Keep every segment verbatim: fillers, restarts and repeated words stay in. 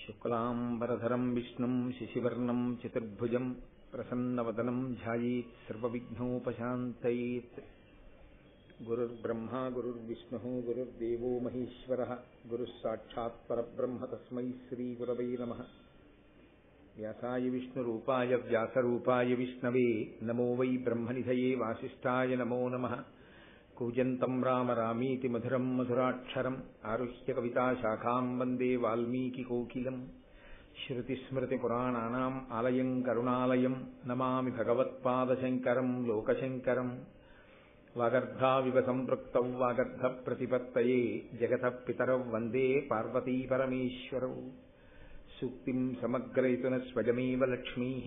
శుక్లాంబరధరం విష్ణుం శశివర్ణం చతుర్భుజం ప్రసన్నవదనం ధ్యాయేత్ సర్వవిఘ్నోపశాంతయేత్. గురుర్బ్రహ్మా గురుర్విష్ణుః గురుర్దేవో మహేశ్వరః గురుః సాక్షాత్ పరబ్రహ్మ తస్మై శ్రీగురవై నమః. వ్యాసాయ విష్ణురూపాయ వ్యాసరూపాయ విష్ణవే నమో వై బ్రహ్మనిధయే వాసిష్ఠాయ నమో నమః. కూజంతం రామ రామీతి మధురం మధురాక్షరం ఆరుహ్య కవితాశాఖాం వందే వాల్మీకికోకిలం. శ్రుతిస్మృతిపురాణానాం ఆలయం కరుణాలయం నమామి భగవత్పాదశంకరం లోకశంకరం. వాగర్ధావివ సంపృక్తౌ వాగర్ధప్రతిపత్తయే జగతః పితరౌ వందే పార్వతీపరమేశ్వరౌ. సూక్తిం సమగ్రయతున స్వయమేవ లక్ష్మీః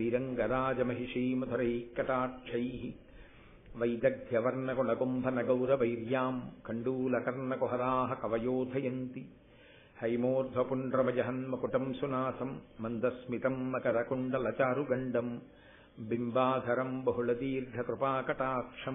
శ్రీరంగరాజమహిషీమధురైఃకటాక్షైః. వైదగ్ధ్యవర్ణకులకుంభనగౌరవైర్యాం కండూలకర్ణకుహరాः కవయోధయంతి. హైమోర్ధ్వపుండ్రమజహన్మకుటం సునాసం మందస్మితం మకరకుండలచారుగండం. బింబాధరం బహుళదీర్ఘకృపాకటాక్షం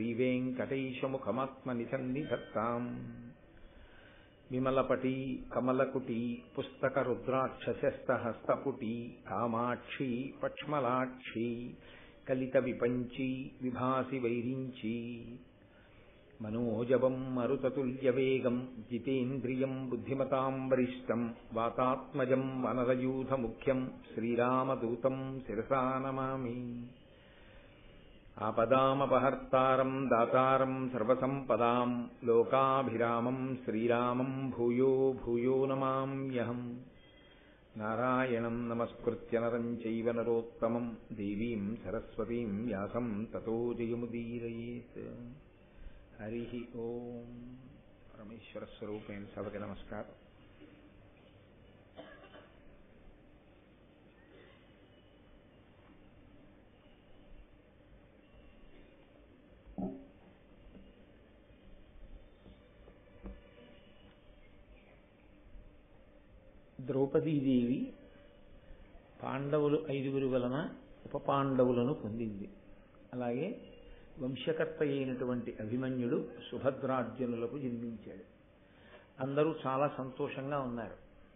శ్రీవేంకటేశముఖమాత్మనిసన్నిధత్తాం. విమలపటీ కమలకుటీ పుస్తకరుద్రాక్షశస్తహస్తపుటీ కామాక్షీ పక్ష్మలాక్షీ కలిత విపంచీ విభాసి వైరించీ. మనోజవం మరుతతుల్యవేగం జితేంద్రియం బుద్ధిమతాం వరిష్టం వాతాత్మజం వనరయూథముఖ్యం శ్రీరామదూతం శిరసా నమామి. ఆపదామపహర్తారం దాతారం సర్వసంపదాం లోకాభిరామం శ్రీరామం భూయో భూయో నమామ్యహం. నారాయణం నమస్కృత్య నరం చైవ నరోత్తమం దేవీం సరస్వతీం వ్యాసం తతో జయముదీరయేత్. హరి ఓం. పరమేశ్వర స్వరూపేణ సభకి నమస్కారం. ద్రౌపదీదేవి పాండవులు ఐదుగురి వలన ఉప పాండవులను పొందింది. అలాగే వంశకర్త అయినటువంటి అభిమన్యుడు సుభద్రార్జునులకు జన్మించాడు. అందరూ చాలా సంతోషంగా ఉన్నారు.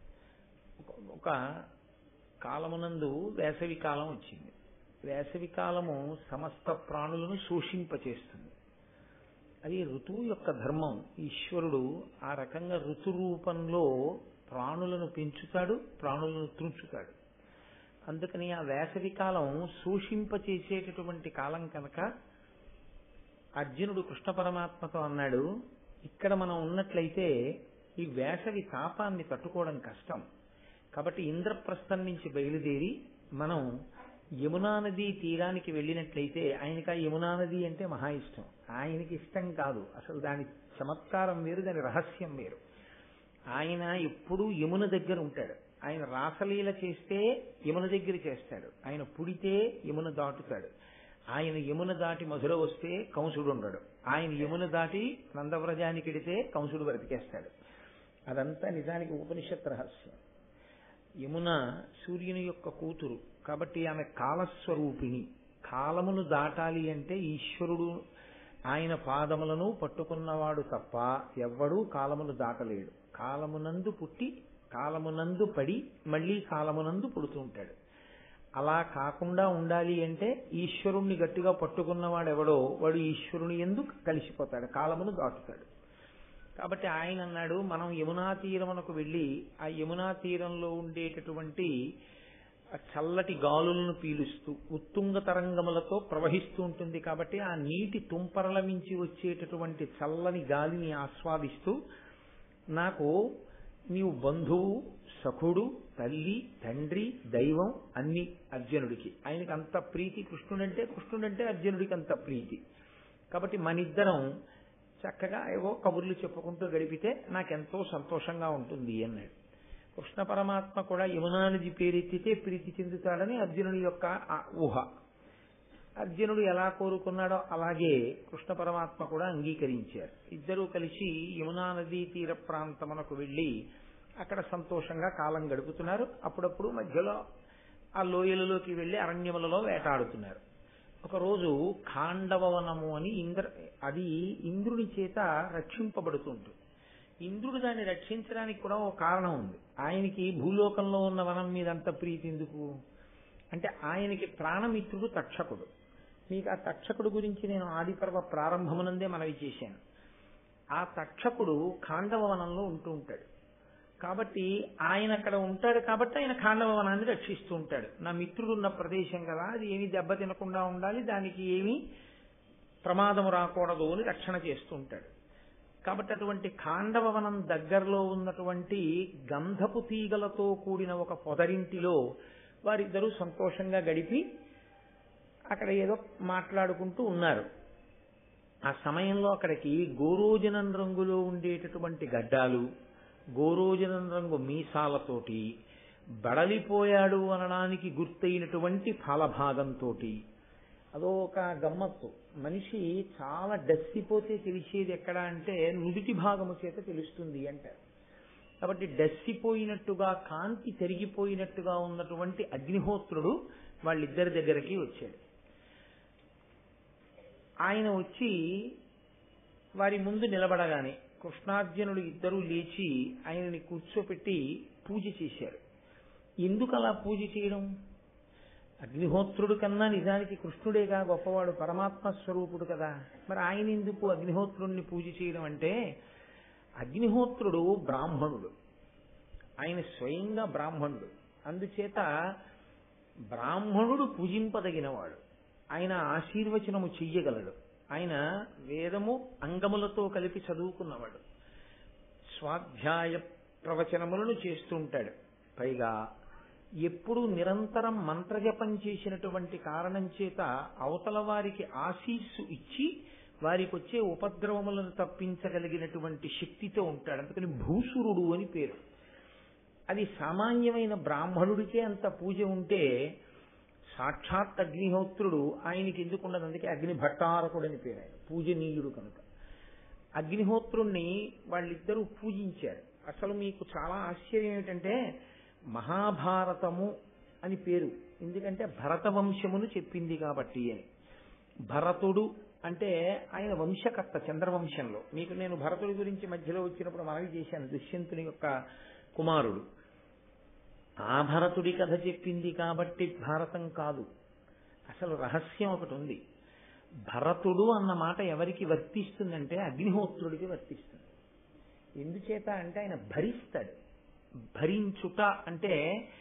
ఒక కాలమునందు వేసవి కాలం వచ్చింది. వేసవి కాలము సమస్త ప్రాణులను శోషింపచేస్తుంది. అది ఋతువు యొక్క ధర్మం. ఈశ్వరుడు ఆ రకంగా ఋతు రూపంలో ప్రాణులను పెంచుతాడు, ప్రాణులను త్రుంచుతాడు. అందుకని ఆ వేసవి కాలం శోషింపచేసేటటువంటి కాలం కనుక అర్జునుడు కృష్ణ పరమాత్మతో అన్నాడు, ఇక్కడ మనం ఉన్నట్లయితే ఈ వేసవి తాపాన్ని తట్టుకోవడం కష్టం. కాబట్టి ఇంద్రప్రస్థం నుంచి బయలుదేరి మనం యమునా నదీ తీరానికి వెళ్ళినట్లయితే, ఆయనకి ఆ యమునా నది అంటే మహా ఇష్టం. ఆయనకి ఇష్టం కాదు, అసలు దాని చమత్కారం వేరు, దాని రహస్యం వేరు. ఆయన ఎప్పుడూ యమున దగ్గర ఉంటాడు. ఆయన రాసలీల చేస్తే యమున దగ్గర చేస్తాడు. ఆయన పుడితే యమున దాటుతాడు. ఆయన యమున దాటి మధుర వస్తే కంసుడు ఉండడు. ఆయన యమున దాటి నందవ్రజానికి ఎడితే కంసుడు బ్రతికేస్తాడు. అదంతా నిజానికి ఉపనిషత్ రహస్యం. యమున సూర్యుని యొక్క కూతురు కాబట్టి ఆమె కాలస్వరూపిణి. కాలమును దాటాలి అంటే ఈశ్వరుడు ఆయన పాదములను పట్టుకున్నవాడు తప్ప ఎవ్వడూ కాలమును దాటలేడు. కాలమునందు పుట్టి కాలమునందు పడి మళ్లీ కాలమునందు పుడుతూ ఉంటాడు. అలా కాకుండా ఉండాలి అంటే ఈశ్వరుణ్ణి గట్టిగా పట్టుకున్నవాడెవడో వాడు ఈశ్వరుని యందు కలిసిపోతాడు, కాలమును దాటుతాడు. కాబట్టి ఆయన అన్నాడు, మనం యమునా తీరమునకు వెళ్ళి ఆ యమునా తీరంలో ఉండేటటువంటి చల్లటి గాలులను పీలుస్తూ ఉత్తుంగ తరంగములతో ప్రవహిస్తూ ఉంటుంది. కాబట్టి ఆ నీటి తుంపరల మించి వచ్చేటటువంటి చల్లని గాలిని ఆస్వాదిస్తూ, నాకు నీవు బంధువు, సఖుడు, తల్లి, తండ్రి, దైవం అన్ని అర్జునుడికి. ఆయనకి అంత ప్రీతి కృష్ణుడంటే, కృష్ణుడంటే అర్జునుడికి అంత ప్రీతి. కాబట్టి మనిద్దరం చక్కగా ఏవో కబుర్లు చెప్పుకుంటూ గడిపితే నాకెంతో సంతోషంగా ఉంటుంది అన్నాడు. కృష్ణ పరమాత్మ కూడా యమునా నది పేరెత్తితే ప్రీతి చెందుతాడని అర్జునుడి యొక్క ఊహ. అర్జునుడు ఎలా కోరుకున్నాడో అలాగే కృష్ణ పరమాత్మ కూడా అంగీకరించారు. ఇద్దరూ కలిసి యమునా నదీ తీర ప్రాంతమునకు వెళ్లి అక్కడ సంతోషంగా కాలం గడుపుతున్నారు. అప్పుడప్పుడు మధ్యలో ఆ లోయలలోకి వెళ్లి అరణ్యములలో వేటాడుతున్నారు. ఒకరోజు ఖాండవవనము అని ఇంద్ర అది ఇంద్రుని చేత రక్షింపబడుతుంటుంది. ఇంద్రుడు దాన్ని రక్షించడానికి కూడా ఒక కారణం ఉంది. ఆయనకి భూలోకంలో ఉన్న వనం మీద అంత ప్రీతి ఎందుకు అంటే ఆయనకి ప్రాణమిత్రుడు తక్షకుడు. మీకు ఆ తక్షకుడు గురించి నేను ఆదిపర్వ ప్రారంభమునందే మనవి చేశాను. ఆ తక్షకుడు ఖాండవ వనంలో ఉంటూ ఉంటాడు. కాబట్టి ఆయన అక్కడ ఉంటాడు కాబట్టి ఆయన ఖాండవ వనాన్ని రక్షిస్తూ ఉంటాడు. నా మిత్రుడు ఉన్న ప్రదేశం కదా, అది ఏమీ దెబ్బ తినకుండా ఉండాలి, దానికి ఏమీ ప్రమాదం రాకూడదు అని రక్షణ చేస్తూ ఉంటాడు. కాబట్టి అటువంటి ఖాండవ వనం దగ్గరలో ఉన్నటువంటి గంధపు తీగలతో కూడిన ఒక పొదరింటిలో వారిద్దరూ సంతోషంగా గడిపి అక్కడ ఏదో మాట్లాడుకుంటూ ఉన్నారు. ఆ సమయంలో అక్కడికి గోరోజనం రంగులో ఉండేటటువంటి గడ్డాలు, గోరోజనం రంగు మీసాలతోటి, బడలిపోయాడు అనడానికి గుర్తయినటువంటి ఫలభాగంతో, అదో ఒక గమ్మత్తు. మనిషి చాలా డస్సిపోతే తెలిసేది ఎక్కడ అంటే నుదుటి భాగము చేత తెలుస్తుంది అంటారు. కాబట్టి డస్సిపోయినట్టుగా, కాంతి తెరిగిపోయినట్టుగా ఉన్నటువంటి అగ్నిహోత్రుడు వాళ్ళిద్దరి దగ్గరికి వచ్చాడు. ఆయన వచ్చి వారి ముందు నిలబడగానే కృష్ణార్జునుడు ఇద్దరూ లేచి ఆయనని కూర్చోపెట్టి పూజ చేశారు. ఎందుకు అలా పూజ చేయడం? అగ్నిహోత్రుడు కన్నా నిజానికి కృష్ణుడేగా గొప్పవాడు, పరమాత్మ స్వరూపుడు కదా. మరి ఆయన ఎందుకు అగ్నిహోత్రుడిని పూజ చేయడం అంటే, అగ్నిహోత్రుడు బ్రాహ్మణుడు, ఆయన స్వయంగా బ్రాహ్మణుడు. అందుచేత బ్రాహ్మణుడు పూజింపదగినవాడు, ఆయన ఆశీర్వచనము చెయ్యగలడు, ఆయన వేదము అంగములతో కలిపి చదువుకున్నవాడు, స్వాధ్యాయ ప్రవచనములను చేస్తుంటాడు. పైగా ఎప్పుడూ నిరంతరం మంత్రజపం చేసినటువంటి కారణం చేత అవతల వారికి ఆశీస్సు ఇచ్చి వారికి వచ్చే ఉపద్రవములను తప్పించగలిగినటువంటి శక్తితో ఉంటాడు. అందుకని భూసురుడు అని పేరు. అది సామాన్యమైన బ్రాహ్మణుడికే అంత పూజ ఉంటే సాక్షాత్ అగ్నిహోత్రుడు ఆయనకి ఎందుకు ఉండదు? అందుకే అగ్ని భట్టారకుడు అని పేరు, ఆయన పూజనీయుడు కనుక. అగ్నిహోత్రుణ్ణి వాళ్ళిద్దరూ పూజించారు. అసలు మీకు చాలా ఆశ్చర్యం ఏమిటంటే మహాభారతము అని పేరు ఎందుకంటే భరత వంశమును చెప్పింది కాబట్టి అని. భరతుడు అంటే ఆయన వంశకర్త చంద్రవంశంలో. మీకు నేను భరతుడి గురించి మధ్యలో వచ్చినప్పుడు మనవి చేశాను, దుష్యంతుని యొక్క కుమారుడు. ఆ భరతుడి కథ చెప్పింది కాబట్టి భారతం కాదు. అసలు రహస్యం ఒకటి ఉంది. భరతుడు అన్న మాట ఎవరికి వర్తిస్తుందంటే అగ్నిహోత్రుడికి వర్తిస్తుంది. ఎందుచేత అంటే ఆయన భరిస్తాడు. భరించుట అంటే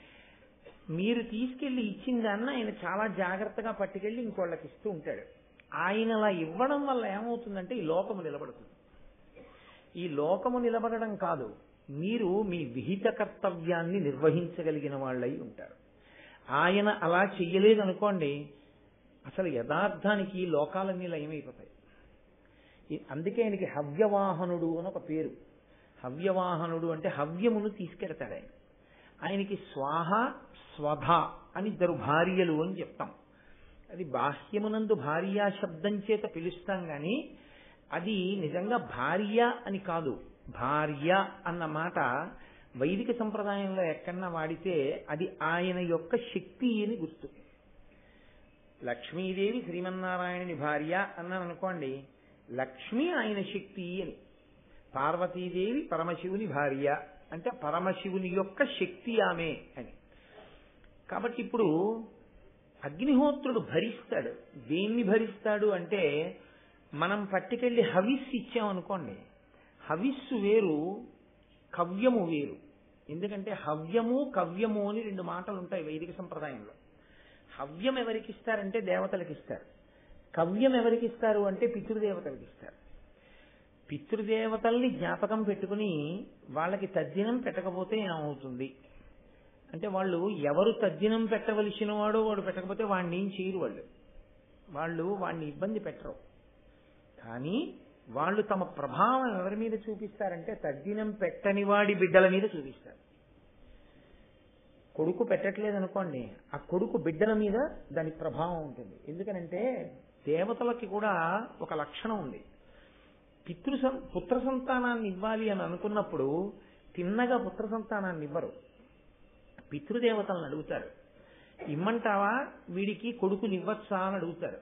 మీరు తీసుకెళ్లి ఇచ్చిన దాన్ని ఆయన చాలా జాగ్రత్తగా పట్టుకెళ్లి ఇంకోళ్ళకి ఇస్తూ ఉంటాడు. ఆయన అలా ఇవ్వడం వల్ల ఏమవుతుందంటే ఈ లోకము నిలబడుతుంది. ఈ లోకము నిలబడడం కాదు, మీరు మీ విహిత కర్తవ్యాన్ని నిర్వహించగలిగిన వాళ్ళై ఉంటారు. ఆయన అలా చెయ్యలేదనుకోండి, అసలు యథార్థానికి లోకాలన్నీ లయమైపోతాయి. అందుకే ఆయనకి హవ్యవాహనుడు అని ఒక పేరు. హవ్యవాహనుడు అంటే హవ్యమును తీసుకెడతాడు ఆయన. ఆయనకి స్వాహ స్వధ అని ఇద్దరు భార్యలు అని చెప్తాం. అది బాహ్యమునందు భార్యా శబ్దం చేత పిలుస్తాం కానీ అది నిజంగా భార్య అని కాదు. భార్య అన్న మాట వైదిక సంప్రదాయంలో ఎక్కడన్నా వాడితే అది ఆయన యొక్క శక్తి అని గుర్తు. లక్ష్మీదేవి శ్రీమన్నారాయణుని భార్య అన్నాను అనుకోండి, లక్ష్మి ఆయన శక్తి అని. పార్వతీదేవి పరమశివుని భార్య అంటే పరమశివుని యొక్క శక్తి ఆమె అని. కాబట్టి ఇప్పుడు అగ్నిహోత్రుడు భరిస్తాడు. దేన్ని భరిస్తాడు అంటే మనం పట్టుకెళ్ళి హవిస్సు ఇచ్చామనుకోండి, హవిస్సు వేరు, కవ్యము వేరు. ఎందుకంటే హవ్యము కవ్యము అని రెండు మాటలు ఉంటాయి వైదిక సంప్రదాయంలో. హవ్యం ఎవరికి ఇస్తారంటే దేవతలకు ఇస్తారు, కవ్యం ఎవరికి ఇస్తారు అంటే పితృదేవతలకు ఇస్తారు. పితృదేవతల్ని జ్ఞాపకం పెట్టుకుని వాళ్ళకి తద్దినం పెట్టకపోతే ఏమవుతుంది అంటే, వాళ్ళు ఎవరు తద్దినం పెట్టవలసిన వాడో వాడు పెట్టకపోతే వాడిని ఏం చేయరు. వాళ్ళు వాళ్ళు వాడిని ఇబ్బంది పెట్టరు. కానీ వాళ్ళు తమ ప్రభావం ఎవరి మీద చూపిస్తారంటే తద్దినం పెట్టని వాడి బిడ్డల మీద చూపిస్తారు. కొడుకు పెట్టట్లేదు అనుకోండి, ఆ కొడుకు బిడ్డల మీద దాని ప్రభావం ఉంటుంది. ఎందుకనంటే దేవతలకి కూడా ఒక లక్షణం ఉంది. పితృ పుత్ర సంతానాన్ని ఇవ్వాలి అని అనుకున్నప్పుడు తిన్నగా పుత్ర సంతానాన్ని ఇవ్వరు, పితృదేవతలను అడుగుతారు. ఇమ్మంటావా వీడికి కొడుకుని ఇవ్వచ్చా అని అడుగుతారు.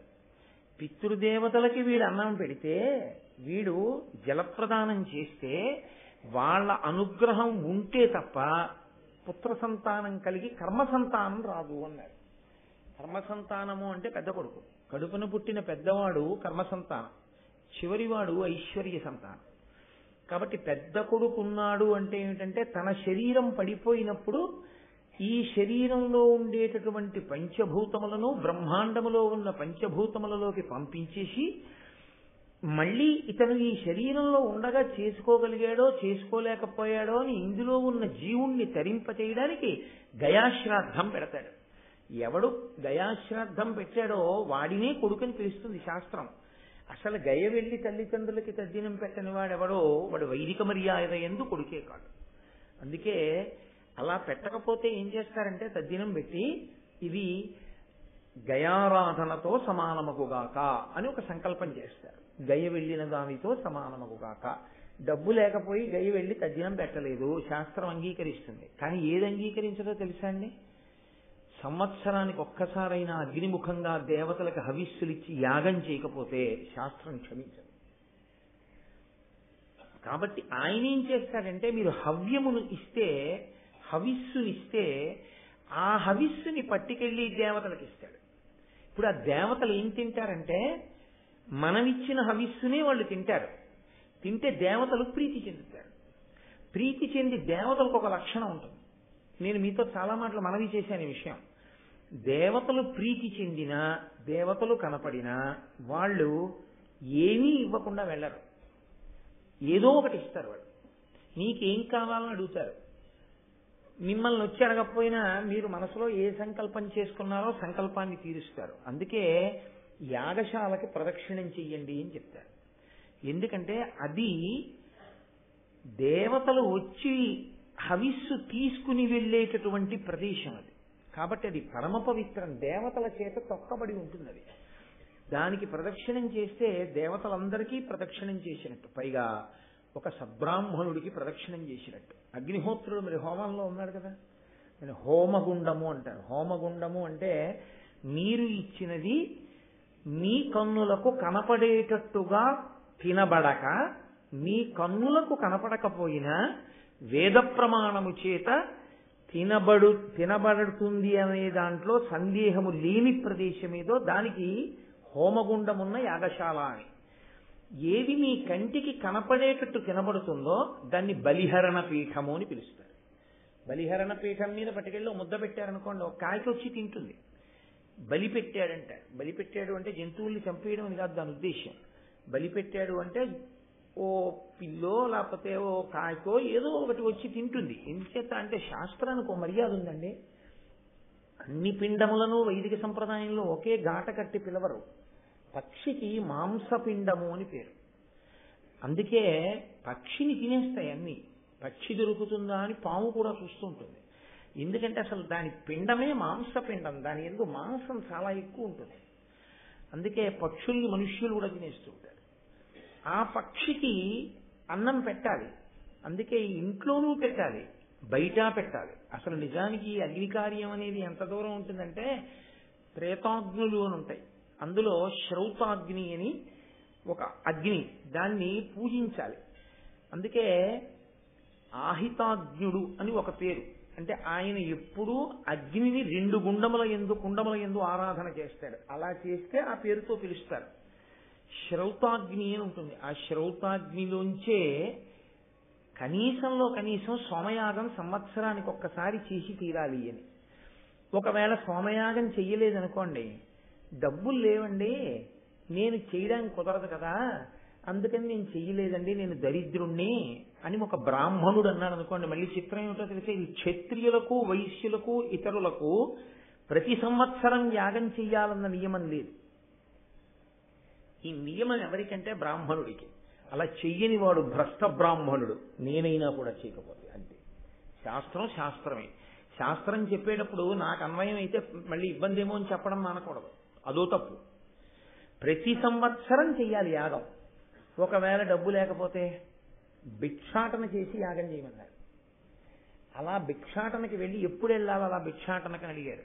పితృదేవతలకి వీడు అన్నం పెడితే, వీడు జలప్రదానం చేస్తే వాళ్ళ అనుగ్రహం ఉంటే తప్ప పుత్ర సంతానం కలిగి కర్మ సంతానం రాదు అన్నారు. కర్మ సంతానము అంటే పెద్ద కొడుకు, కడుపున పుట్టిన పెద్దవాడు కర్మ సంతానం, చివరివాడు ఐశ్వర్య సంతానం. కాబట్టి పెద్ద కొడుకున్నాడు అంటే ఏమిటంటే తన శరీరం పడిపోయినప్పుడు ఈ శరీరంలో ఉండేటటువంటి పంచభూతములను బ్రహ్మాండములో ఉన్న పంచభూతములలోకి పంపించేసి మళ్ళీ ఇతను ఈ శరీరంలో ఉండగా చేసుకోగలిగాడో చేసుకోలేకపోయాడో అని ఇందులో ఉన్న జీవుణ్ణి తరింపచేయడానికి గయాశ్రాద్ధం పెడతాడు. ఎవడు గయాశ్రాద్ధం పెట్టాడో వాడినే కొడుకుని పిలుస్తుంది శాస్త్రం. అసలు గయ వెళ్లి తల్లిదండ్రులకి తద్దినం పెట్టని వాడెవడో వాడు వైదిక మర్యాద యందు కొడుకే కాడు. అందుకే అలా పెట్టకపోతే ఏం చేస్తారంటే తద్దినం పెట్టి ఇది గయారాధనతో సమానమగుగాక అని ఒక సంకల్పం చేస్తారు. గయ వెళ్ళిన దానితో సమానమగుగాక. డబ్బు లేకపోయి గయ వెళ్ళి తద్దినం పెట్టలేదు, శాస్త్రం అంగీకరిస్తుంది. కానీ ఏది అంగీకరించదో తెలుసా అండి? సంవత్సరానికి ఒక్కసారైనా అగ్నిముఖంగా దేవతలకు హవిస్సులిచ్చి యాగం చేయకపోతే శాస్త్రం క్షమించదు. కాబట్టి ఆయన ఏం చేస్తాడంటే మీరు హవ్యమును ఇస్తే, హవిస్సునిస్తే ఆ హవిస్సుని పట్టుకెళ్ళి దేవతలకు ఇస్తాడు. ఇప్పుడు ఆ దేవతలు ఏం తింటారంటే మనమిచ్చిన హవిస్సునే వాళ్ళు తింటారు. తింటే దేవతలు ప్రీతి చెందుతారు. ప్రీతి చెంది దేవతలకు ఒక లక్షణం ఉంటుంది. నేను మీతో చాలా మాటలు మనవి చేశాను ఈ విషయం. దేవతలు ప్రీతి చెందినా దేవతలు కనపడినా వాళ్ళు ఏమీ ఇవ్వకుండా వెళ్ళరు, ఏదో ఒకటి ఇస్తారు. వాళ్ళు నీకేం కావాలని అడుగుతారు. మిమ్మల్ని వచ్చి అడగకపోయినా మీరు మనసులో ఏ సంకల్పం చేసుకున్నారో సంకల్పాన్ని తీరుస్తారు. అందుకే యాగశాలకి ప్రదక్షిణం చెయ్యండి అని చెప్తారు. ఎందుకంటే అది దేవతలు వచ్చి హవిస్సు తీసుకుని వెళ్ళేటటువంటి ప్రదేశం అది. కాబట్టి అది పరమ పవిత్రం, దేవతల చేత తొక్కబడి ఉంటుంది. అది దానికి ప్రదక్షిణం చేస్తే దేవతలందరికీ ప్రదక్షిణం చేసినట్టు, పైగా ఒక సద్బ్రాహ్మణుడికి ప్రదక్షిణం చేసినట్టు. అగ్నిహోత్రుడు మరి హోమంలో ఉన్నాడు కదా, నేను హోమగుండము అంటారు. హోమగుండము అంటే మీరు ఇచ్చినది మీ కన్నులకు కనపడేటట్టుగా తినబడక, మీ కన్నులకు కనపడకపోయినా వేద ప్రమాణము చేత తినబడు తినబడుతుంది అనే దాంట్లో సందేహము లేని ప్రదేశం ఏదో దానికి హోమగుండమున్న యాగశాల అని. ఏది మీ కంటికి కనపడేటట్టు తినబడుతుందో దాన్ని బలిహరణ పీఠము అని పిలుస్తారు. బలిహరణ పీఠం మీద పట్టుకెళ్ళి ముద్ద పెట్టారనుకోండి, ఒక కాయకి వచ్చి తింటుంది. బలి పెట్టాడంట, బలి పెట్టాడు అంటే జంతువుల్ని చంపేయడం అని కాదు దాని ఉద్దేశం. బలి పెట్టాడు అంటే ఓ పిల్లో లేకపోతే ఓ కాయకో ఏదో ఒకటి వచ్చి తింటుంది. ఎందుచేత అంటే శాస్త్రానికి ఒక మర్యాద ఉందండి. అన్ని పిండములను వైదిక సంప్రదాయంలో ఒకే గాట కట్టి పిలవరు. పక్షికి మాంసపిండము అని పేరు. అందుకే పక్షిని తినేస్తాయి అన్ని. పక్షి దొరుకుతుందా అని పాము కూడా చూస్తుంటుంది. ఎందుకంటే అసలు దాని పిండమే మాంసపిండం, దాని ఎందుకు మాంసం చాలా ఎక్కువ ఉంటుంది. అందుకే పక్షుల్ని మనుష్యులు కూడా తినేస్తూ ఉంటారు. ఆ పక్షికి అన్నం పెట్టాలి. అందుకే ఇంట్లోనూ పెట్టాలి, బయట పెట్టాలి. అసలు నిజానికి అగ్నికార్యం అనేది ఎంత దూరం ఉంటుందంటే త్రేతాగ్నులు అని ఉంటాయి. అందులో శ్రౌతాగ్ని అని ఒక అగ్ని, దాన్ని పూజించాలి. అందుకే ఆహితాగ్నుడు అని ఒక పేరు. అంటే ఆయన ఎప్పుడూ అగ్నిని రెండు గుండముల ఎందు కుండముల ఎందు ఆరాధన చేస్తాడు. అలా చేస్తే ఆ పేరుతో పిలుస్తారు. శ్రౌతాగ్ని అని ఉంటుంది. ఆ శ్రౌతాగ్నిలోంచే కనీసంలో కనీసం సోమయాగం సంవత్సరానికి ఒక్కసారి చేసి తీరాలి అని. ఒకవేళ సోమయాగం చెయ్యలేదనుకోండి, డబ్బులు లేవండి, నేను చేయడానికి కుదరదు కదా, అందుకని నేను చెయ్యలేదండి, నేను దరిద్రుణ్ణి అని ఒక బ్రాహ్మణుడు అన్నాడు అనుకోండి, మళ్ళీ చిత్రం ఏమిటో తెలిసే, ఈ క్షత్రియులకు వైశ్యులకు ఇతరులకు ప్రతి సంవత్సరం యాగం చెయ్యాలన్న నియమం లేదు. ఈ నియమం ఎవరికంటే బ్రాహ్మణుడికి. అలా చెయ్యని వాడు భ్రష్ట బ్రాహ్మణుడు, నేనైనా కూడా చేయకపోతే అంతే. శాస్త్రం శాస్త్రమే. శాస్త్రం చెప్పేటప్పుడు నాకు అన్వయం అయితే మళ్ళీ ఇబ్బంది ఏమో అని చెప్పడం మానకూడదు, అదో తప్పు. ప్రతి సంవత్సరం చెయ్యాలి యాగం. ఒకవేళ డబ్బు లేకపోతే భిక్షాటన చేసి యాగం చేయమన్నారు. అలా భిక్షాటనకి వెళ్ళి ఎప్పుడు వెళ్ళాలి అలా భిక్షాటనకి అడిగారు.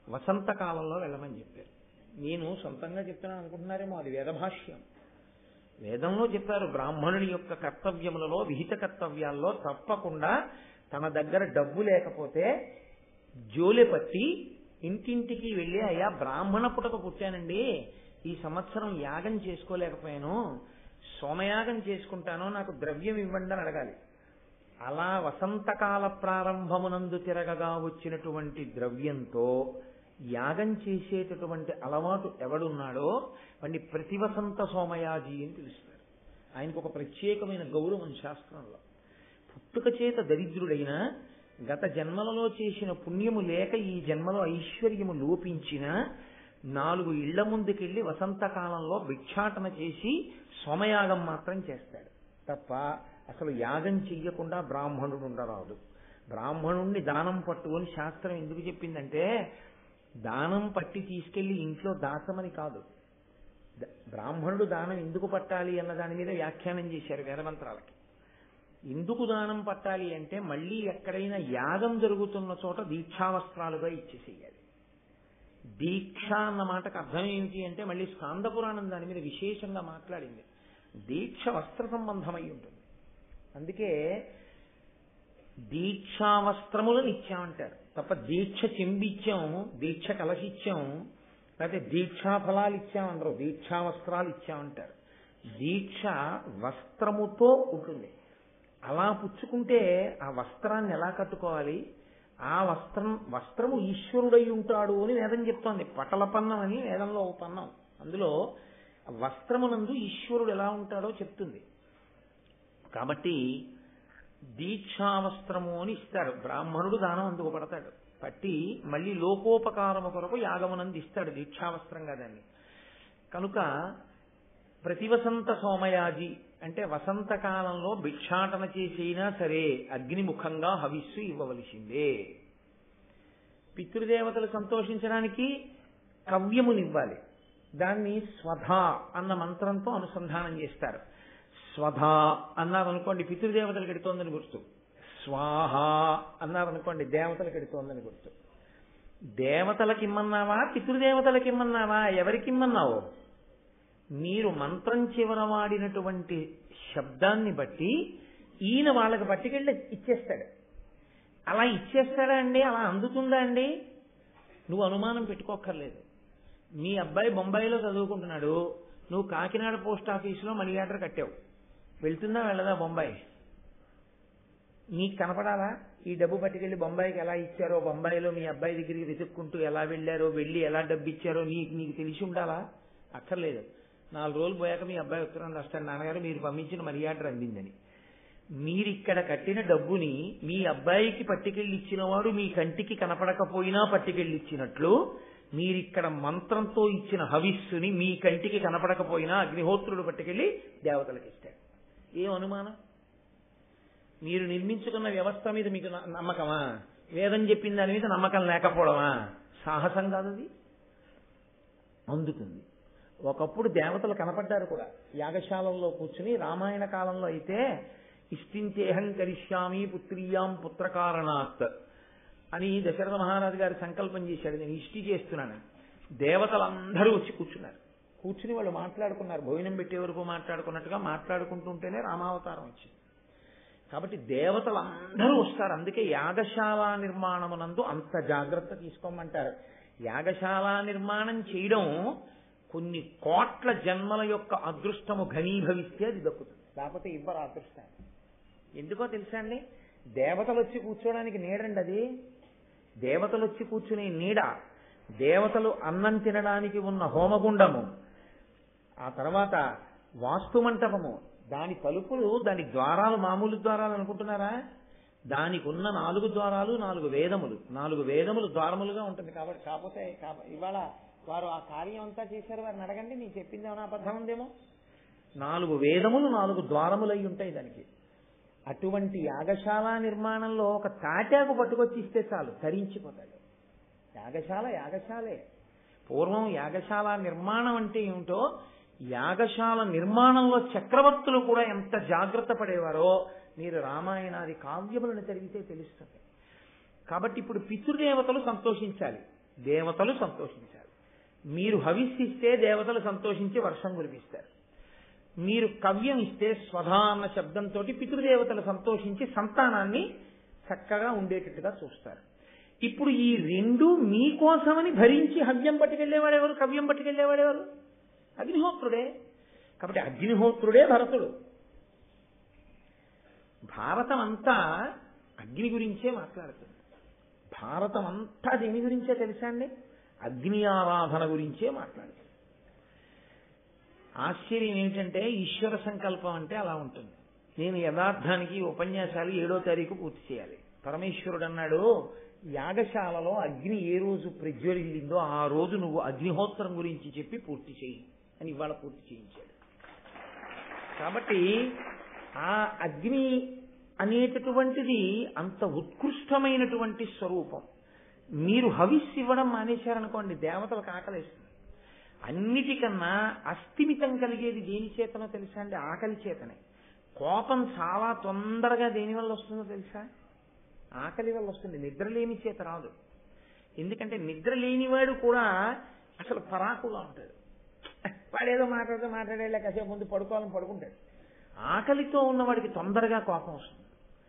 వసంతకాలంలో వెళ్ళమని చెప్పారు. నేను సొంతంగా చెప్తున్నాను అనుకుంటున్నారేమో, అది వేదభాష్యం. వేదంలో చెప్పారు బ్రాహ్మణుని యొక్క కర్తవ్యములలో విహిత కర్తవ్యాల్లో తప్పకుండా తన దగ్గర డబ్బు లేకపోతే జోలె పట్టి ఇంటింటికి వెళ్ళి అయ్యా బ్రాహ్మణ పుటక పుట్టానండి, ఈ సంవత్సరం యాగం చేసుకోలేకపోయాను, సోమయాగం చేసుకుంటాను, నాకు ద్రవ్యం ఇవ్వండి అని అడగాలి. అలా వసంతకాల ప్రారంభమునందు తిరగగా వచ్చినటువంటి ద్రవ్యంతో యాగం చేసేటటువంటి అలవాటు ఎవడున్నాడో వాడిని ప్రతి వసంత సోమయాజి అని పిలుస్తారు. ఆయనకు ఒక ప్రత్యేకమైన గౌరవం శాస్త్రంలో. పుట్టుక చేత దరిద్రుడైన గత జన్మలలో చేసిన పుణ్యము లేక ఈ జన్మలో ఐశ్వర్యము లోపించిన నాలుగు ఇళ్ల ముందుకెళ్లి వసంతకాలంలో భిక్షాటన చేసి సోమయాగం మాత్రం చేస్తాడు తప్ప అసలు యాగం చెయ్యకుండా బ్రాహ్మణుడు ఉండరాదు. బ్రాహ్మణుణ్ణి దానం పట్టుకొని శాస్త్రం ఎందుకు చెప్పిందంటే దానం పట్టి తీసుకెళ్లి ఇంట్లో దాచమని కాదు. బ్రాహ్మణుడు దానం ఎందుకు పట్టాలి అన్న దాని మీద వ్యాఖ్యానం చేశారు వేదమంత్రాలకి. ఎందుకు దానం పట్టాలి అంటే మళ్ళీ ఎక్కడైనా యాగం జరుగుతున్న చోట దీక్షావస్త్రాలుగా ఇచ్చేసేయాలి. దీక్ష అన్న మాటకు అర్థం ఏమిటి అంటే మళ్ళీ స్కాంద పురాణం దాని మీద విశేషంగా మాట్లాడింది. దీక్ష వస్త్ర సంబంధమై ఉంటుంది. అందుకే దీక్షావస్త్రములను ఇచ్చామంటారు తప్ప దీక్ష చెంబిచ్చాం, దీక్ష కలశిచ్చాం, లేకపోతే దీక్షా ఫలాలు ఇచ్చామంటారు, దీక్షావస్త్రాలు ఇచ్చామంటారు. దీక్ష వస్త్రముతో ఉంటుంది. అలా పుచ్చుకుంటే ఆ వస్త్రాన్ని ఎలా కట్టుకోవాలి? ఆ వస్త్రం వస్త్రము ఈశ్వరుడై ఉంటాడు అని వేదం చెప్తోంది. పటల పన్నం అని వేదంలో ఒక పన్నం, అందులో వస్త్రమునందు ఈశ్వరుడు ఎలా ఉంటాడో చెప్తుంది. కాబట్టి దీక్షావస్త్రము అని ఇస్తారు. బ్రాహ్మణుడు దానం అందుకు పడతాడు, పట్టి మళ్ళీ లోకోపకారము కొరకు యాగమునందు ఇస్తాడు దీక్షావస్త్రంగా దాన్ని. కనుక ప్రతి వసంత సోమయాజి అంటే వసంతకాలంలో భిక్షాటన చేసైనా సరే అగ్నిముఖంగా హవిస్సు ఇవ్వవలసిందే. పితృదేవతలు సంతోషించడానికి కవ్యమునివ్వాలి. దాన్ని స్వధ అన్న మంత్రంతో అనుసంధానం చేస్తారు. స్వధ అన్నారనుకోండి పితృదేవతలకు ఎడుతోందని గుర్తు, స్వాహ అన్నారనుకోండి దేవతలకు ఎడుతోందని గుర్తు. దేవతలకు ఇమ్మన్నావా పితృదేవతలకు ఇమ్మన్నావా? ఎవరికి ఇమ్మన్నావు? మీరు మంత్రం చివర వాడినటువంటి శబ్దాన్ని బట్టి ఈయన వాళ్ళకి పట్టుకెళ్ళి ఇచ్చేస్తాడు. అలా ఇచ్చేస్తాడా అండి? అలా అందుతుందా అండి? నువ్వు అనుమానం పెట్టుకోక్కర్లేదు. మీ అబ్బాయి బొంబాయిలో చదువుకుంటున్నాడు, నువ్వు కాకినాడ పోస్ట్ ఆఫీసులో మనీ ఆర్డర్ కట్టావు, వెళ్తుందా వెళ్ళదా బొంబాయి? నీకు కనపడాలా ఈ డబ్బు పట్టుకెళ్ళి బొంబాయికి ఎలా ఇచ్చారో, బొంబాయిలో మీ అబ్బాయి దగ్గరికి వెతుక్కుంటూ ఎలా వెళ్ళారో, వెళ్ళి ఎలా డబ్బు ఇచ్చారో నీకు నీకు తెలిసి ఉండాలా? అక్కర్లేదు. నాలుగు రోజులు పోయాక మీ అబ్బాయి ఉత్తరం రాస్తాడు, నాన్నగారు మీరు పంపించిన మనీ ఆర్డర్ అందిందని. మీరిక్కడ కట్టిన డబ్బుని మీ అబ్బాయికి పట్టుకెళ్ళి ఇచ్చినవాడు మీ కంటికి కనపడకపోయినా పట్టుకెళ్ళి ఇచ్చినట్లు మీరిక్కడ మంత్రంతో ఇచ్చిన హవిస్సుని మీ కంటికి కనపడకపోయినా అగ్నిహోత్రుడు పట్టుకెళ్ళి దేవతలకు ఇస్తాడు. ఏం అనుమానం? మీరు నిర్మించుకున్న వ్యవస్థ మీద మీకు నమ్మకమా? వేదం చెప్పిన దాని మీద నమ్మకం లేకపోవడమా? సాహసం కాదు అది. అందుతుంది. ఒకప్పుడు దేవతలు కనపడ్డారు కూడా యాగశాలలో కూర్చుని. రామాయణ కాలంలో అయితే ఇష్టించేహం కరిష్యామి పుత్రియాం పుత్రకారణాత్ అని దశరథ మహారాజు గారు సంకల్పం చేశాడు, నేను ఇష్టి చేస్తున్నాను. దేవతలందరూ వచ్చి కూర్చున్నారు. కూర్చుని వాళ్ళు మాట్లాడుకున్నారు, భోజనం పెట్టే వరకు మాట్లాడుకున్నట్టుగా మాట్లాడుకుంటుంటేనే రామావతారం వచ్చింది. కాబట్టి దేవతలందరూ వస్తారు. అందుకే యాగశాల నిర్మాణమునందు అంత జాగ్రత్త తీసుకోమంటారు. యాగశాల నిర్మాణం చేయడం కొన్ని కోట్ల జన్మల యొక్క అదృష్టము ఘనీభవిస్తే అది దక్కుతుంది, లేకపోతే ఇవ్వరు అదృష్టాన్ని. ఎందుకో తెలుసా అండి? దేవతలు వచ్చి కూర్చోడానికి నీడండి అది. దేవతలు వచ్చి కూర్చునే నీడ, దేవతలు అన్నం తినడానికి ఉన్న హోమగుండము, ఆ తర్వాత వాస్తు మంటపము, దాని తలుపులు, దాని ద్వారాలు మామూలు ద్వారాలు అనుకుంటున్నారా? దానికి ఉన్న నాలుగు ద్వారాలు నాలుగు వేదములు, నాలుగు వేదములు ద్వారములుగా ఉంటుంది. కాబట్టి కాకపోతే ఇవాళ వారు ఆ కార్యం అంతా చేశారు, వారిని అడగండి, నేను చెప్పింది ఏమైనా అబద్ధం ఉందేమో. నాలుగు వేదములు నాలుగు ద్వారములై ఉంటాయి దానికి. అటువంటి యాగశాల నిర్మాణంలో ఒక తాటాకు పట్టుకొచ్చి ఇస్తే చాలు, తరించిపోతాడు. యాగశాల యాగశాలే. పూర్వం యాగశాల నిర్మాణం అంటే ఏమిటో, యాగశాల నిర్మాణంలో చక్రవర్తులు కూడా ఎంత జాగ్రత్త పడేవారో మీరు రామాయణాది కావ్యములను చదివితే తెలుస్తుంది. కాబట్టి ఇప్పుడు పితృదేవతలు సంతోషించాలి, దేవతలు సంతోషించాలి. మీరు హవిస్సిస్తే దేవతలు సంతోషించి వర్షం కురిపిస్తారు. మీరు కవ్యం ఇస్తే స్వధా అన్న శబ్దంతో పితృదేవతలు సంతోషించి సంతానాన్ని చక్కగా ఉండేటట్టుగా చూస్తారు. ఇప్పుడు ఈ రెండు మీకోసమని భరించి హవ్యం పట్టుకెళ్లేవాడెవరు, కవ్యం పట్టుకెళ్లేవాడెవరు? అగ్నిహోత్రుడే. కాబట్టి అగ్నిహోత్రుడే భరతుడు. భారతం అంతా అగ్ని గురించే మాట్లాడుతుంది. భారతం అంతా దేని గురించే తెలుసా అండి? అగ్ని ఆరాధన గురించే మాట్లాడుతుంది. ఆశ్చర్యం ఏమిటంటే ఈశ్వర సంకల్పం అంటే అలా ఉంటుంది. నేను యథార్థానికి ఉపన్యాసాలు ఏడో తారీఖు పూర్తి చేయాలి. పరమేశ్వరుడు అన్నాడు, యాగశాలలో అగ్ని ఏ రోజు ప్రజ్వలిల్లిందో ఆ రోజు నువ్వు అగ్నిహోత్రం గురించి చెప్పి పూర్తి చేయి అని ఇవాళ పూర్తి చేయించాడు. కాబట్టి ఆ అగ్ని అనేటటువంటిది అంత ఉత్కృష్టమైనటువంటి స్వరూపం. మీరు హవిస్సు ఇవ్వడం మానేశారనుకోండి, దేవతలకు ఆకలేస్తుంది. అన్నిటికన్నా అస్థిమితం కలిగేది దేని చేతనో తెలుసా అండి? ఆకలి చేతనే. కోపం చాలా తొందరగా దేని వల్ల వస్తుందో తెలుసా? ఆకలి వల్ల వస్తుంది. నిద్ర లేని చేత రాదు. ఎందుకంటే నిద్ర లేనివాడు కూడా అసలు పరాకుగా ఉంటాడు. వాడేదో మాట్లాడితే మాట్లాడేలా కాసేపు ముందు పడుకోవాలని పడుకుంటాడు. ఆకలితో ఉన్నవాడికి తొందరగా కోపం వస్తుంది.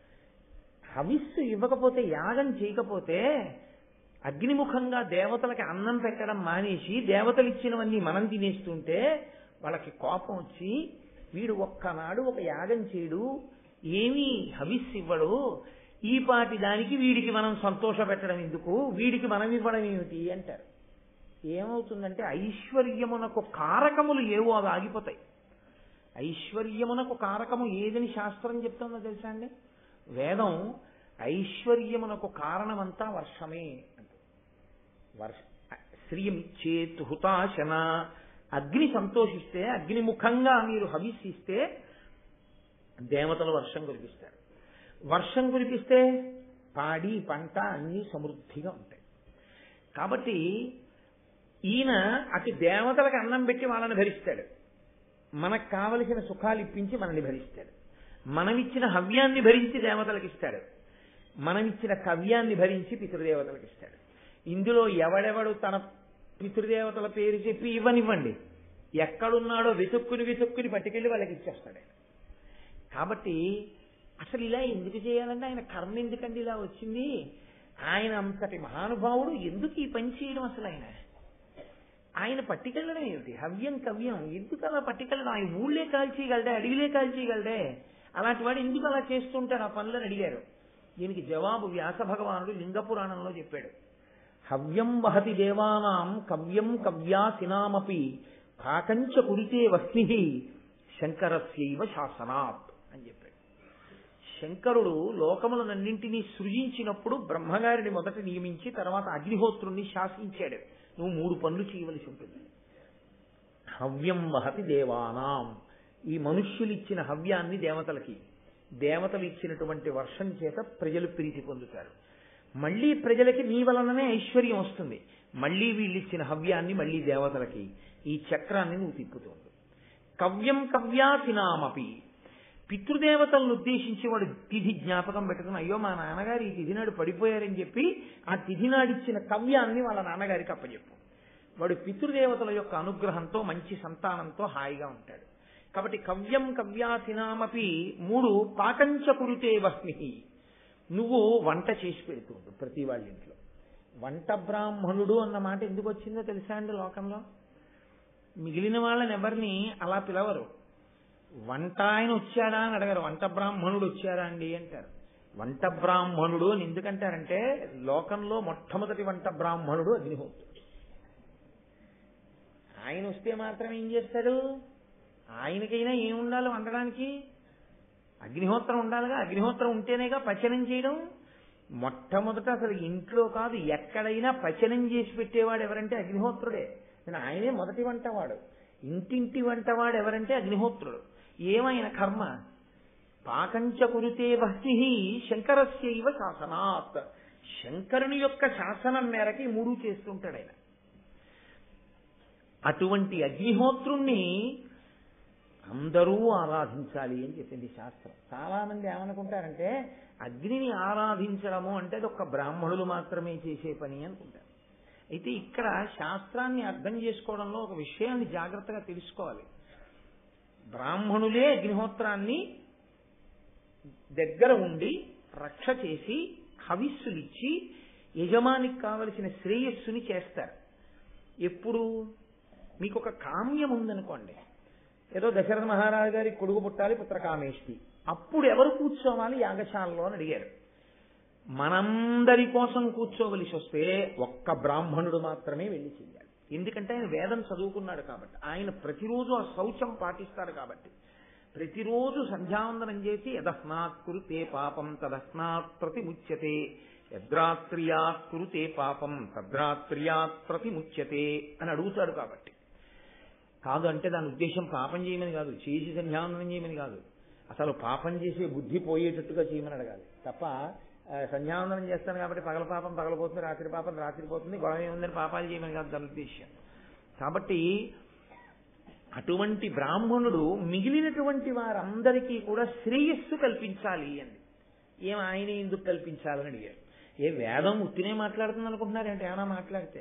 హవిస్సు ఇవ్వకపోతే, యాగం చేయకపోతే అగ్నిముఖంగా దేవతలకి అన్నం పెట్టడం మానేసి దేవతలు ఇచ్చినవన్నీ మనం తినేస్తుంటే వాళ్ళకి కోపం వచ్చి వీడు ఒక్కనాడు ఒక యాగం చేయడు, ఏమీ హవిస్సు ఇవ్వడు, ఈ పాటి దానికి వీడికి మనం సంతోష పెట్టడం ఎందుకు, వీడికి మనం ఇవ్వడం ఏమిటి అంటారు. ఏమవుతుందంటే ఐశ్వర్యమునకు కారకములు ఏవో అవి ఆగిపోతాయి. ఐశ్వర్యమునకు కారకము ఏదని శాస్త్రం చెప్తుందో తెలుసా అండి? వేదం ఐశ్వర్యమునకు కారణమంతా వర్షమే. వర్ష శ్రీమిచ్చేత్ హుతాశన. అగ్ని సంతోషిస్తే, అగ్నిముఖంగా మీరు హవిస్సిస్తే దేవతలు వర్షం కురిపిస్తారు. వర్షం కురిపిస్తే పాడి పంట అన్నీ సమృద్ధిగా ఉంటాయి. కాబట్టి ఈయన అటు దేవతలకు అన్నం పెట్టి వాళ్ళని భరిస్తాడు, మనకు కావలసిన సుఖాలు ఇప్పించి మనల్ని భరిస్తాడు. మనమిచ్చిన హవ్యాన్ని భరించి దేవతలకు ఇస్తాడు, మనమిచ్చిన కవ్యాన్ని భరించి పితృదేవతలకు ఇస్తాడు. ఇందులో ఎవడెవడు తన పితృదేవతల పేరు చెప్పి ఇవ్వనివ్వండి, ఎక్కడున్నాడో వెతుక్కుని వెతుక్కుని పట్టుకెళ్ళి వాళ్ళకి ఇచ్చేస్తాడు. కాబట్టి అసలు ఇలా ఎందుకు చేయాలంటే ఆయన కర్మ ఎందుకండి ఇలా వచ్చింది? ఆయన అంతటి మహానుభావుడు ఎందుకు ఈ పని చేయడం? అసలు ఆయన ఆయన పట్టుకెళ్ళడం ఏమిటి? హవ్యం కవ్యం ఎందుకు అలా పట్టుకెళ్ళడం? ఆయన ఊళ్ళే కాల్చేయగలడే, అడవిలే కాల్చేయగలడే, అలాంటి వాడు ఎందుకు అలా చేస్తుంటాడు ఆ పనులను అడిగారు. దీనికి జవాబు వ్యాస భగవానుడు లింగ పురాణంలో చెప్పాడు. హవ్యం వహతి దేవానాం కవ్యం కవ్యాసినామపి కాకంచ కురితే వస్మి శంకరస్యైవ శాసనాత్ అని చెప్పాడు. శంకరుడు లోకములనన్నింటినీ సృజించినప్పుడు బ్రహ్మగారిని మొదట నియమించి తర్వాత అగ్నిహోత్రుణ్ణి శాసించాడు. నువ్వు మూడు పనులు చేయవలసి ఉంటుంది. హవ్యం వహతి దేవానాం, ఈ మనుష్యులు ఇచ్చిన హవ్యాన్ని దేవతలకి, దేవతలు ఇచ్చినటువంటి వర్షం చేత ప్రజలు ప్రీతి పొందుతారు. మళ్లీ ప్రజలకి నీ వలననే ఐశ్వర్యం వస్తుంది. మళ్లీ వీళ్ళు ఇచ్చిన హవ్యాన్ని మళ్లీ దేవతలకి, ఈ చక్రాన్ని నువ్వు తిప్పుతుంది. కవ్యం కవ్యాసినామపి, పితృదేవతలను ఉద్దేశించి వాడు తిథి జ్ఞాపకం పెట్టుకుని, అయ్యో మా నాన్నగారు ఈ తిథి నాడు పడిపోయారని చెప్పి ఆ తిథి నాడిచ్చిన కవ్యాన్ని వాళ్ళ నాన్నగారికి అప్పచెప్పు. వాడు పితృదేవతల యొక్క అనుగ్రహంతో మంచి సంతానంతో హాయిగా ఉంటాడు. కాబట్టి కవ్యం కవ్యాసినామపి. మూడు, పాకంచ కురుతే వస్మి, నువ్వు వంట చేసి పెడుతుండు ప్రతి వాళ్ళ ఇంట్లో. వంట బ్రాహ్మణుడు అన్న మాట ఎందుకు వచ్చిందో తెలుసా అండి? లోకంలో మిగిలిన వాళ్ళని ఎవరిని అలా పిలవరు. వంట ఆయన వచ్చాడా అని అడగారు, వంట బ్రాహ్మణుడు వచ్చారా అండి అంటారు. వంట బ్రాహ్మణుడు అని ఎందుకంటారంటే లోకంలో మొట్టమొదటి వంట బ్రాహ్మణుడు అగ్నిహోత్రుడు. ఆయన వస్తే మాత్రం ఏం చేస్తాడు? ఆయనకైనా ఏముండాలి వండడానికి? అగ్నిహోత్రం ఉండాలిగా. అగ్నిహోత్రం ఉంటేనేగా పచనం చేయడం. మొట్టమొదట అసలు ఇంట్లో కాదు ఎక్కడైనా పచనం చేసి పెట్టేవాడు ఎవరంటే అగ్నిహోత్రుడే. ఆయనే మొదటి వంటవాడు. ఇంటింటి వంటవాడు ఎవరంటే అగ్నిహోత్రుడు. ఏమైనా కర్మ. పాకంచ కురుతే వహ్ని శంకరస్యైవ శాసనాత్, శంకరుని యొక్క శాసనం మేరకి మూడు చేస్తుంటాడు ఆయన. అటువంటి అగ్నిహోత్రుణ్ణి అందరూ ఆరాధించాలి అని చెప్పింది శాస్త్రం. చాలా మంది ఏమనుకుంటారంటే అగ్నిని ఆరాధించడము అంటే అది ఒక్క బ్రాహ్మణులు మాత్రమే చేసే పని అనుకుంటారు. అయితే ఇక్కడ శాస్త్రాన్ని అర్థం చేసుకోవడంలో ఒక విషయాన్ని జాగ్రత్తగా తెలుసుకోవాలి. బ్రాహ్మణులే అగ్నిహోత్రాన్ని దగ్గర ఉండి రక్ష చేసి హవిస్సులిచ్చి యజమానికి కావలసిన శ్రేయస్సుని చేస్తారు. ఎప్పుడు మీకు ఒక కామ్యం ఉందనుకోండి, ఏదో దశరథ మహారాజు గారి కొడుకు పుట్టాలి పుత్రకామేష్టి, అప్పుడు ఎవరు కూర్చోవాలి యాగశాలలో అని అడిగారు. మనందరి కోసం కూర్చోవలసి వస్తే ఒక్క బ్రాహ్మణుడు మాత్రమే వెళ్ళి చెయ్యాలి. ఎందుకంటే ఆయన వేదం చదువుకున్నాడు కాబట్టి, ఆయన ప్రతిరోజు ఆ శౌచం పాటిస్తాడు కాబట్టి, ప్రతిరోజు సంధ్యావందనం చేసి యదస్మాత్ కురుతే పాపం తదస్మాత్ ప్రతిముచ్యతే, యద్రాత్ర్యాత్ కురుతే పాపం తద్రాత్ర్యాత్ ప్రతిముచ్యతే అని అడుగుతాడు. కాబట్టి కాదు అంటే దాని ఉద్దేశం పాపం చేయమని కాదు, చేసి సంధ్యావందనం చేయమని కాదు, అసలు పాపం చేసే బుద్ధి పోయేటట్టుగా చేయమని అడగాలి తప్ప సంధ్యావందనం చేస్తాను కాబట్టి పగల పాపం పగలపోతుంది, రాత్రి పాపం రాత్రి పోతుంది, గొడవ ఏముందని పాపాలు చేయమని కాదు దాని ఉద్దేశం. కాబట్టి అటువంటి బ్రాహ్మణుడు మిగిలినటువంటి వారందరికీ కూడా శ్రేయస్సు కల్పించాలి అని. ఏం ఆయన ఎందుకు కల్పించాలని అడిగారు. ఏ వేదం ఉత్తినే మాట్లాడుతుంది అనుకుంటున్నారంటే ఏమైనా మాట్లాడితే,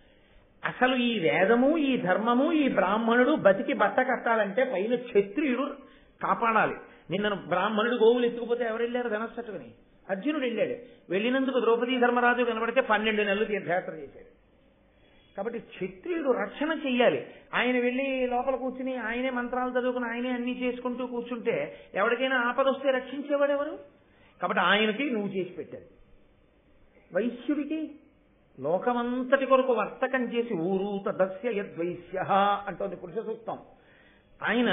అసలు ఈ వేదము ఈ ధర్మము ఈ బ్రాహ్మణుడు బతికి బట్ట కట్టాలంటే పైన క్షత్రియుడు కాపాడాలి. నిన్న బ్రాహ్మణుడు గోవులు ఎత్తుకుపోతే ఎవరు వెళ్ళారు? ధనస్సట్టుకుని అర్జునుడు వెళ్ళాడు. వెళ్ళినందుకు ద్రౌపదీ ధర్మరాజు కనబడితే పన్నెండు నెలలు తీర్థయాత్ర చేశాడు. కాబట్టి క్షత్రియుడు రక్షణ చెయ్యాలి. ఆయన వెళ్ళి లోపల కూర్చుని ఆయనే మంత్రాలు చదువుకుని ఆయనే అన్ని చేసుకుంటూ కూర్చుంటే ఎవరికైనా ఆపద వస్తే రక్షించేవాడు ఎవరు? కాబట్టి ఆయనకి నువ్వు చేసి పెట్టాలి. వైశ్యుడికి లోకమంతటి కొరకు వర్తకం చేసి ఊరు తదస్య యద్వైశ్య అంటోంది పురుష సూక్తం. ఆయన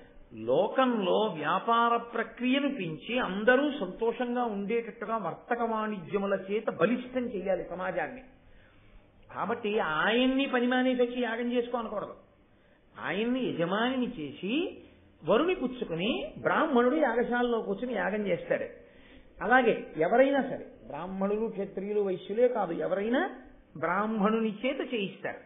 లోకంలో వ్యాపార ప్రక్రియను పెంచి అందరూ సంతోషంగా ఉండేటట్టుగా వర్తక వాణిజ్యముల చేత బలిష్టం చేయాలి సమాజాన్ని. కాబట్టి ఆయన్ని పని మానేసి వచ్చి యాగం చేసుకోనకూడదు. ఆయన్ని యజమానిని చేసి వరుని పుచ్చుకుని బ్రాహ్మణుడు యాగశాలలో కూర్చుని యాగం చేస్తాడు. అలాగే ఎవరైనా సరే బ్రాహ్మణులు క్షత్రియులు వైశ్యులే కాదు, ఎవరైనా బ్రాహ్మణుని చేత చేయిస్తారు.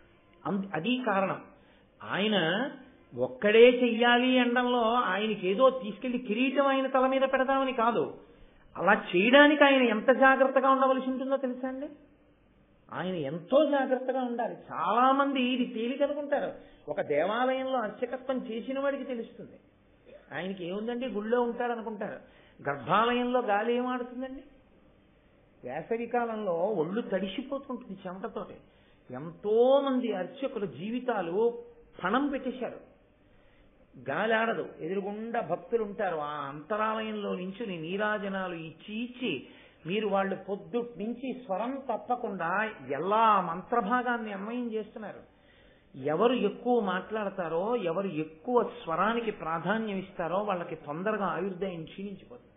అది కారణం. ఆయన ఒక్కడే చెయ్యాలి అనడంలో ఆయనకి ఏదో తీసుకెళ్లి కిరీటం ఆయన తల మీద పెడతామని కాదు. అలా చేయడానికి ఆయన ఎంత జాగ్రత్తగా ఉండవలసి ఉంటుందో తెలుసా అండి? ఆయన ఎంతో జాగ్రత్తగా ఉండాలి. చాలా మంది ఇది తేలికనుకుంటారు. ఒక దేవాలయంలో అర్చకత్వం చేసిన వాడికి తెలుస్తుంది. ఆయనకి ఏముందండి గుళ్ళో ఉంటాడు అనుకుంటారు. గర్భాలయంలో గాలి ఏమాడుతుందండి? వేసవి కాలంలో ఒళ్ళు తడిసిపోతుంటుంది చెమటతోటి. ఎంతో మంది అర్చకుల జీవితాలు పణం పెట్టేశారు. గాలి ఆడదు, ఎదురుగుండా భక్తులు ఉంటారు. ఆ అంతరాలయంలో నుంచి నీరాజనాలు ఇచ్చి ఇచ్చి మీరు వాళ్ళు పొద్దుట్ నుంచి స్వరం తప్పకుండా ఎలా మంత్రభాగాన్ని అన్వయం చేస్తున్నారు. ఎవరు ఎక్కువ మాట్లాడతారో, ఎవరు ఎక్కువ స్వరానికి ప్రాధాన్యం ఇస్తారో వాళ్ళకి తొందరగా ఆయుర్దాయం క్షీణించిపోతుంది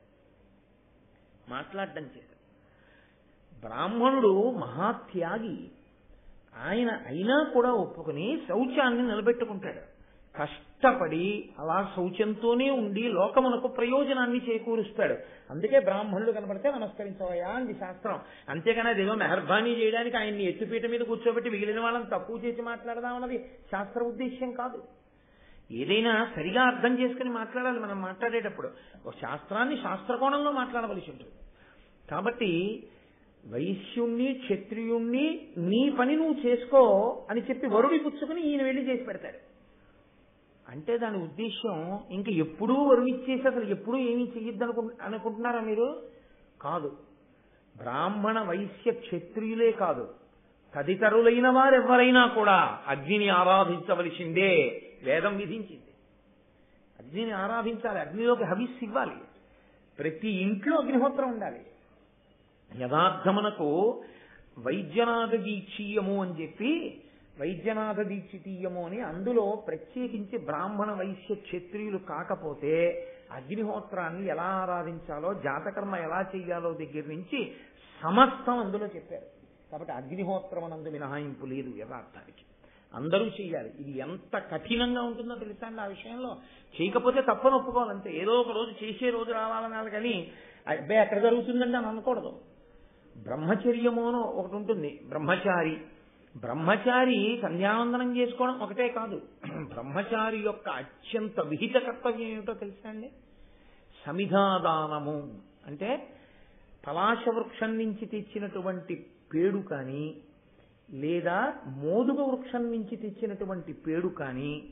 మాట్లాడడం చేత. బ్రాహ్మణుడు మహాత్యాగి. ఆయన అయినా కూడా ఒప్పుకుని శౌచాన్ని నిలబెట్టుకుంటాడు. కష్టపడి అలా శౌచంతోనే ఉండి లోకమునకు ప్రయోజనాన్ని చేకూరుస్తాడు. అందుకే బ్రాహ్మణుడు కనబడితే నమస్కరించవయా అంది శాస్త్రం. అంతేగాని అదేదో మెహర్బానీ చేయడానికి ఆయన్ని ఎత్తుపీట మీద కూర్చోబెట్టి మిగిలిన వాళ్ళని తక్కువ చేసి మాట్లాడదామన్నది శాస్త్ర ఉద్దేశ్యం కాదు. ఏదైనా సరిగా అర్థం చేసుకుని మాట్లాడాలి. మనం మాట్లాడేటప్పుడు ఒక శాస్త్రాన్ని శాస్త్రకోణంలో మాట్లాడవలసి ఉంటుంది. కాబట్టి వైశ్యుణ్ణి క్షత్రియుణ్ణి నీ పని నువ్వు చేసుకో అని చెప్పి వరుడి పుచ్చుకుని ఈయన వెళ్ళి చేసి పెడతాడు. అంటే దాని ఉద్దేశం ఇంక ఎప్పుడూ వరుణిచ్చేసి అసలు ఎప్పుడూ ఏమీ చెయ్యొద్దు అనుకు అనుకుంటున్నారా మీరు? కాదు. బ్రాహ్మణ వైశ్య క్షత్రియులే కాదు, తదితరులైన వారెవరైనా కూడా అగ్నిని ఆరాధించవలసిందే. వేదం విధించింది. అగ్నిని ఆరాధించాలి, అగ్నిలోకి హవిస్సు ఇవ్వాలి. ప్రతి ఇంట్లో అగ్నిహోత్రం ఉండాలి. యథార్థమునకు వైద్యనాథ దీక్షీయము అని చెప్పి వైద్యనాథ దీక్షితీయము అని అందులో ప్రత్యేకించి బ్రాహ్మణ వైశ్య క్షత్రియులు కాకపోతే అగ్నిహోత్రాన్ని ఎలా ఆరాధించాలో, జాతకర్మ ఎలా చెయ్యాలో దగ్గర నుంచి సమస్తం అందులో చెప్పారు. కాబట్టి అగ్నిహోత్రం అనందు మినహాయింపు లేదు. యథార్థానికి అందరూ చెయ్యాలి. ఇది ఎంత కఠినంగా ఉంటుందో తెలుసా అండి. ఆ విషయంలో చేయకపోతే తప్పని ఒప్పుకోవాలంటే. ఏదో ఒక రోజు చేసే రోజు రావాలనాలి కానీ అబ్బాయి ఎక్కడ జరుగుతుందండి అని అనకూడదు. బ్రహ్మచర్యము అని ఒకటి ఉంటుంది. బ్రహ్మచారి బ్రహ్మచారి సంధ్యావందనం చేసుకోవడం ఒకటే కాదు. బ్రహ్మచారి యొక్క అత్యంత విహిత కర్తవ్యం ఏమిటో తెలుసా అండి? సమిధాదానము అంటే పలాశ వృక్షం నుంచి తెచ్చినటువంటి పేడు కానీ లేదా మోదుగ వృక్షం నుంచి తెచ్చినటువంటి పేడు కానీ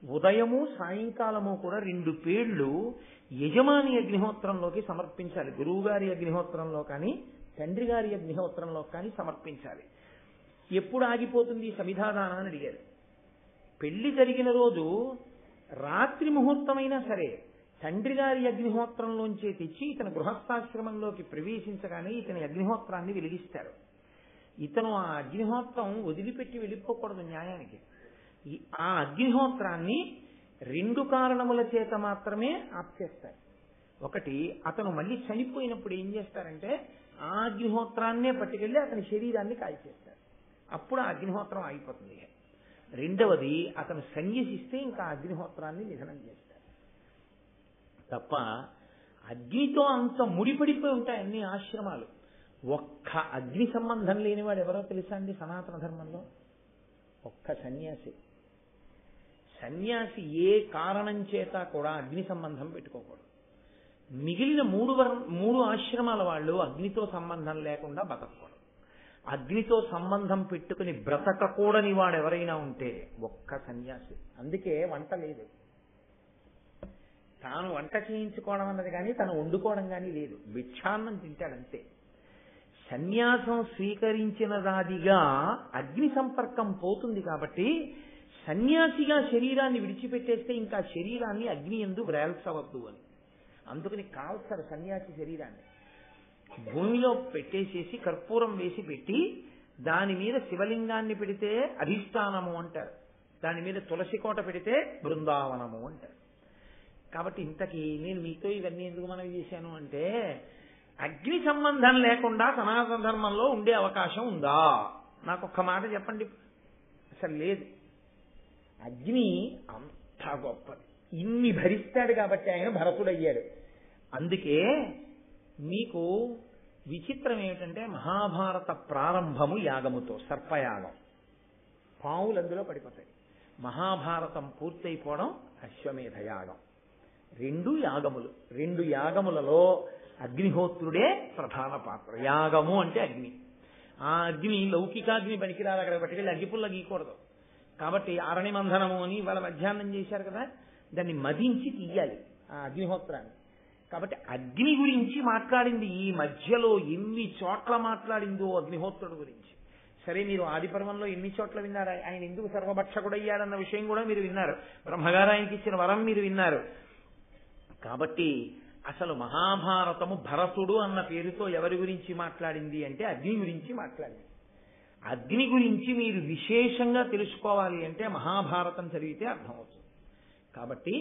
ఉదయము సాయంకాలము కూడా రెండు పేళ్లు యజమాని అగ్నిహోత్రంలోకి సమర్పించాలి. గురువుగారి అగ్నిహోత్రంలో కానీ తండ్రి గారి అగ్నిహోత్రంలో కానీ సమర్పించాలి. ఎప్పుడు ఆగిపోతుంది సమిధాదానం అని అడిగారు. పెళ్లి జరిగిన రోజు రాత్రి ముహూర్తమైనా సరే తండ్రి గారి అగ్నిహోత్రంలోంచే తెచ్చి ఇతని గృహస్థాశ్రమంలోకి ప్రవేశించగానే ఇతని అగ్నిహోత్రాన్ని వెలిగిస్తారు. ఇతను ఆ అగ్నిహోత్రం వదిలిపెట్టి వెళ్ళిపోకూడదు న్యాయానికి. ఆ అగ్నిహోత్రాన్ని రెండు కారణముల చేత మాత్రమే ఆపేస్తారు. ఒకటి, అతను మళ్ళీ చనిపోయినప్పుడు ఏం చేస్తారంటే ఆ అగ్నిహోత్రాన్నే పట్టుకెళ్ళి అతని శరీరాన్ని కాల్చేస్తారు. అప్పుడు ఆ అగ్నిహోత్రం ఆగిపోతుంది. రెండవది, అతను సన్యసిస్తే ఇంకా అగ్నిహోత్రాన్ని నిధనం చేస్తారు. తప్ప అగ్నితో అంత ముడిపడిపోయి ఉంటాయి అన్ని ఆశ్రమాలు. ఒక్క అగ్ని సంబంధం లేనివాడు ఎవరో తెలుసా అండి సనాతన ధర్మంలో? ఒక్క సన్యాసి. సన్యాసి ఏ కారణం చేత కూడా అగ్ని సంబంధం పెట్టుకోకూడదు. మిగిలిన మూడు మూడు ఆశ్రమాల వాళ్ళు అగ్నితో సంబంధం లేకుండా బతకూడదు. అగ్నితో సంబంధం పెట్టుకుని బ్రతకకూడని వాడు ఎవరైనా ఉంటే ఒక్క సన్యాసి. అందుకే వంట లేదు. తాను వంట చేయించుకోవడం అన్నది కానీ తను వండుకోవడం కానీ లేదు. భిక్షాన్నం తింటాడంతే. సన్యాసం స్వీకరించినదాదిగా అగ్ని సంపర్కం పోతుంది. కాబట్టి సన్యాసిగా శరీరాన్ని విడిచిపెట్టేస్తే ఇంకా శరీరాన్ని అగ్ని యందు వ్రేల్చవద్దు అని. అందుకని కాల్స్తారు సన్యాసి శరీరాన్ని. భూమిలో పెట్టేసేసి కర్పూరం వేసి పెట్టి దాని మీద శివలింగాన్ని పెడితే అధిష్టానము అంటారు. దాని మీద తులసి కోట పెడితే బృందావనము అంటారు. కాబట్టి ఇంతకీ నేను మీతో ఇవన్నీ ఎందుకు మనవి చేశాను అంటే, అగ్ని సంబంధం లేకుండా సనాతన ధర్మంలో ఉండే అవకాశం ఉందా? నాకు ఒక్క మాట చెప్పండి. అసలు లేదు. అగ్ని అంత గొప్పది. ఇన్ని భరిస్తాడు కాబట్టి ఆయన భరతుడయ్యాడు. అందుకే మీకు విచిత్రం ఏమిటంటే, మహాభారత ప్రారంభము యాగముతో, సర్పయాగం. పావులు అందులో పడిపోతాయి. మహాభారతం పూర్తయిపోవడం అశ్వమేధ యాగం. రెండు యాగములు. రెండు యాగములలో అగ్నిహోత్రుడే ప్రధాన పాత్ర. యాగము అంటే అగ్ని. ఆ అగ్ని లౌకికాగ్ని పనికిరాదు. అక్కడ పట్టుకెళ్ళి అగ్గిపుల్ల గీయకూడదు. కాబట్టి ఆరణి మంధనము అని వాళ్ళ మధ్యాహ్నం చేశారు కదా, దాన్ని మదించి తీయాలి ఆ అగ్నిహోత్రాన్ని. కాబట్టి అగ్ని గురించి మాట్లాడింది ఈ మధ్యలో ఎన్ని చోట్ల మాట్లాడిందో అగ్నిహోత్రుడు గురించి. సరే, మీరు ఆదిపర్వంలో ఎన్ని చోట్ల విన్నారు? ఆయన ఎందుకు సర్వభక్షకుడయ్యాడన్న విషయం కూడా మీరు విన్నారు. బ్రహ్మగారు ఆయనకి ఇచ్చిన వరం మీరు విన్నారు. కాబట్టి అసలు మహాభారతము భరతుడు అన్న పేరుతో ఎవరి గురించి మాట్లాడింది అంటే అగ్ని గురించి మాట్లాడింది. అగ్ని గురించి మీరు విశేషంగా తెలుసుకోవాలి అంటే మహాభారతం చదివితే అర్థమవుతుంది. కాబట్టి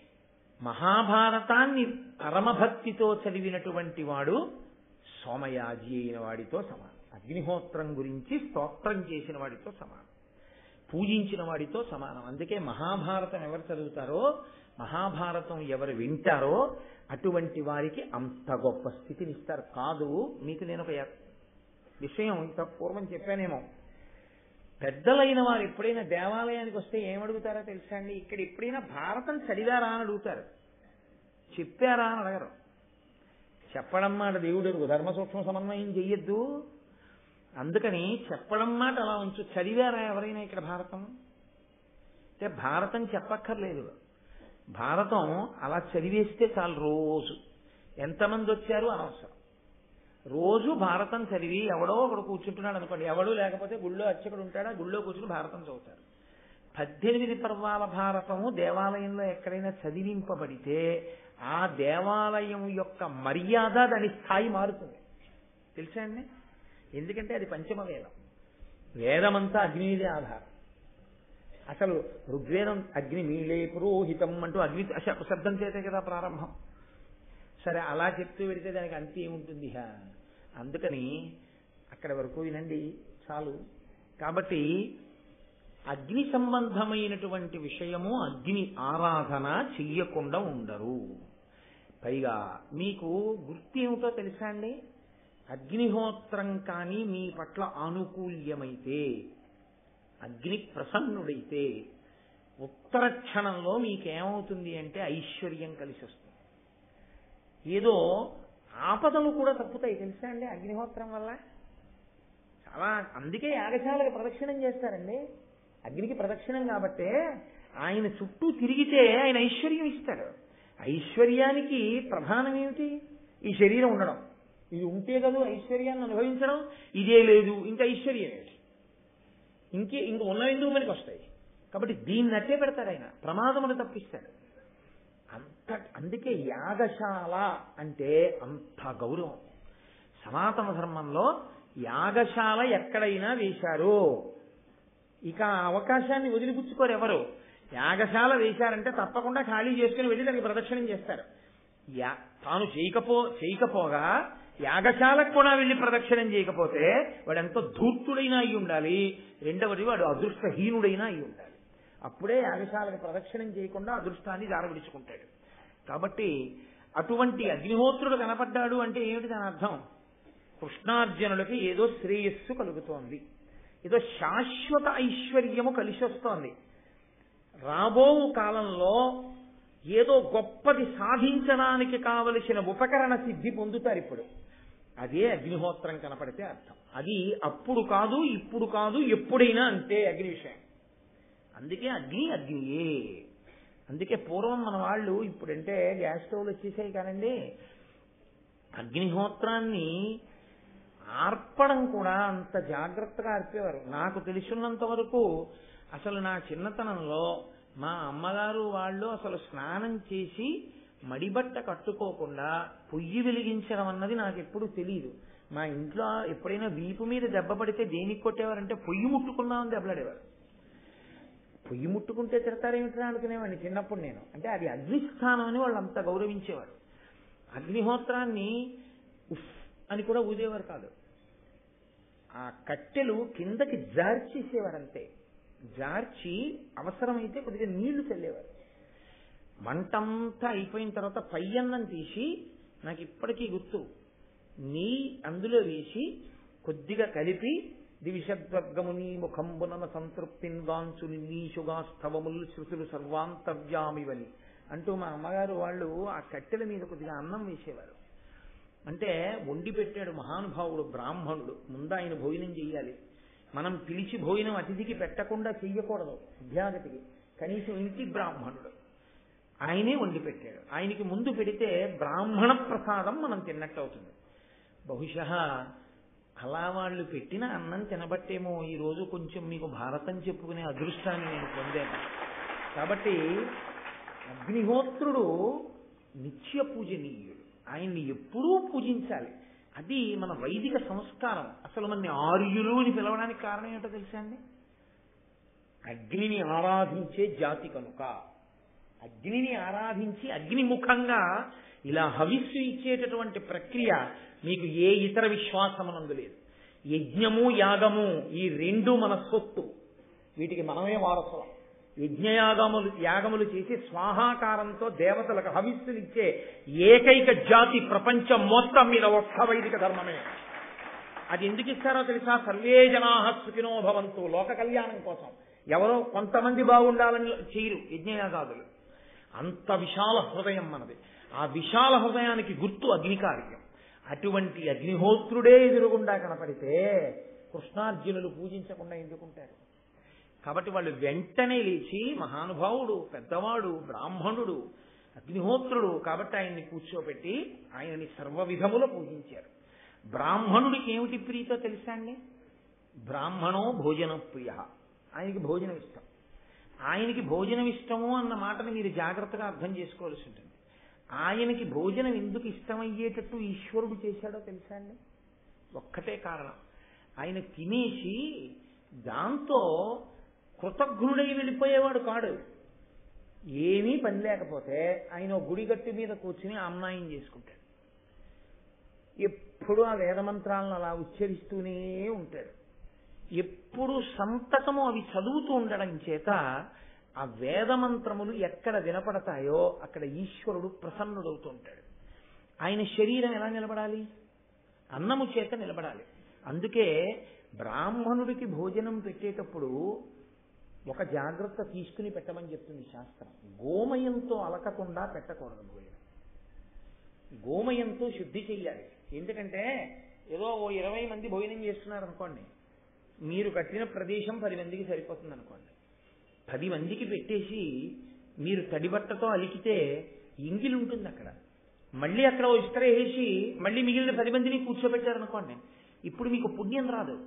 మహాభారతాన్ని పరమభక్తితో చదివినటువంటి వాడు సోమయాజి అయిన వాడితో సమానం. అగ్నిహోత్రం గురించి స్తోత్రం చేసిన వాడితో సమానం. పూజించిన వాడితో సమానం. అందుకే మహాభారతం ఎవరు చదువుతారో, మహాభారతం ఎవరు వింటారో అటువంటి వారికి అంత గొప్ప స్థితిని ఇస్తారు. కాదు, మీకు నేను ఒక విషయం ఇంత పూర్వం చెప్పానేమో. పెద్దలైన వారు ఎప్పుడైనా దేవాలయానికి వస్తే ఏమడుగుతారో తెలుసా అండి? ఇక్కడ ఎప్పుడైనా భారతం చదివారా అని అడుగుతారు. చెప్పారా అని అడగరు. చెప్పడం మాట దేవుడు ధర్మ సూక్ష్మ సమన్వయం చెయ్యొద్దు. అందుకని చెప్పడం మాట అలా ఉంచు. చదివారా ఎవరైనా ఇక్కడ భారతం అంటే? భారతం చెప్పక్కర్లేదు. భారతం అలా చదివేస్తే చాలు. రోజు ఎంతమంది వచ్చారు అనవసరం. రోజు భారతం చదివి ఎవడో ఒకడు కూర్చుంటున్నాడు అనుకోండి, ఎవడు లేకపోతే గుళ్ళో అర్చకుడు ఉంటాడా, గుళ్ళో కూర్చుని భారతం చదువుతారు. పద్దెనిమిది పర్వాల భారతము దేవాలయంలో ఎక్కడైనా చదివింపబడితే ఆ దేవాలయం యొక్క మర్యాద, దాని స్థాయి మారుతుంది. తెలుసా అండి? ఎందుకంటే అది పంచమ వేదం. వేదమంతా అగ్ని మీదే ఆధారం. అసలు ఋగ్వేదం అగ్ని మీలే పురోహితం అంటూ అగ్ని శబ్దం చేతే కదా ప్రారంభం. సరే, అలా చెప్తూ పెడితే దానికి అంతే ఏముంటుంది? అందుకని అక్కడి వరకు వినండి చాలు. కాబట్టి అగ్ని సంబంధమైనటువంటి విషయము, అగ్ని ఆరాధన చెయ్యకుండా ఉండరు. పైగా మీకు గుర్తు ఏమిటో తెలుసా అండి? అగ్నిహోత్రం కానీ మీ పట్ల ఆనుకూల్యమైతే, అగ్ని ప్రసన్నుడైతే ఉత్తర క్షణంలో మీకేమవుతుంది అంటే ఐశ్వర్యం కలిసి వస్తుంది. ఏదో ఆపదలు కూడా తప్పుతాయి తెలుసా అండి అగ్నిహోత్రం వల్ల. చాలా అందుకే యాగశాలకు ప్రదక్షిణం చేస్తారండి. అగ్నికి ప్రదక్షిణం కాబట్టే ఆయన చుట్టూ తిరిగితే ఆయన ఐశ్వర్యం ఇస్తాడు. ఐశ్వర్యానికి ప్రధానం ఏమిటి? ఈ శరీరం ఉండడం. ఇది ఉంటే కదా ఐశ్వర్యాన్ని అనుభవించడం. ఇదే లేదు, ఇంకా ఐశ్వర్యం ఏమిటి? ఇంకే ఇంక ఉన్న ఎందుకు మనకి వస్తాయి. కాబట్టి దీన్ని అట్టే పెడతాడు ఆయన, ప్రమాదమును తప్పిస్తాడు. అంత అందుకే యాగశాల అంటే అంత గౌరవం. సనాతన ధర్మంలో యాగశాల ఎక్కడైనా వేశారు, ఇక ఆ అవకాశాన్ని వదిలిపుచ్చుకోరు ఎవరు. యాగశాల వేశారంటే తప్పకుండా ఖాళీ చేసుకుని వెళ్ళి దానికి ప్రదక్షిణం చేస్తారు. యా తాను చేయకపో చేయకపోగా యాగశాలకు కూడా వెళ్ళి ప్రదక్షిణం చేయకపోతే వాడు ఎంతో ధూర్తుడైనా అయి ఉండాలి. రెండవది వాడు అదృష్టహీనుడైనా అయి ఉండాలి. అప్పుడే యాగశాలకు ప్రదక్షిణం చేయకుండా అదృష్టాన్ని దారవిడుచుకుంటాడు. కాబట్టి అటువంటి అగ్నిహోత్రుడు కనపడ్డాడు అంటే ఏమిటి దాని అర్థం? కృష్ణార్జునులకి ఏదో శ్రేయస్సు కలుగుతోంది, ఏదో శాశ్వత ఐశ్వర్యము కలిసి వస్తోంది. రాబో కాలంలో ఏదో గొప్పది సాధించడానికి కావలసిన ఉపకరణ సిద్ధి పొందుతారు. ఇప్పుడు అదే అగ్నిహోత్రం కనపడితే అర్థం. అది అప్పుడు కాదు, ఇప్పుడు కాదు, ఎప్పుడైనా అంతే అగ్ని విషయం. అందుకే అగ్ని అగ్నియే. అందుకే పూర్వం మన వాళ్ళు, ఇప్పుడంటే గ్యాస్ స్టవ్లు వచ్చేసాయి కానండి, అగ్నిహోత్రాన్ని ఆర్పడం కూడా అంత జాగ్రత్తగా ఆర్పేవారు. నాకు తెలిసినంత వరకు అసలు నా చిన్నతనంలో మా అమ్మగారు వాళ్ళు అసలు స్నానం చేసి మడిబట్ట కట్టుకోకుండా పొయ్యి వెలిగించడం అన్నది నాకు ఎప్పుడు తెలియదు. మా ఇంట్లో ఎప్పుడైనా వీపు మీద దెబ్బ పడితే దేనికి కొట్టేవారంటే పొయ్యి ముట్టుకున్నామని దెబ్బలాడేవారు. పొయ్యి ముట్టుకుంటే తిడతారేమిట్రా అనుకునేవాడిని చిన్నప్పుడు నేను. అంటే అది అగ్నిస్థానం అని వాళ్ళు అంత గౌరవించేవారు. అగ్నిహోత్రాన్ని ఉఫ్ అని కూడా ఊదేవారు కాదు. ఆ కట్టెలు కిందకి జార్చేసేవారంతే. జార్చి అవసరమైతే కొద్దిగా నీళ్లు చల్లేవారు. మంటంతా అయిపోయిన తర్వాత పయ్యన్నం తీసి, నాకు ఇప్పటికీ గుర్తు, నీ అందులో వేసి కొద్దిగా కలిపి దివిషద్వర్గముని ముఖంబునన సంతృప్తిన్ గాంచు నీషుగా స్థవములు శృతులు సర్వాంతర్యామివని అంటూ మా అమ్మగారు వాళ్ళు ఆ కట్టెల మీద కొద్దిగా అన్నం వేసేవారు. అంటే వండి పెట్టాడు మహానుభావుడు బ్రాహ్మణుడు, ముందు ఆయన భోజనం చెయ్యాలి. మనం పిలిచి భోజనం అతిథికి పెట్టకుండా చెయ్యకూడదు, అభ్యాగతికి. కనీసం ఇంటి బ్రాహ్మణుడు ఆయనే వండి పెట్టాడు. ఆయనకి ముందు పెడితే బ్రాహ్మణ ప్రసాదం మనం తిన్నట్టు అవుతుంది. బహుశా అలా వాళ్ళు పెట్టిన అన్నం తినబట్టేమో ఈరోజు కొంచెం మీకు భారతం చెప్పుకునే అదృష్టాన్ని నేను పొందాను. కాబట్టి అగ్నిహోత్రుడు నిత్య పూజనీయుడు, ఆయన్ని ఎప్పుడూ పూజించాలి. అది మన వైదిక సంస్కారం. అసలు మన ఆర్యులు అని పిలవడానికి కారణం ఏంటో తెలుసా అండి? అగ్నిని ఆరాధించే జాతి కనుక. అగ్నిని ఆరాధించి అగ్నిముఖంగా ఇలా హవిస్సు ఇచ్చేటటువంటి ప్రక్రియ మీకు ఏ ఇతర విశ్వాసమునందు లేదు. యజ్ఞము యాగము ఈ రెండు మన సొత్తు, వీటికి మనమే వారసులం. యజ్ఞయాగములు యాగములు చేసి స్వాహాకారంతో దేవతలకు హవిస్సునిచ్చే ఏకైక జాతి ప్రపంచం మొత్తం మీద ఒక్క వైదిక ధర్మమే. అది ఎందుకు ఇస్తారో తెలుసా? సర్వే జనాః సుఖినో భవంతు, లోక కళ్యాణం కోసం. ఎవరో కొంతమంది బాగుండాలని చేయరు యజ్ఞయాగాదులు. అంత విశాల హృదయం మనది. ఆ విశాల హృదయానికి గుర్తు అగ్నికార్యం. అటువంటి అగ్నిహోత్రుడే ఎదురుగుండా కనపడితే కృష్ణార్జునులు పూజించకుండా ఎందుకుంటారు? కాబట్టి వాళ్ళు వెంటనే లేచి, మహానుభావుడు, పెద్దవాడు, బ్రాహ్మణుడు, అగ్నిహోత్రుడు కాబట్టి ఆయన్ని కూర్చోబెట్టి ఆయనని సర్వ విధములో పూజించారు. బ్రాహ్మణుడికి ఏమిటి ప్రీతో తెలుసా అండి? బ్రాహ్మణో భోజన ప్రియ, ఆయనకి భోజనం ఇష్టం. ఆయనకి భోజనం ఇష్టము అన్న మాటని మీరు జాగ్రత్తగా అర్థం చేసుకోవాల్సి ఉంటుంది. ఆయనకి భోజనం ఎందుకు ఇష్టమయ్యేటట్టు ఈశ్వరుడు చేశాడో తెలుసా అండి? ఒక్కటే కారణం, ఆయన తినేసి దాంతో కృతజ్ఞుడై వెళ్ళిపోయేవాడు కాడు. ఏమీ పని లేకపోతే ఆయన గుడిగట్టు మీద కూర్చుని అమ్నాయం చేసుకుంటాడు. ఎప్పుడు ఆ వేదమంత్రాలను అలా ఉచ్చరిస్తూనే ఉంటాడు. ఎప్పుడు సంతకము అవి చదువుతూ ఉండడం చేత ఆ వేదమంత్రములు ఎక్కడ వినపడతాయో అక్కడ ఈశ్వరుడు ప్రసన్నుడవుతూ ఉంటాడు. ఆయన శరీరం ఎలా నిలబడాలి? అన్నము చేత నిలబడాలి. అందుకే బ్రాహ్మణుడికి భోజనం పెట్టేటప్పుడు ఒక జాగ్రత్త తీసుకుని పెట్టమని చెప్తుంది శాస్త్రం. గోమయంతో అలకకుండా పెట్టకూడదు భోజనం. గోమయంతో శుద్ధి చెయ్యాలి. ఎందుకంటే ఏదో ఓ ఇరవై మంది భోజనం చేస్తున్నారు అనుకోండి, మీరు కట్టిన ప్రదేశం పది మందికి సరిపోతుంది అనుకోండి. పది మందికి పెట్టేసి మీరు తడిబట్టతో అలికితే ఎంగిలి ఉంటుంది అక్కడ. మళ్ళీ అక్కడ ఇస్త్ర వేసి మళ్ళీ మిగిలిన పది మందిని కూర్చోబెట్టారనుకోండి, ఇప్పుడు మీకు పుణ్యం రాదు.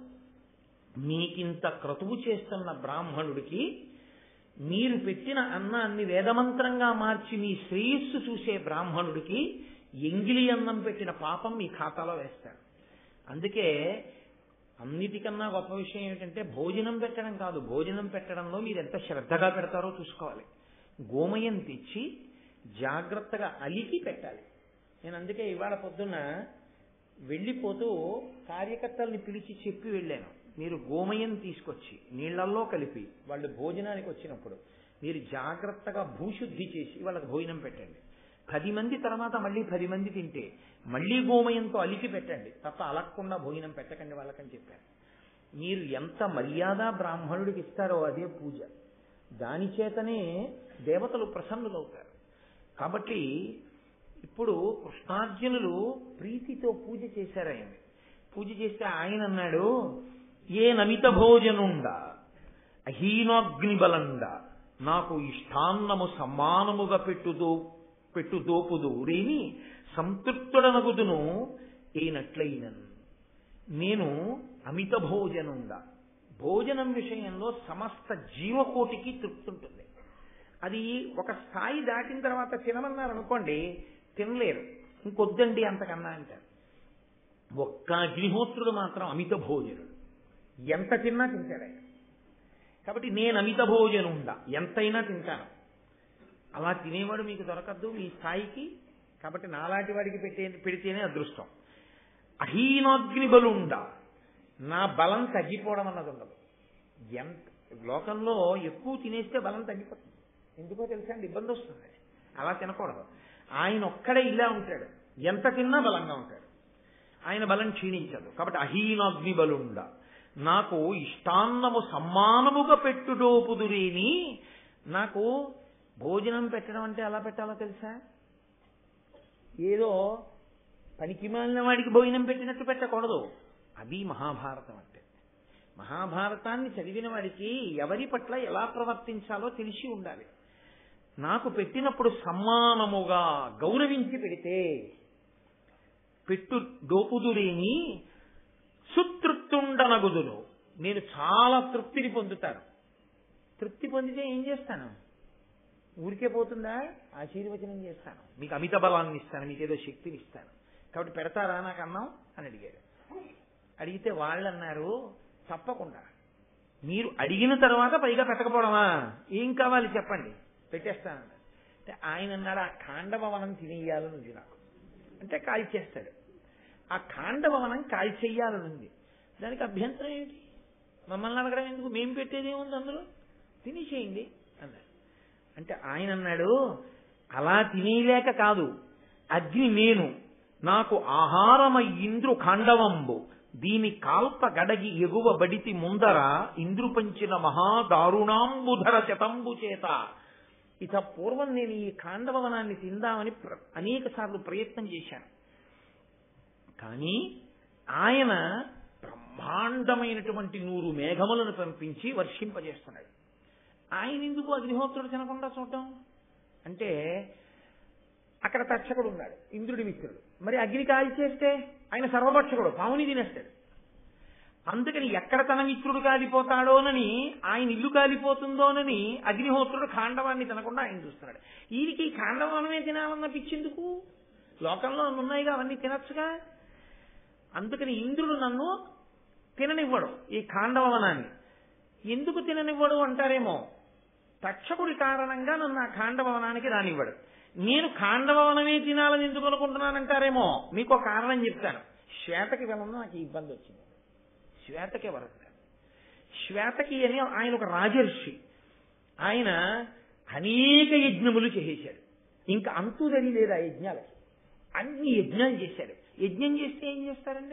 మీకింత క్రతువు చేస్తున్న బ్రాహ్మణుడికి మీరు పెట్టిన అన్నాన్ని వేదమంత్రంగా మార్చి మీ శ్రేయస్సు చూసే బ్రాహ్మణుడికి ఎంగిలి అన్నం పెట్టిన పాపం మీ ఖాతాలో వేస్తాడు. అందుకే అన్నిటికన్నా గొప్ప విషయం ఏమిటంటే భోజనం పెట్టడం కాదు, భోజనం పెట్టడంలో మీరు ఎంత శ్రద్ధగా పెడతారో చూసుకోవాలి. గోమయం తెచ్చి జాగ్రత్తగా అలికి పెట్టాలి. నేను అందుకే ఇవాళ పొద్దున్న వెళ్ళిపోతూ కార్యకర్తల్ని పిలిచి చెప్పి వెళ్ళాను, మీరు గోమయం తీసుకొచ్చి నీళ్లల్లో కలిపి వాళ్ళు భోజనానికి వచ్చినప్పుడు మీరు జాగ్రత్తగా భూశుద్ధి చేసి వాళ్ళకి భోజనం పెట్టండి. పది మంది తర్వాత మళ్ళీ పది మంది తింటే మళ్ళీ గోమయంతో అలికి పెట్టండి, తప్ప అలక్కుండా భోజనం పెట్టకండి వాళ్ళకని చెప్పారు. మీరు ఎంత మర్యాద బ్రాహ్మణుడికి ఇస్తారో అదే పూజ. దాని చేతనే దేవతలు ప్రసన్నులవుతారు. కాబట్టి ఇప్పుడు కృష్ణార్జునులు ప్రీతితో పూజ చేశారు. ఆయన పూజ చేస్తే ఆయన అన్నాడు, ఏ నమిత భోజనుండ అహీనాగ్నిబలండ నాకు ఇష్టాన్నము సమ్మానముగా పెట్టుదో పెట్టు దోపుదు రేని సంతృప్తుడనగుదును ఏనట్లయినను. నేను అమిత భోజనుండ, భోజనం విషయంలో సమస్త జీవకోటికి తృప్తి ఉంటుంది. అది ఒక స్థాయి దాటిన తర్వాత తినమన్నారు అనుకోండి, తినలేరు, ఇంకొద్దండి అంతకన్నా అంటారు. ఒక్క అగ్నిహోత్రుడు మాత్రం అమిత భోజనుడు, ఎంత తిన్నా తింటాడు ఆయన. కాబట్టి నేను అమిత భోజనుండ, ఎంతైనా తింటాను. అలా తినేవాడు మీకు దొరకద్దు మీ స్థాయికి. కాబట్టి నాలాంటి వాడికి పెట్టే పెడితేనే అదృష్టం. అహీనాగ్ని బలుండ, నా బలం తగ్గిపోవడం అన్నది ఉండదు. ఎంత లోకంలో ఎక్కువ తినేస్తే బలం తగ్గిపోతుంది. ఎందుకో తెలుసా అండి, ఇబ్బంది వస్తుంది. అలా తినకూడదు. ఆయన ఒక్కడే ఇలా ఉంటాడు, ఎంత తిన్నా బలంగా ఉంటాడు, ఆయన బలం క్షీణించదు. కాబట్టి అహీనాగ్ని బలుండ నాకు ఇష్టాన్నము సమ్మానముగా పెట్టుడోపుదురేని. నాకు భోజనం పెట్టడం అంటే ఎలా పెట్టాలో తెలుసా? ఏదో పనికి మాలిన వాడికి భోజనం పెట్టినట్టు పెట్టకూడదు. అది మహాభారతం అంటే. మహాభారతాన్ని చదివిన వాడికి ఎవరి పట్ల ఎలా ప్రవర్తించాలో తెలిసి ఉండాలి. నాకు పెట్టినప్పుడు సమ్మానముగా గౌరవించి పెడితే పెట్టు దోపుదురేని సుతృప్తుండనగుదును, నేను చాలా తృప్తిని పొందుతాను. తృప్తి పొందితే ఏం చేస్తాను? ఊరికే పోతుందా? ఆశీర్వచనం చేస్తాను, మీకు అమిత బలాన్ని ఇస్తాను, మీకు ఏదో శక్తిని ఇస్తాను. కాబట్టి పెడతారా నాకు అన్నం అని అడిగాడు. అడిగితే వాళ్ళు అన్నారు, తప్పకుండా. మీరు అడిగిన తర్వాత పైగా పెట్టకపోవడమా? ఏం కావాలి చెప్పండి, పెట్టేస్తానన్నారు. అంటే ఆయన అన్నాడు, ఆ ఖాండవనం తినేయాలని ఉంది నాకు. అంటే కాల్చేస్తాడు. ఆ ఖాండవనం కాల్చేయాలని ఉంది. దానికి అభ్యంతరం ఏమిటి? మమ్మల్ని అడగడం ఎందుకు? మేము పెట్టేది ఏముంది అందులో, తినేసేయండి అన్నాడు. అంటే ఆయన అన్నాడు, అలా తినేలేక కాదు, అగ్ని నేను, నాకు ఆహారమ ఇంద్రు ఖాండవంబు, దీని కాల్ప గడగి ఎగువ బడితి ముందర ఇంద్రు పంచిన మహాదారుణాంబుధర శతంబు చేత. ఇత పూర్వం నేను ఈ ఖాండవనాన్ని తిందామని అనేక సార్లు ప్రయత్నం చేశాను. కానీ ఆయన బ్రహ్మాండమైనటువంటి నూరు మేఘములను పంపించి వర్షింపజేస్తున్నాడు. ఆయన ఎందుకు అగ్నిహోత్రుడు తినకుండా చూడటం? అంటే అక్కడ తక్షకుడు ఉన్నాడు, ఇంద్రుడి మిత్రుడు. మరి అగ్ని కాల్చేస్తే ఆయన సర్వభక్షకుడు, పాముని తినేస్తాడు. అందుకని ఎక్కడ తన మిత్రుడు కాలిపోతాడోనని, ఆయన ఇల్లు కాలిపోతుందోనని అగ్నిహోత్రుడు ఖాండవాన్ని తినకుండా ఆయన చూస్తున్నాడు. ఈయనకి ఈ ఖాండవనమే తినాలన్న పిచ్చెందుకు? లోకంలో ఉన్నాయిగా అవన్నీ తినచ్చుగా. అందుకని ఇంద్రుడు నన్ను తిననివ్వడు ఈ ఖాండవనాన్ని. ఎందుకు తిననివ్వడు అంటారేమో, తక్షకుడి కారణంగా నన్ను ఆ ఖాండవనానికి రానివ్వడు. నేను ఖాండవనమే తినాలని ఎందుకు అనుకుంటున్నానంటారేమో, మీకు ఒక కారణం చెప్తాను. శ్వేతకి వలన నాకు ఇబ్బంది వచ్చింది. శ్వేతకి వలన శ్వేతకి అని ఆయన ఒక రాజర్షి. ఆయన అనేక యజ్ఞములు చేసేశాడు. ఇంకా అంతు తెలియలేదు ఆ యజ్ఞాలకి. అన్ని యజ్ఞాలు చేశాడు. యజ్ఞం చేస్తే ఏం చేస్తారండి?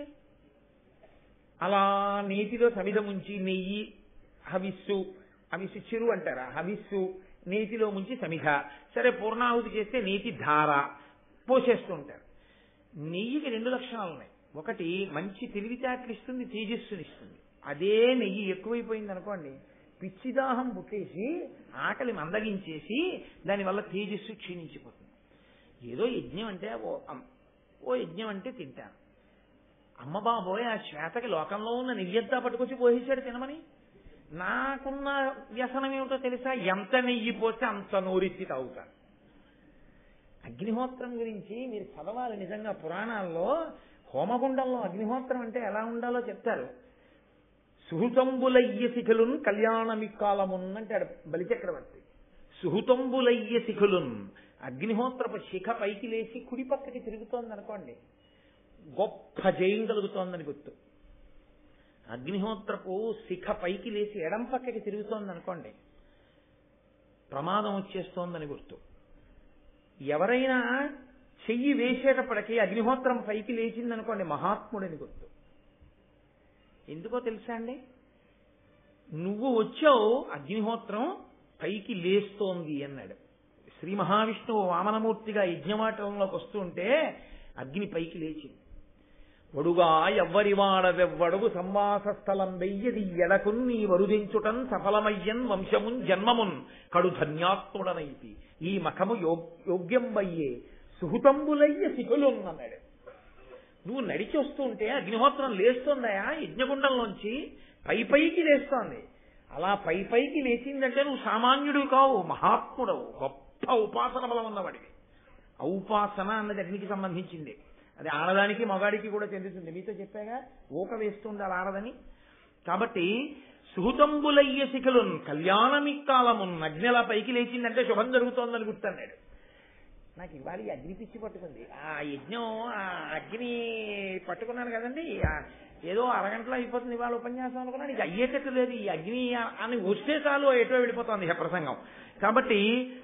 అలా నేతిలో సమిధ ముంచి నెయ్యి, హవిస్సు, హవిస్సు చెరువు అంటారా, హవిస్సు నేతిలో ముంచి సమిధ, సరే పూర్ణాహుతి చేస్తే నేతి ధార పోసేస్తూ ఉంటారు. నెయ్యికి రెండు లక్షణాలు ఉన్నాయి. ఒకటి మంచి తెలివితేటలు ఇస్తుంది, తేజస్సుని ఇస్తుంది. అదే నెయ్యి ఎక్కువైపోయింది అనుకోండి, పిచ్చిదాహం పుట్టేసి ఆకలి మందగించేసి దానివల్ల తేజస్సు క్షీణించిపోతుంది. ఏదో యజ్ఞం అంటే ఓ ఓ యజ్ఞం అంటే తింటాను. అమ్మ బాబోయ్, ఆ శ్వేతకి లోకంలో ఉన్న నెయ్యంతా పట్టుకొచ్చి పోసేశాడు తినమని. నాకున్న వ్యసనం ఏమిటో తెలుసా? ఎంత నెయ్యి పోస్తే అంత నోరెత్తి తాగుతాను. అగ్నిహోత్రం గురించి మీరు చదవాలి నిజంగా. పురాణాల్లో హోమగుండంలో అగ్నిహోత్రం అంటే ఎలా ఉండాలో చెప్తారు. సుహృతంబులయ్య శిఖులున్ కళ్యాణమిక్కాలమున్ అంటాడు బలిచక్రవర్తి. సుహృతంబులయ్య శిఖులున్, అగ్నిహోత్రపు శిఖ పైకి లేచి కుడి పక్కకి తిరుగుతోంది అనుకోండి, గొప్ప జయం కలుగుతోందని గుర్తు. అగ్నిహోత్రపు శిఖ పైకి లేచి ఎడం పక్కకి తిరుగుతోంది అనుకోండి, ప్రమాదం వచ్చేస్తోందని గుర్తు. ఎవరైనా చెయ్యి వేసేటప్పటికీ అగ్నిహోత్రం పైకి లేచిందనుకోండి, మహాత్ముడని గుర్తు. ఎందుకో తెలుసా అండి? నువ్వు వచ్చావు, అగ్నిహోత్రం పైకి లేస్తోంది అన్నాడు. శ్రీ మహావిష్ణువు వామనమూర్తిగా యజ్ఞవాటంలోకి వస్తుంటే అగ్ని పైకి లేచింది. వడుగా ఎవ్వరివాడవెవ్వడుగు సంవాస స్థలం వెయ్యది ఎడకున్ నీ వరుదించుటన్ సఫలమయ్యన్ వంశమున్ జన్మమున్ కడు ధన్యాత్ముడనైతి ఈ మఖము యోగ్యం వయ్యే సుహృతంబులయ్య శిఖులున్ అన్నాడు. నువ్వు నడిచి వస్తుంటే అగ్నిహోత్రం లేస్తోందయా యజ్ఞగుండంలోంచి, పై పైకి లేస్తోంది. అలా పై పైకి లేచిందంటే నువ్వు సామాన్యుడు కావు, మహాత్ముడవు, గొప్ప ఉపాసన బలం ఉన్నవాడివి. ఔపాసన అన్నది అగ్నికి సంబంధించింది. అది ఆడదానికి మగాడికి కూడా చెందుతుంది. మీతో చెప్పాగా ఊక వేస్తుండాలి ఆడదని. కాబట్టి సుహృతంబులయ్య శిఖులున్ కళ్యాణమిక్కాలమున్, అగ్నిలా పైకి లేచిందంటే శుభం జరుగుతోందని గుర్తన్నాడు. నాకు ఇవాళ ఈ అగ్ని పిచ్చి పట్టుకుంది. ఆ యజ్ఞం ఆ అగ్ని పట్టుకున్నాను కదండి, ఏదో అరగంటలో అయిపోతుంది ఇవాళ ఉపన్యాసం అనుకున్నాను. ఇది అయ్యేటట్టు లేదు. ఈ అగ్ని అని వస్తే చాలు ఎటో వెళ్ళిపోతుంది ప్రసంగం. కాబట్టి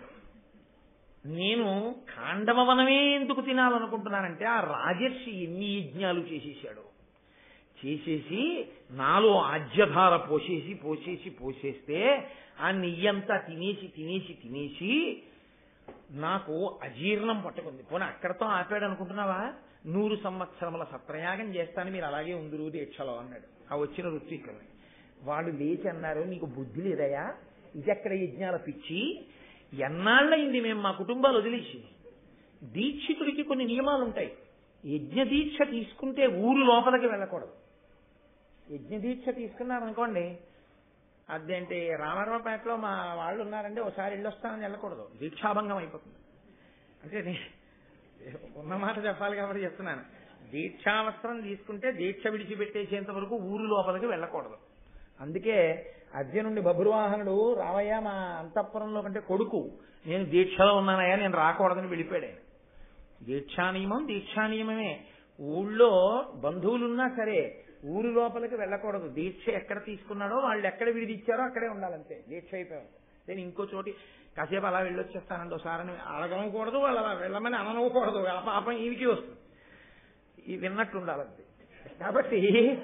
నేను ఖాండవవనమే ఎందుకు తినాలనుకుంటున్నానంటే, ఆ రాజర్షి ఎన్ని యజ్ఞాలు చేసేసాడు. చేసేసి నాలో ఆజ్యధార పోసేసి పోసేసి పోసేస్తే ఆ నెయ్యంతా తినేసి తినేసి తినేసి నాకు అజీర్ణం పట్టుకుంది. పోనీ అక్కడతో ఆపాడు అనుకుంటున్నావా? నూరు సంవత్సరముల సత్రయాగం చేస్తాను, మీరు అలాగే ఉందురు దీక్షలో అన్నాడు ఆ వచ్చిన ఋత్వికుల్ని. వాడు లేచి అన్నారు, నీకు బుద్ధి లేదయా, ఇదెక్కడ యజ్ఞాల పిచ్చి, ఎన్నాళ్ళయింది మేము మా కుటుంబాలు వదిలేసి. దీక్షితుడికి కొన్ని నియమాలు ఉంటాయి. యజ్ఞ దీక్ష తీసుకుంటే ఊరు లోపలికి వెళ్ళకూడదు. యజ్ఞ దీక్ష తీసుకున్నారనుకోండి, అదేంటి రామరావుపేటలో మా వాళ్ళు ఉన్నారంటే ఒకసారి వెళ్ళొస్తానని వెళ్ళకూడదు, దీక్షాభంగం అయిపోతుంది. అంటే ఉన్న మాట చెప్పాలి కాబట్టి చెప్తున్నాను. దీక్షావస్త్రం తీసుకుంటే దీక్ష విడిచిపెట్టేసేంత వరకు ఊరు లోపలికి వెళ్ళకూడదు. అందుకే అర్జునుడి బభ్రువాహనుడు రావయ్య మా అంతఃపురంలో కంటే కొడుకు, నేను దీక్షలో ఉన్నానయ్యా నేను రాకూడదని వెళ్ళిపోయాడు ఆయన. దీక్షానియమం దీక్షానియమమే. ఊళ్ళో బంధువులున్నా సరే ఊరు లోపలికి వెళ్ళకూడదు. దీక్ష ఎక్కడ తీసుకున్నాడో వాళ్ళు ఎక్కడ విడిదిచ్చారో అక్కడే ఉండాలంతే. దీక్ష అయిపోయాడు. నేను ఇంకో చోటి కాసేపు అలా వెళ్ళొచ్చేస్తానండి ఒకసారి అడగనకూడదు, వాళ్ళు అలా వెళ్ళమని అననకూడదు. ఆ పాపం ఈవికి వస్తుంది, ఈ విన్నట్టు ఉండాలంతే. కాబట్టి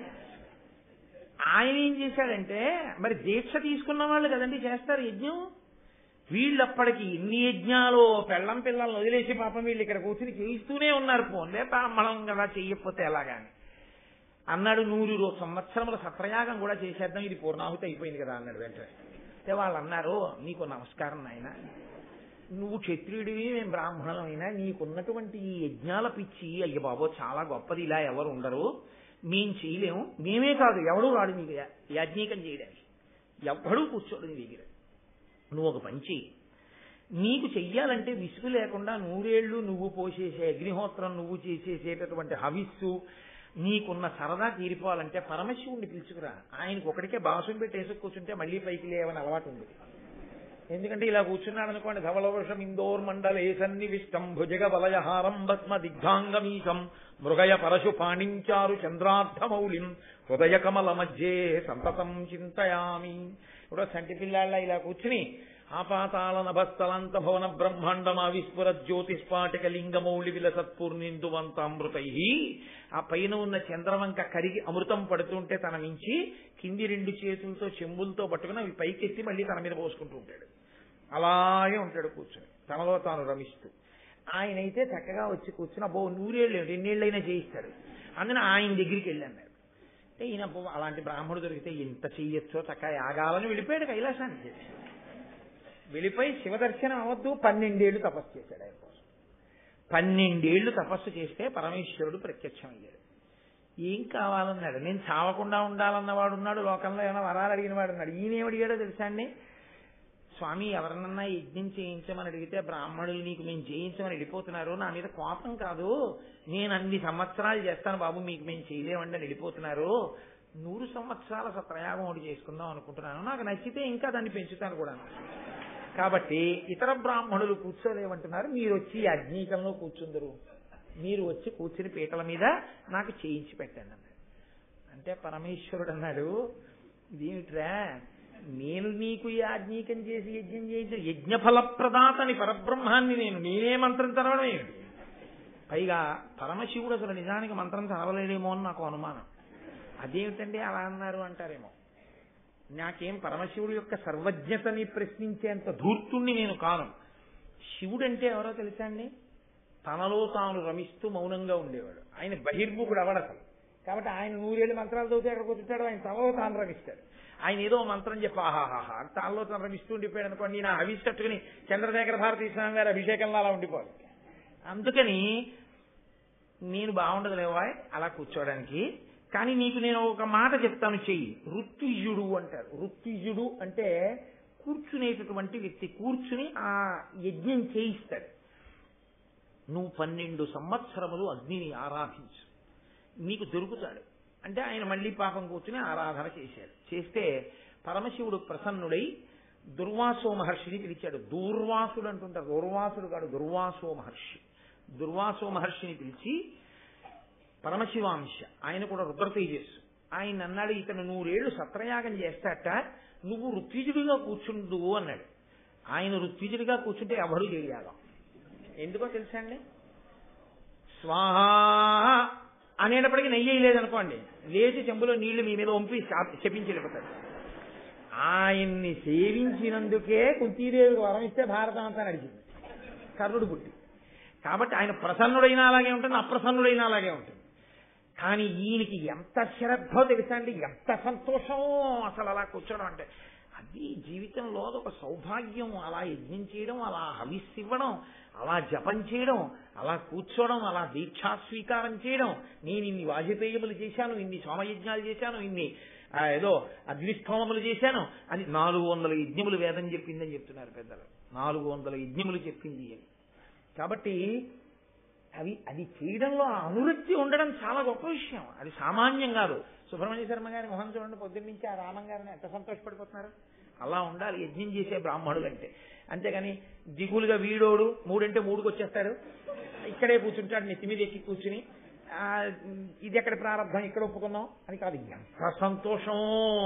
ఆయన ఏం చేశాడంటే, మరి దీక్ష తీసుకున్న వాళ్ళు కదండి చేస్తారు యజ్ఞం. వీళ్ళప్పటికి ఎన్ని యజ్ఞాలు పెళ్ళం పిల్లల్ని వదిలేసి పాపం వీళ్ళు ఇక్కడ కూర్చుని చేయిస్తూనే ఉన్నారు. పోన్లే బ్రాహ్మణం కదా చెయ్యకపోతే ఎలాగాని అన్నాడు. నూరు సంవత్సరముల సత్రయాగం కూడా చేసేద్దాం, ఇది పూర్ణాహుతి అయిపోయింది కదా అన్నాడు వెంటనే. అంటే వాళ్ళు అన్నారు, నీకు నమస్కారం నాయన, నువ్వు క్షత్రియుడివి మేము బ్రాహ్మణులం అయినా నీకున్నటువంటి ఈ యజ్ఞాల పిచ్చి అయ్య బాబో చాలా గొప్పది, ఇలా ఎవరు ఉండరు, మేం చేయలేము, మేమే కాదు ఎవడూ రాడు నీకు యాజ్ఞికం చేయడానికి, ఎవ్వడూ కూర్చోడు నీ దగ్గర. నువ్వు ఒక పని చెయ్యి, నీకు చెయ్యాలంటే విసుగు లేకుండా నూరేళ్లు నువ్వు పోసేసే అగ్నిహోత్రం, నువ్వు చేసేసేటటువంటి హవిస్సు, నీకున్న సరదా తీరిపోవాలంటే పరమశివుణ్ణి పిలుచుకురా. ఆయనకు ఒకటికే బాసుని పెట్టి వేసుకు కూర్చుంటే మళ్లీ పైకి లేవని అలవాటు ఉంది. ఎందుకంటే ఇలా కూర్చున్నాడు అనుకోండి, ధవలవర్షం ఇందోర్ మండలే సన్నివిష్టం భుజగ వలయహారం భస్మ దిగ్ధాంగమీశం మృగయ పరశు పాణించారు చంద్రార్థమౌలిం హృదయ కమల మధ్యే సంతతం చింతయామి. ఇప్పుడు సంటి పిల్లాళ్ళ ఇలా కూర్చుని ఆపాతాళ నభస్థలంత భవన బ్రహ్మాండమా విస్ఫుర జ్యోతిస్పాటిక లింగమౌళి విలసత్పూర్ణిందువంతామృతై, ఆ పైన ఉన్న చంద్రవంక కరిగి అమృతం పడుతుంటే తన నుంచి కింది రెండు చేతులతో చెంబులతో పట్టుకుని అవి పైకెత్తి మళ్ళీ తన మీద పోసుకుంటూ ఉంటాడు. అలాగే ఉంటాడు కూర్చొని తనలో తాను రమిస్తూ. ఆయనైతే చక్కగా వచ్చి కూర్చుని అబ్బో నూరేళ్ళు ఎన్నేళ్ళైనా చేయిస్తాడు. అందుకని ఆయన దగ్గరికి వెళ్ళాను. అంటే ఈయన అలాంటి బ్రాహ్మణుడు దొరికితే ఇంత చెయ్యొచ్చో చక్కగా యాగాలని వెళ్ళిపోయాడు కైలాసానికి. వెళ్ళిపోయి శివదర్శనం అవద్దు పన్నెండేళ్లు తపస్సు చేశాడు ఆయన కోసం. పన్నెండేళ్లు తపస్సు చేస్తే పరమేశ్వరుడు ప్రత్యక్షం అయ్యాడు. ఏం కావాలన్నాడు. నేను చావకుండా ఉండాలన్నవాడు ఉన్నాడు, లోకంలో ఏమైనా వరాలు అడిగిన వాడు ఉన్నాడు. ఈయనేమడిగాడో తెలుసా అండి, స్వామి ఎవరినన్నా యజ్ఞం చేయించమని అడిగితే బ్రాహ్మణులు నీకు మేము చేయించమని వెళ్ళిపోతున్నారు, నా మీద కోపం కాదు, నేను అన్ని సంవత్సరాలు చేస్తాను బాబు, మీకు మేము చేయలేమండి అని వెళ్ళిపోతున్నారు, నూరు సంవత్సరాల సత్రయాగం ఒకటి చేసుకుందాం అనుకుంటున్నాను, నాకు నచ్చితే ఇంకా దాన్ని పెంచుతాను కూడా, కాబట్టి ఇతర బ్రాహ్మణులు కూర్చోలేమంటున్నారు, మీరు వచ్చి అగ్నికంలో కూర్చుందరు, మీరు వచ్చి కూర్చుని పీటల మీద నాకు చేయించి పెట్టండి అన్నాడు. అంటే పరమేశ్వరుడు అన్నాడు, ఇదేమిట్రా నేను నీకు యాజ్ఞీకం చేసి యజ్ఞం చేయించిన యజ్ఞఫల ప్రదాతని పరబ్రహ్మాన్ని నేను నేనే మంత్రం చదవడం ఏమిటి? పైగా పరమశివుడు అసలు నిజానికి మంత్రం చదవలేడేమో అని నాకు అనుమానం. అదేమిటండి అలా అన్నారు అంటారేమో. నాకేం పరమశివుడు యొక్క సర్వజ్ఞతని ప్రశ్నించేంత ధూర్తుణ్ణి నేను కాను. శివుడంటే ఎవరో తెలుసా అండి, తనలో తాను రమిస్తూ మౌనంగా ఉండేవాడు. ఆయన బహిర్ముఖుడు అవడు అసలు. కాబట్టి ఆయన నూరేళ్ళు మంత్రాలు చదివితే అక్కడ కూర్చుంటాడు, ఆయన తనలో తాను రమిస్తాడు. ఆయన ఏదో మంత్రం చెప్పి ఆహాహాహా తనలో తాను రమిస్తూ ఉండిపోయాడు అనుకోండి, నా అవిష్టట్టుకుని చంద్రశేఖర భారతీ స్వామి గారి అభిషేకంలో అలా ఉండిపోవాలి. అందుకని నేను బాగుండదులేవా అలా కూర్చోవడానికి, కానీ నీకు నేను ఒక మాట చెప్తాను చెయ్యి. ఋత్విజుడు అంటారు. ఋత్విజుడు అంటే కూర్చునేటటువంటి వ్యక్తి, కూర్చుని ఆ యజ్ఞం చేయిస్తాడు. నువ్వు పన్నెండు సంవత్సరములు అగ్నిని ఆరాధించు, నీకు దొరుకుతాడు అంటే ఆయన మళ్లీ పాపం కూర్చుని ఆరాధన చేశాడు. చేస్తే పరమశివుడు ప్రసన్నుడై దుర్వాసో మహర్షిని పిలిచాడు. దూర్వాసుడు అంటుంటారు, దుర్వాసుడు కాడు, దుర్వాసో మహర్షి. దుర్వాసో మహర్షిని పిలిచి పరమశివాంశ, ఆయన కూడా రుద్ర తేజస్సు, ఆయన అన్నాడు, ఇతను నూరేళ్లు సత్రయాగం చేస్తాట, నువ్వు ఋత్విజుడిగా కూర్చుండు అన్నాడు. ఆయన ఋత్విజుడిగా కూర్చుంటే ఎవడు చేయాలి. ఎందుకో తెలుసా అండి, స్వాహ అనేటప్పటికీ నెయ్యి లేదనుకోండి, లేచి చెంబులో నీళ్లు మీ మీద వంపి శపించి వెళ్ళిపోతాడు. ఆయన్ని సేవించినందుకే కుంతీదేవికి వరం ఇస్తే భారతం అంతా నడిచింది, కర్ణుడు పుట్టి. కాబట్టి ఆయన ప్రసన్నుడైనా అలాగే ఉంటుంది, అప్రసన్నుడైనా అలాగే ఉంటుంది. కానీ ఈయనకి ఎంత శ్రద్ధో తెలుసా అండి, ఎంత సంతోషమో అసలు అలా కూర్చోవడం అంటే. అది జీవితంలో ఒక సౌభాగ్యం. అలా యజ్ఞం చేయడం, అలా హవిస్సివ్వడం, అలా జపం చేయడం, అలా కూర్చోవడం, అలా దీక్షా స్వీకారం చేయడం. నేను ఇన్ని వాజపేయములు చేశాను, ఇన్ని సోమయజ్ఞాలు చేశాను, ఇన్ని ఏదో అగ్నిష్టోమములు చేశాను అని నాలుగు వందల యజ్ఞములు వేదం చెప్పిందని చెప్తున్నారు పెద్దలు. నాలుగు వందల యజ్ఞములు చెప్పింది అని. కాబట్టి అవి అది చేయడంలో అనురక్తి ఉండడం చాలా గొప్ప విషయం. అది సామాన్యం కాదు. సుబ్రహ్మణ్య శర్మ గారి మొహం చూడండి, పొద్దున్న నుంచి ఆ రామం గారిని ఎంత సంతోషపడిపోతున్నారు. అలా ఉండాలి యజ్ఞం చేసే బ్రాహ్మణులు అంటే. అంతేగాని దిగులుగా వీడోడు మూడంటే మూడుకు వచ్చేస్తాడు, ఇక్కడే కూర్చుంటాడు నెత్తి మీద ఎక్కి కూర్చుని ఇది ఎక్కడ ప్రారంభం ఇక్కడ ఒప్పుకున్నాం అని కాదు. ఎంత సంతోషం.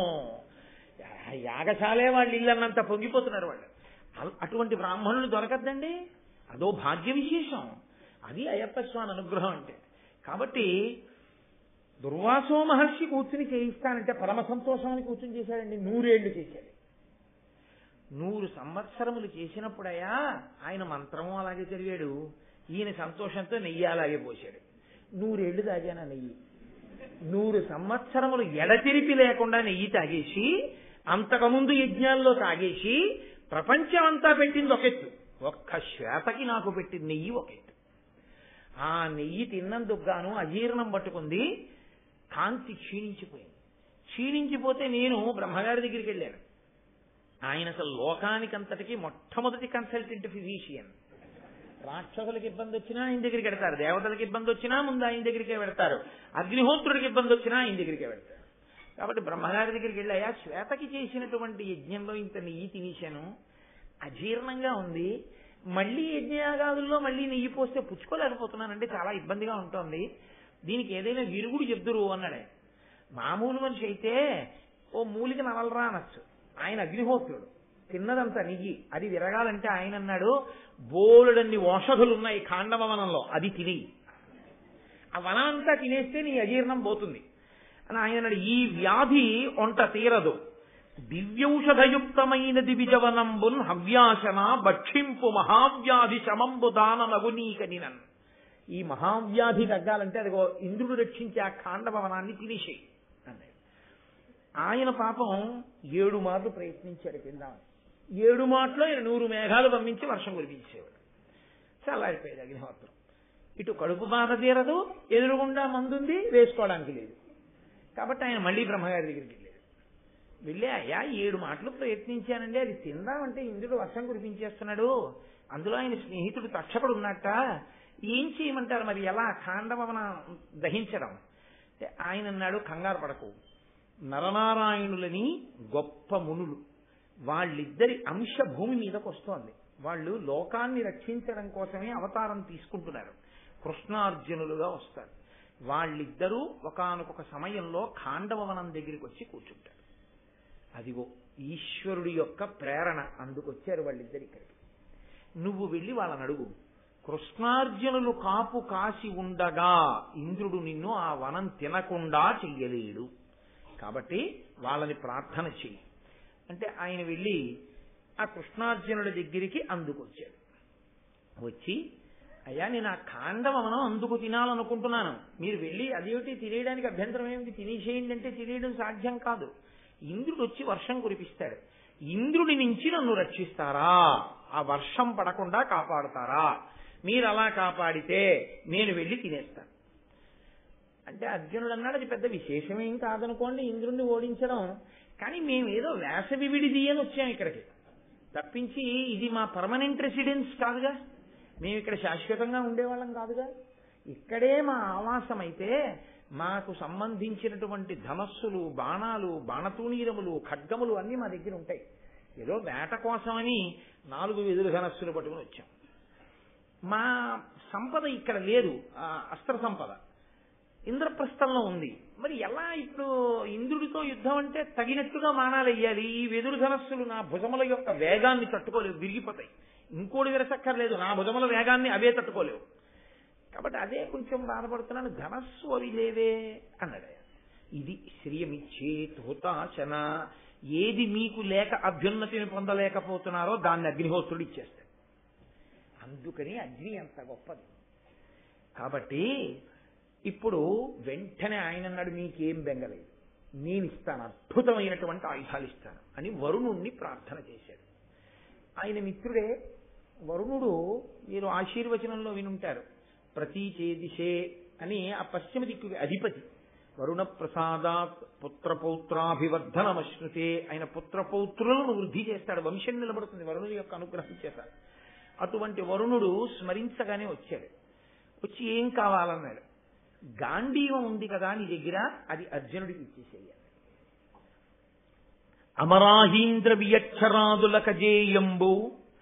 యాగశాలే వాళ్ళు ఇల్లన్నంత పొంగిపోతున్నారు వాళ్ళు. అటువంటి బ్రాహ్మణులు దొరకద్దండి, అదో భాగ్య విశేషం. అది అయ్యప్ప స్వామి అనుగ్రహం అంటే. కాబట్టి దుర్వాసో మహర్షి కూర్చుని చేయిస్తానంటే పరమ సంతోషాన్ని కూర్చుని చేశాడండి. నూరేళ్లు చేశాడు. నూరు సంవత్సరములు చేసినప్పుడయ్యా ఆయన మంత్రము అలాగే చదివాడు, ఈయన సంతోషంతో నెయ్యి అలాగే పోశాడు. నూరేళ్లు తాగాను నెయ్యి. నూరు సంవత్సరములు ఎడతెరిపి లేకుండా నెయ్యి తాగేసి, అంతకుముందు యజ్ఞాల్లో తాగేసి ప్రపంచం అంతా పెట్టింది ఒకెత్తు, ఒక్క శ్వేతకి నాకు పెట్టింది నెయ్యి ఒకెత్తు. ఆ నెయ్యి తిన్నందుకు గాను అజీర్ణం పట్టుకుంది, కాంతి క్షీణించిపోయింది. క్షీణించిపోతే నేను బ్రహ్మగారి దగ్గరికి వెళ్ళాను. ఆయన అసలు లోకానికంతటికి మొట్టమొదటి కన్సల్టెంట్ ఫిజీషియన్. రాక్షసులకు ఇబ్బంది వచ్చినా ఆయన దగ్గరికి వెడతారు, దేవతలకు ఇబ్బంది వచ్చినా ముందు ఆయన దగ్గరికే పెడతారు, అగ్నిహోత్రుడికి ఇబ్బంది వచ్చినా ఆయన దగ్గరికే పెడతారు. కాబట్టి బ్రహ్మగారి దగ్గరికి వెళ్ళాయా, శ్వేతకి చేసినటువంటి యజ్ఞంలో ఇంత నెయ్యి తినేశాను, అజీర్ణంగా ఉంది, మళ్లీ యజ్ఞయాగాదుల్లో మళ్లీ నెయ్యి పోస్తే పుచ్చుకోలేకపోతున్నానంటే చాలా ఇబ్బందిగా ఉంటుంది, దీనికి ఏదైనా విరుగుడు చెప్దురు అన్నాడే. మామూలు మనిషి అయితే ఓ మూలిక నవలరా అనొచ్చు, ఆయన అగ్నిహోత్రుడు, తిన్నదంతా నెయ్యి, అది విరగాలంటే ఆయన అన్నాడు బోలెడన్ని ఔషధులు ఉన్నాయి ఖాండవ వనంలో, అది తిని ఆ వనం అంతా తినేస్తే నీ అజీర్ణం పోతుంది అని ఆయన అన్నాడు. ఈ వ్యాధి ఒంట తీరదు, దివ్యౌషధయుక్తమైన దివిజవనంబున్ హవ్యాసన భక్షింపు మహావ్యాధి శమంబు దాన నగునీకనినన్. ఈ మహావ్యాధి తగ్గాలంటే అదిగో ఇంద్రుడు రక్షించే ఆ ఖాండవ వనాన్ని తినేసేయి అన్నాడు. ఆయన పాపం ఏడు మార్లు ప్రయత్నించాడు తిందామని. ఏడు మాటలో ఆయన నూరు మేఘాలు పంపించి వర్షం కురిపించేవాడు. చల్లారిపోయేది అగ్నిహోత్రం. ఇటు కడుపు బాధ తీరదు, ఎదురుగుండా మందుంది, వేసుకోవడానికి లేదు. కాబట్టి ఆయన మళ్ళీ బ్రహ్మగారి దగ్గరికి వెళ్ళాడు. వెళ్ళి అయ్యా ఏడు మాటలు ప్రయత్నించానండి, అది తిందామంటే ఇంద్రుడు వర్షం కురిపించేస్తున్నాడు, అందులో ఆయన స్నేహితుడు తక్షకుడు ఉన్నట్ట, ఏం చేయమంటారు మరి, ఎలా ఖాండవన దహించడం? ఆయన అన్నాడు, కంగారు పడకు, నరనారాయణులని గొప్ప మునులు, వాళ్ళిద్దరి అంశ భూమి మీదకు వస్తోంది. వాళ్ళు లోకాన్ని రక్షించడం కోసమే అవతారం తీసుకుంటున్నారు. కృష్ణార్జునులుగా వస్తారు. వాళ్ళిద్దరూ ఒకానొక సమయంలో ఖాండవవనం దగ్గరికి వచ్చి కూర్చుంటారు. అదిగో ఈశ్వరుడి యొక్క ప్రేరణ, అందుకొచ్చారు వాళ్ళిద్దరు ఇక్కడికి. నువ్వు వెళ్ళి వాళ్ళని అడుగు, కృష్ణార్జునులు కాపు కాసి ఉండగా ఇంద్రుడు నిన్ను ఆ వనం తినకుండా చెయ్యలేడు, కాబట్టి వాళ్ళని ప్రార్థన చెయ్యి అంటే ఆయన వెళ్ళి ఆ కృష్ణార్జునుడి దగ్గరికి అందుకొచ్చాడు. వచ్చి, అయ్యా నేను ఆ ఖాండవనం అందుకు తినాలనుకుంటున్నాను, మీరు వెళ్ళి అదేమిటి తినేయడానికి అభ్యంతరం ఏమిటి, తినేసేయండి అంటే తినేయడం సాధ్యం కాదు. ఇంద్రుడు వచ్చి వర్షం కురిపిస్తాడు, ఇంద్రుడి నుంచి నన్ను రక్షిస్తారా, ఆ వర్షం పడకుండా కాపాడుతారా? మీరు అలా కాపాడితే నేను వెళ్ళి తినేస్తాను అంటే అర్జునుడు అన్నాడు, అది పెద్ద విశేషమేం కాదనుకోండి ఇంద్రుడిని ఓడించడం, కానీ మేము ఏదో వేసవి విడిది అని వచ్చాం ఇక్కడికి తప్పించి ఇది మా పర్మనెంట్ రెసిడెన్స్ కాదుగా, మేము ఇక్కడ శాశ్వతంగా ఉండేవాళ్ళం కాదుగా, ఇక్కడే మా ఆవాసం అయితే మాకు సంబంధించినటువంటి ధనస్సులు, బాణాలు, బాణతూణీరములు, ఖడ్గములు అన్నీ మా దగ్గర ఉంటాయి. ఏదో వేట కోసమని నాలుగు వెదురు ధనస్సులు పట్టుకుని వచ్చాం. మా సంపద ఇక్కడ లేదు, అస్త్ర సంపద ఇంద్రప్రస్థంలో ఉంది. మరి ఎలా ఇప్పుడు ఇంద్రుడితో యుద్ధం అంటే తగినట్టుగా మానాలు వెయ్యాలి. ఈ వెదురు ధనస్సులు నా భుజముల యొక్క వేగాన్ని తట్టుకోలేవు, విరిగిపోతాయి. ఇంకోటి విరసక్కర్లేదు, నా భుజముల వేగాన్ని అవే తట్టుకోలేవు. కాబట్టి అదే కొంచెం బాధపడుతున్నాను, ధనస్సు అవి లేవే అన్నాడు. ఇది శ్రియమిచ్చేత్ హుతాశన, ఏది మీకు లేక అభ్యున్నతిని పొందలేకపోతున్నారో దాన్ని అగ్నిహోత్రుడు ఇచ్చేస్తాడు. అందుకని అగ్ని అంత గొప్పది. కాబట్టి ఇప్పుడు వెంటనే ఆయన అన్నాడు, మీకేం బెంగలేదు, నేను ఇస్తాను, అద్భుతమైనటువంటి ఆయుధాలు ఇస్తాను అని వరుణుణ్ణి ప్రార్థన చేశాడు. ఆయన మిత్రుడే వరుణుడు. మీరు ఆశీర్వచనంలో వినుంటారు, ప్రతీచేదిశే అని ఆ పశ్చిమ దిక్కు అధిపతి. వరుణ ప్రసాదాత్ పుత్రపౌత్రాభివర్ధనమశ్నుతే, ఆయన పుత్రపౌత్రులను వృద్ధి చేస్తాడు, వంశం నిలబడుతుంది వరుణుడి యొక్క అనుగ్రహం చేత. అటువంటి వరుణుడు స్మరించగానే వచ్చాడు. వచ్చి ఏం కావాలన్నాడు. గాంధీవం ఉంది కదా నీ దగ్గర, అది అర్జునుడికి ఇచ్చేసేయాలి. అమరాహీంద్ర వియక్షరాదుల కజేయంబు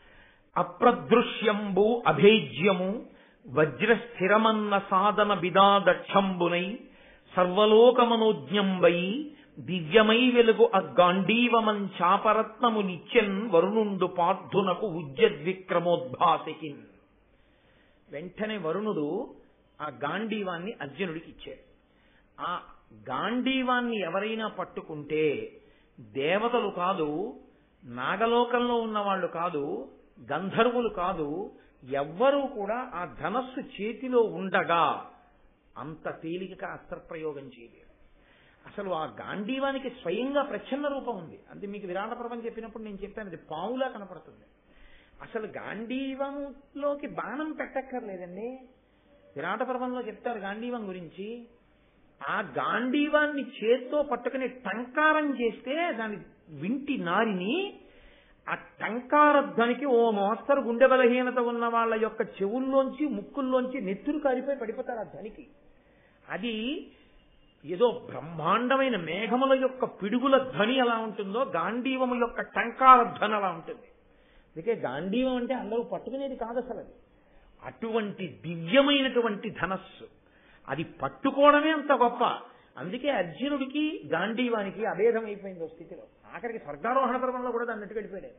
అప్రదృశ్యంబు అభేజ్యము వజ్రస్థిరమన్న సాధన బిదాదక్షంబునై సర్వలోకమనోజ్ఞంబై దివ్యమై వెలుగు అగాంధీవమం చాపరత్నము నిత్యన్ వరుణుండు పార్థునకు ఉజ్జద్విక్రమోద్భాసికిన్. వెంటనే వరుణుడు ఆ గాంధీవాన్ని అర్జునుడికి ఇచ్చాడు. ఆ గాంధీవాన్ని ఎవరైనా పట్టుకుంటే దేవతలు కాదు, నాగలోకంలో ఉన్న వాళ్ళు కాదు, గంధర్వులు కాదు, ఎవ్వరూ కూడా ఆ ధనస్సు చేతిలో ఉండగా అంత తేలికగా అస్త్రప్రయోగం చేయలేరు. అసలు ఆ గాంధీవానికి స్వయంగా ప్రచ్ఛన్న రూపం ఉంది. అంటే మీకు విరాట పర్వం చెప్పినప్పుడు నేను చెప్పాను, అది పావులా కనపడుతుంది. అసలు గాంధీవంలోకి బాణం పెట్టక్కర్లేదండి. విరాట పర్వంలో చెప్తారు గాంధీవం గురించి. ఆ గాంధీవాన్ని చేత్తో పట్టుకుని టంకారం చేస్తే దాని వింటి నారిని ఆ టంకార ధ్వనికి ఓ మోస్తరు గుండె బలహీనత ఉన్న వాళ్ళ యొక్క చెవుల్లోంచి ముక్కుల్లోంచి నెత్తురు కారిపోయి పడిపోతారు ఆ ధ్వనికి. అది ఏదో బ్రహ్మాండమైన మేఘముల యొక్క పిడుగుల ధ్వని ఎలా ఉంటుందో గాంధీవము యొక్క టంకార ధ్వని అలా ఉంటుంది. అందుకే గాంధీవం అంటే అందరూ పట్టుకునేది కాదు అసలు. అది అటువంటి దివ్యమైనటువంటి ధనస్సు, అది పట్టుకోవడమే అంత గొప్ప. అందుకే అర్జునుడికి గాంధీవానికి అభేదం అయిపోయింది ఓ స్థితిలో. ఆఖరికి స్వర్గారోహణ పర్వంలో కూడా దాన్ని నెట్టుకెళ్ళిపోయాడు.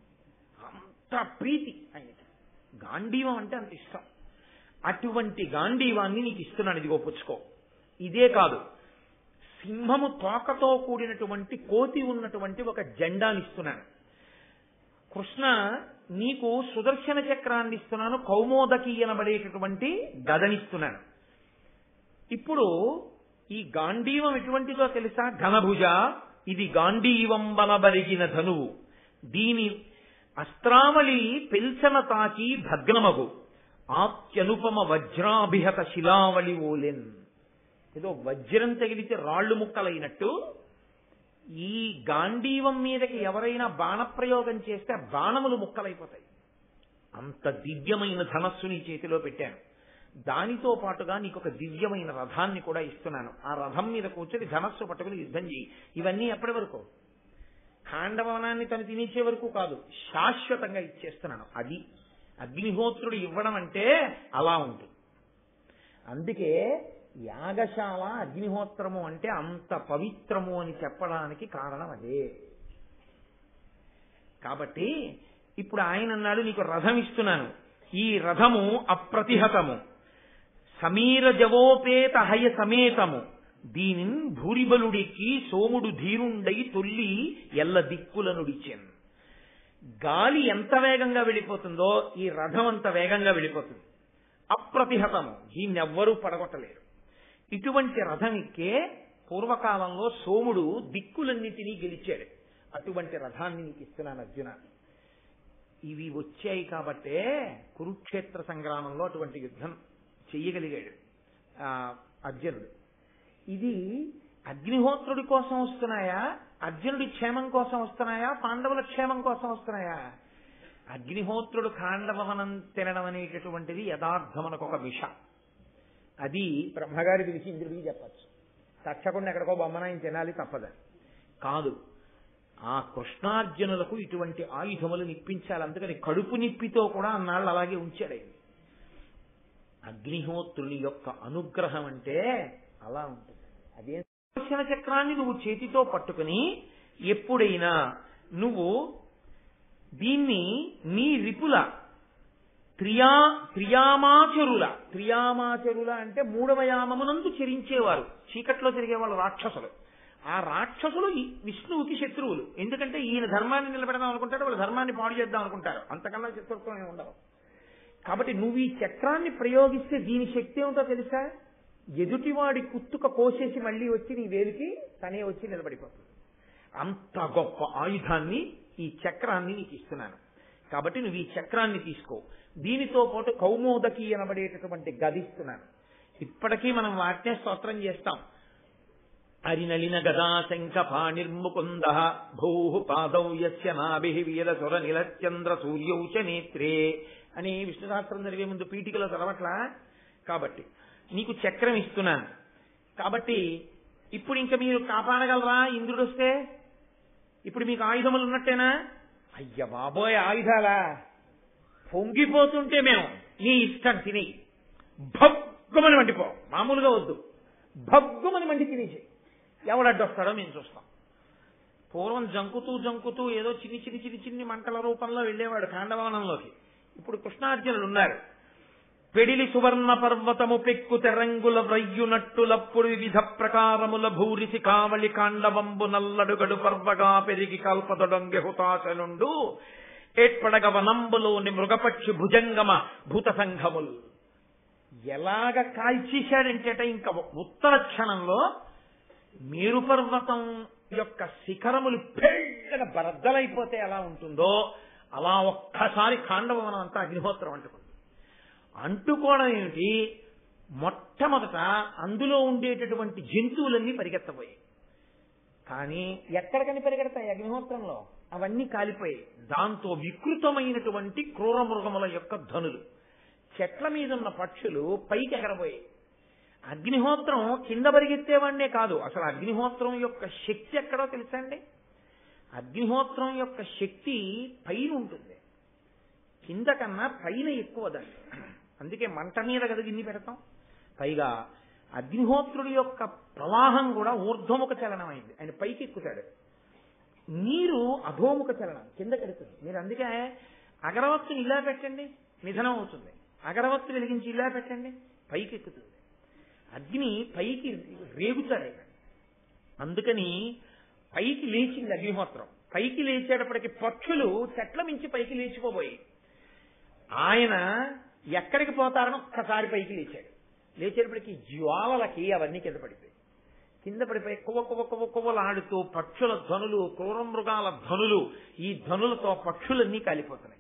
అంత ప్రీతి ఆయనకి గాంధీవం అంటే అంత ఇష్టం. అటువంటి గాంధీవాన్ని నీకు ఇస్తున్నాను, ఇదిగో పుచ్చుకో. ఇదే కాదు, సింహము తోకతో కూడినటువంటి కోతి ఉన్నటువంటి ఒక జెండాని ఇస్తున్నాను. కృష్ణ నీకు సుదర్శన చక్రాన్ని ఇస్తున్నాను, కౌమోదకి అనబడేటటువంటి గదనిస్తున్నాను. ఇప్పుడు ఈ గాంధీవం ఎటువంటిదో తెలుసా? ఘనభుజ ఇది గాంధీవంబన బరిగిన ధనువు దీని అస్త్రావళి పెల్చన తాకి భగ్నమగు ఆత్యనుపమ వజ్రాభిహత శిలావళి ఓలెన్. ఏదో వజ్రం తగిలితే రాళ్లు ముక్కలైనట్టు ఈ గాంధీవం మీదకి ఎవరైనా బాణప్రయోగం చేస్తే బాణములు ముక్కలైపోతాయి. అంత దివ్యమైన ధనస్సు నీ చేతిలో పెట్టాను. దానితో పాటుగా నీకు ఒక దివ్యమైన రథాన్ని కూడా ఇస్తున్నాను. ఆ రథం మీద కూర్చొని ధనస్సు పట్టుకుని యుద్ధం చేయి. ఇవన్నీ ఎప్పటి వరకు? ఖాండవనాన్ని తను తినేసే వరకు కాదు, శాశ్వతంగా ఇచ్చేస్తున్నాను. అది అగ్నిహోత్రుడు ఇవ్వడం అంటే అలా ఉంటుంది. అందుకే యాగశాల అగ్నిహోత్రము అంటే అంత పవిత్రము అని చెప్పడానికి కారణం అదే. కాబట్టి ఇప్పుడు ఆయన అన్నాడు, నీకు రథం ఇస్తున్నాను. ఈ రథము అప్రతిహతము సమీర జవోపేత హయ సమేతము దీనిన్ భూరిబలుడికి సోముడు ధీరుండై తొల్లి ఎల్ల దిక్కులనుడిచెన్. గాలి ఎంత వేగంగా వెళ్ళిపోతుందో ఈ రథం అంత వేగంగా వెళ్ళిపోతుంది. అప్రతిహతము, దీన్నెవ్వరూ పడగొట్టలేరు. ఇటువంటి రథం ఎక్కే పూర్వకాలంలో సోముడు దిక్కులన్నిటినీ గెలిచాడు. అటువంటి రథాన్ని నీకు ఇస్తున్నాను అర్జున. ఇవి వచ్చాయి కాబట్టే కురుక్షేత్ర సంగ్రామంలో అటువంటి యుద్ధం చెయ్యగలిగాడు అర్జునుడు. ఇది అగ్నిహోత్రుడి కోసం వస్తున్నాయా, అర్జునుడి క్షేమం కోసం వస్తున్నాయా, పాండవుల క్షేమం కోసం వస్తున్నాయా? అగ్నిహోత్రుడు ఖాండవనం తినడం అనేటటువంటిది యథార్థమనకు ఒక విష. అది బ్రహ్మగారి పిలిచి ఇంద్రుడికి చెప్పచ్చు. తక్షకుండా ఎక్కడికో బొమ్మనాయన తినాలి తప్పదని కాదు. ఆ కృష్ణార్జునులకు ఇటువంటి ఆయుధములు నిప్పించాలి. అందుకని కడుపు నిప్పితో కూడా అన్నాళ్ళు అలాగే ఉంచాడు. అగ్నిహోత్రుని యొక్క అనుగ్రహం అంటే అలా ఉంటుంది. అదే సుదర్శన చక్రాన్ని నువ్వు చేతితో పట్టుకుని ఎప్పుడైనా నువ్వు దీన్ని నీ రిపుల త్రియా త్రియామాచరుల త్రియామాచరుల అంటే మూడవ యామమునందు చెరించేవారు, చీకట్లో తిరిగేవాళ్ళు రాక్షసులు. ఆ రాక్షసులు విష్ణువుకి శత్రువులు. ఎందుకంటే ఈయన ధర్మాన్ని నిలబెడదాం అనుకుంటారు, వాళ్ళు ధర్మాన్ని పాడు చేద్దాం అనుకుంటారు. అంతకన్నా శత్రుత్వం ఉండవు. కాబట్టి నువ్వు ఈ చక్రాన్ని ప్రయోగిస్తే దీని శక్తి ఏమిటో తెలుసా? ఎదుటివాడి కుత్తుక కోసేసి మళ్ళీ వచ్చి నీ వేలికి తనే వచ్చి నిలబడిపోతుంది. అంత గొప్ప ఆయుధాన్ని ఈ చక్రాన్ని నీకు ఇస్తున్నాను. కాబట్టి నువ్వు ఈ చక్రాన్ని తీసుకో. దీనితో పాటు కౌమోదకి అనబడేటటువంటి గదిస్తున్నాను. ఇప్పటికీ మనం వాటినే స్తోత్రం చేస్తాం. అరినలిన గదా శంఖ పాణిర్ముకుంద భూ పాదౌ యస్య నాభిః వీరసుర నిలచంద్ర సూర్యౌ చ నేత్రే అని విష్ణు సహస్రం చదివే ముందు పీఠికలో చదవట్లా. కాబట్టి నీకు చక్రం ఇస్తున్నాను. కాబట్టి ఇప్పుడు ఇంకా మీరు కాపాడగలరా ఇంద్రుడు వస్తే? ఇప్పుడు మీకు ఆయుధములు ఉన్నట్టేనా? అయ్య బాబోయ్ ఆయుధాలా? పొంగిపోతుంటే మేము నీ ఇష్టం తిని భగ్గుమని మండిపో. మామూలుగా వద్దు, భగ్గుమని మండి తినేసి ఎవడడ్డొస్తాడో మేము చూస్తాం. పూర్వం జంకుతూ జంకుతూ ఏదో చిన్ని చిన్ని చిన్ని చిన్ని మంటల రూపంలో వెళ్ళేవాడు ఖాండవనంలోకి. ఇప్పుడు కృష్ణార్జునులు ఉన్నారు. పెడిలి సువర్ణ పర్వతము పెక్కు తెరంగుల వ్రయ్యునట్టులప్పుడు వివిధ ప్రకారముల భూరిసి కావలి కాండవంబు నల్లడుగడు పర్వగా పెరిగి కల్పదొడంగె హుతాశనుండు ఏర్పడగ వనంబులోని మృగపక్షి భుజంగమ భూత సంఘములు. ఎలాగ కాల్చేశాడంటేట ఇంకా ఉత్తర క్షణంలో మేరు పర్వతం యొక్క శిఖరములు పెద్దగా బరద్దలైపోతే ఎలా ఉంటుందో అలా ఒక్కసారి ఖాండవనం అంతా అగ్నిహోత్రం అంటుకుంది. అంటుకోవడం ఏమిటి? మొట్టమొదట అందులో ఉండేటటువంటి జంతువులన్నీ పరిగెత్తబోయాయి. కానీ ఎక్కడికని పరిగెడతాయి? అగ్నిహోత్రంలో అవన్నీ కాలిపోయాయి. దాంతో వికృతమైనటువంటి క్రూర మృగముల యొక్క ధనులు, చెట్ల మీద ఉన్న పక్షులు పైకి ఎగరబోయాయి. అగ్నిహోత్రం కింద పరిగెత్తేవాడినే కాదు, అసలు అగ్నిహోత్రం యొక్క శక్తి ఎక్కడో తెలుసా అండి? అగ్నిహోత్రం యొక్క శక్తి పైన ఉంటుంది, కింద కన్నా పైన ఎక్కువ దాన్ని. అందుకే మంట మీద కదా గిన్ని పెడతాం. పైగా అగ్నిహోత్రుడి యొక్క ప్రవాహం కూడా ఊర్ధ్వముఖ చలనం అయింది. ఆయన పైకి ఎక్కుతాడు. నీరు అధోముఖ చలనం కింద కడుతుంది. మీరు అందుకే అగరవత్తుని ఇలా పెట్టండి నిధనం అవుతుంది, అగరవత్తు వెలిగించి ఇలా పెట్టండి పైకి ఎక్కుతుంది. అగ్ని పైకి రేగుతాడు. అందుకని పైకి లేచింది అగ్నిహోత్రం. పైకి లేచేటప్పటికి పక్షులు చెట్ల మించి పైకి లేచిపోబోయి ఆయన ఎక్కడికి పోతారని ఒక్కసారి పైకి లేచాడు. లేచేటప్పటికి జ్వాలలకి అవన్నీ కింద పడిపోయి కింద పడిపోయి కువ్వ కువ్వ కువ్వ కువ్వలాడుతూ పక్షుల ధ్వనులు, క్రూర మృగాల ధ్వనులు, ఈ ధ్వనులతో పక్షులన్నీ కాలిపోతున్నాయి.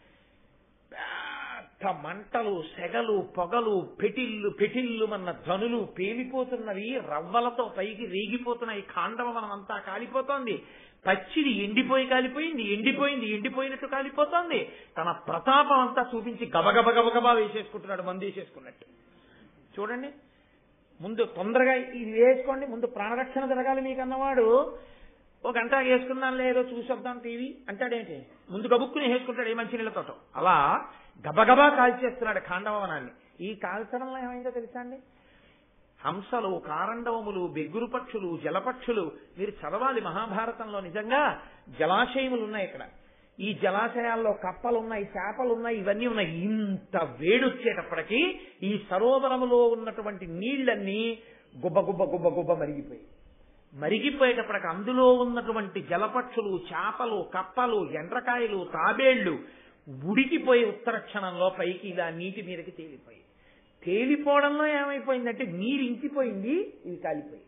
పెద్ద మంటలు, సెగలు, పొగలు, పెటిల్లు పెటిల్లు అన్న ధ్వనులు పేలిపోతున్నవి, రవ్వలతో పైకి రేగిపోతున్నాయి. ఖాండవనం అంతా కాలిపోతోంది. పచ్చిది ఎండిపోయి కాలిపోయింది, ఎండిపోయింది ఎండిపోయినట్టు కాలిపోతోంది. తన ప్రతాపం అంతా చూపించి గబగబ గబగబా వేసేసుకుంటున్నాడు, మందు వేసేసుకున్నట్టు. చూడండి, ముందు తొందరగా ఇది వేసుకోండి, ముందు ప్రాణరక్షణ జరగాలి మీకు అన్నవాడు ఒక గంట వేసుకున్నాను లేదో చూసొద్దాం టీవీ అంటాడేంటి, ముందు గబుక్కుని వేసుకుంటాడు ఏ మంచినీళ్ళతో. అలా గబగబా కాల్చేస్తున్నాడు ఖాండవనాన్ని. ఈ కాల్చడంలో ఏమైందో తెలుసా అండి? హంసలు, కారండవములు, బెగ్గురు పక్షులు, జలపక్షులు, మీరు చదవాలి మహాభారతంలో. నిజంగా జలాశయములు ఉన్నాయి ఇక్కడ. ఈ జలాశయాల్లో కప్పలున్నాయి, చేపలున్నాయి, ఇవన్నీ ఉన్నాయి. ఇంత వేడొచ్చేటప్పటికీ ఈ సరోవరములో ఉన్నటువంటి నీళ్లన్నీ గుబ్బ గుబ్బ గుబ్బ గుబ్బ మరిగిపోయి మరిగిపోయేటప్పటికి అందులో ఉన్నటువంటి జలపక్షులు, చేపలు, కప్పలు, ఎండ్రకాయలు, తాబేళ్లు ఉడికిపోయి ఉత్తర క్షణంలో పైకి ఇలా నీటి మీదకి తేలిపోయి, తేలిపోవడంలో ఏమైపోయిందంటే నీరు ఇంకిపోయింది, ఇవి కాలిపోయి.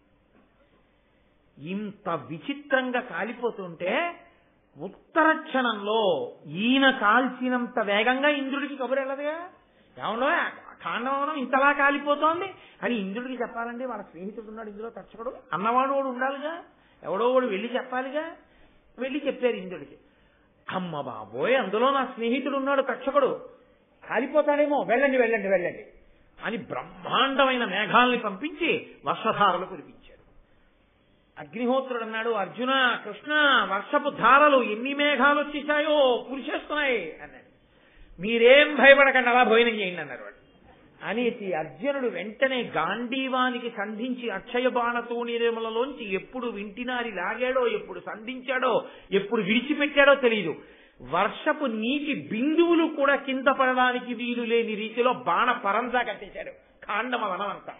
ఇంత విచిత్రంగా కాలిపోతుంటే ఉత్తర క్షణంలో ఈయన కాల్చినంత వేగంగా ఇంద్రుడికి కబురు వెళ్ళదుగా. ఏమన్నా ఖాండవనం ఇంతలా కాలిపోతోంది అని ఇంద్రుడికి చెప్పాలండి. వాళ్ళ స్నేహితుడు ఉన్నాడు ఇందులో, తక్షకుడు అన్నవాడు వాడు ఉండాలిగా, ఎవడో వాడు వెళ్ళి చెప్పాలిగా. వెళ్ళి చెప్పారు ఇంద్రుడికి. అమ్మ బాబోయ్, అందులో నా స్నేహితుడు ఉన్నాడు తక్షకుడు, కాలిపోతాడేమో, వెళ్ళండి వెళ్ళండి వెళ్ళండి అని బ్రహ్మాండమైన మేఘాలని పంపించి వర్షధారలు కురిపించాడు. అగ్నిహోత్రుడు అన్నాడు, అర్జున, కృష్ణ, వర్షపు ధారలు ఎన్ని మేఘాలు వచ్చేసాయో కురిసేస్తున్నాయి అన్నాడు. మీరేం భయపడకండి, అలా భోజనం చేయండి అన్నారు వాడు. అనేసి అర్జునుడు వెంటనే గాంధీవానికి సంధించి అక్షయ బాణతో నిర్మలలోంచి ఎప్పుడు వింటినారి లాగాడో, ఎప్పుడు సంధించాడో, ఎప్పుడు విడిచిపెట్టాడో తెలియదు. వర్షపు నీటి బిందువులు కూడా కింద పడడానికి వీలు లేని రీతిలో బాణ పరంజా కట్టేశాడు ఖాండవ వనమంతా.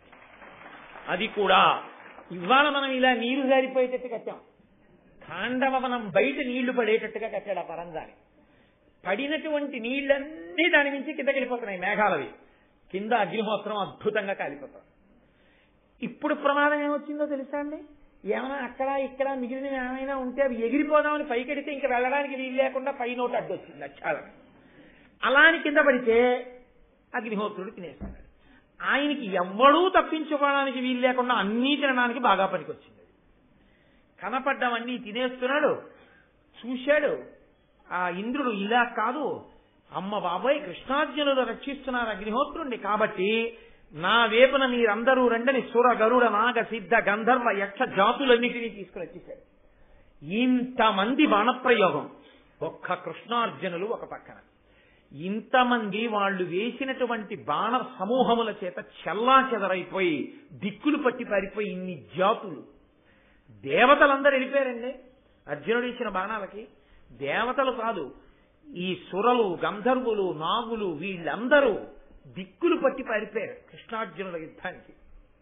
అది కూడా ఇవాళ మనం ఇలా నీరు జారిపోయేటట్టు కట్టాం, ఖాండవ వనం బయట నీళ్లు పడేటట్టుగా కట్టాడు ఆ పరంజాని. పడినటువంటి నీళ్లన్నీ దాని నుంచి కిందకి వెళ్ళిపోతున్నాయి మేఘాలవి. కింద అగ్నిహోత్రం అద్భుతంగా కాలిపోతాం. ఇప్పుడు ప్రమాదం ఏమొచ్చిందో తెలుసా అండి? ఏమైనా అక్కడ ఇక్కడ మిగిలినవి ఏమైనా ఉంటే అవి ఎగిరిపోదామని పైకెడితే ఇంకా వెళ్ళడానికి వీలు లేకుండా పై నోటు అడ్డొచ్చింది అచ్చాలని. అలా అని కింద పడితే అగ్నిహోత్రుడు తినేస్తాడు. ఆయనకి ఎవ్వడూ తప్పించుకోవడానికి వీలు లేకుండా అన్నీ తినడానికి బాగా పనికొచ్చింది. కనపడ్డవన్నీ తినేస్తున్నాడు. చూశాడు ఆ ఇంద్రుడు, ఇలా కాదు అమ్మ బాబాయ్, కృష్ణార్జునులు రక్షిస్తున్నారు అగ్నిహోత్రుణ్ణి, కాబట్టి నా వేపున మీరందరూ రండని సుర, గరుడ, నాగ, సిద్ధ, గంధర్వ, యక్ష జాతులన్నిటినీ తీసుకుని వచ్చేశాడు. ఇంతమంది బాణప్రయోగం, ఒక్క కృష్ణార్జునులు ఒక పక్కన. ఇంతమంది వాళ్ళు వేసినటువంటి బాణ సమూహముల చేత చెల్లా చెదరైపోయి దిక్కులు పట్టి పారిపోయి ఇన్ని జాతులు. దేవతలందరూ వెళ్ళిపోయారండి అర్జునుడు ఇచ్చిన బాణాలకి. దేవతలు కాదు, ఈ సురలు, గంధర్వులు, నాగులు వీళ్ళందరూ దిక్కులు పట్టి పారిపోయారు కృష్ణార్జునుల యుద్ధానికి.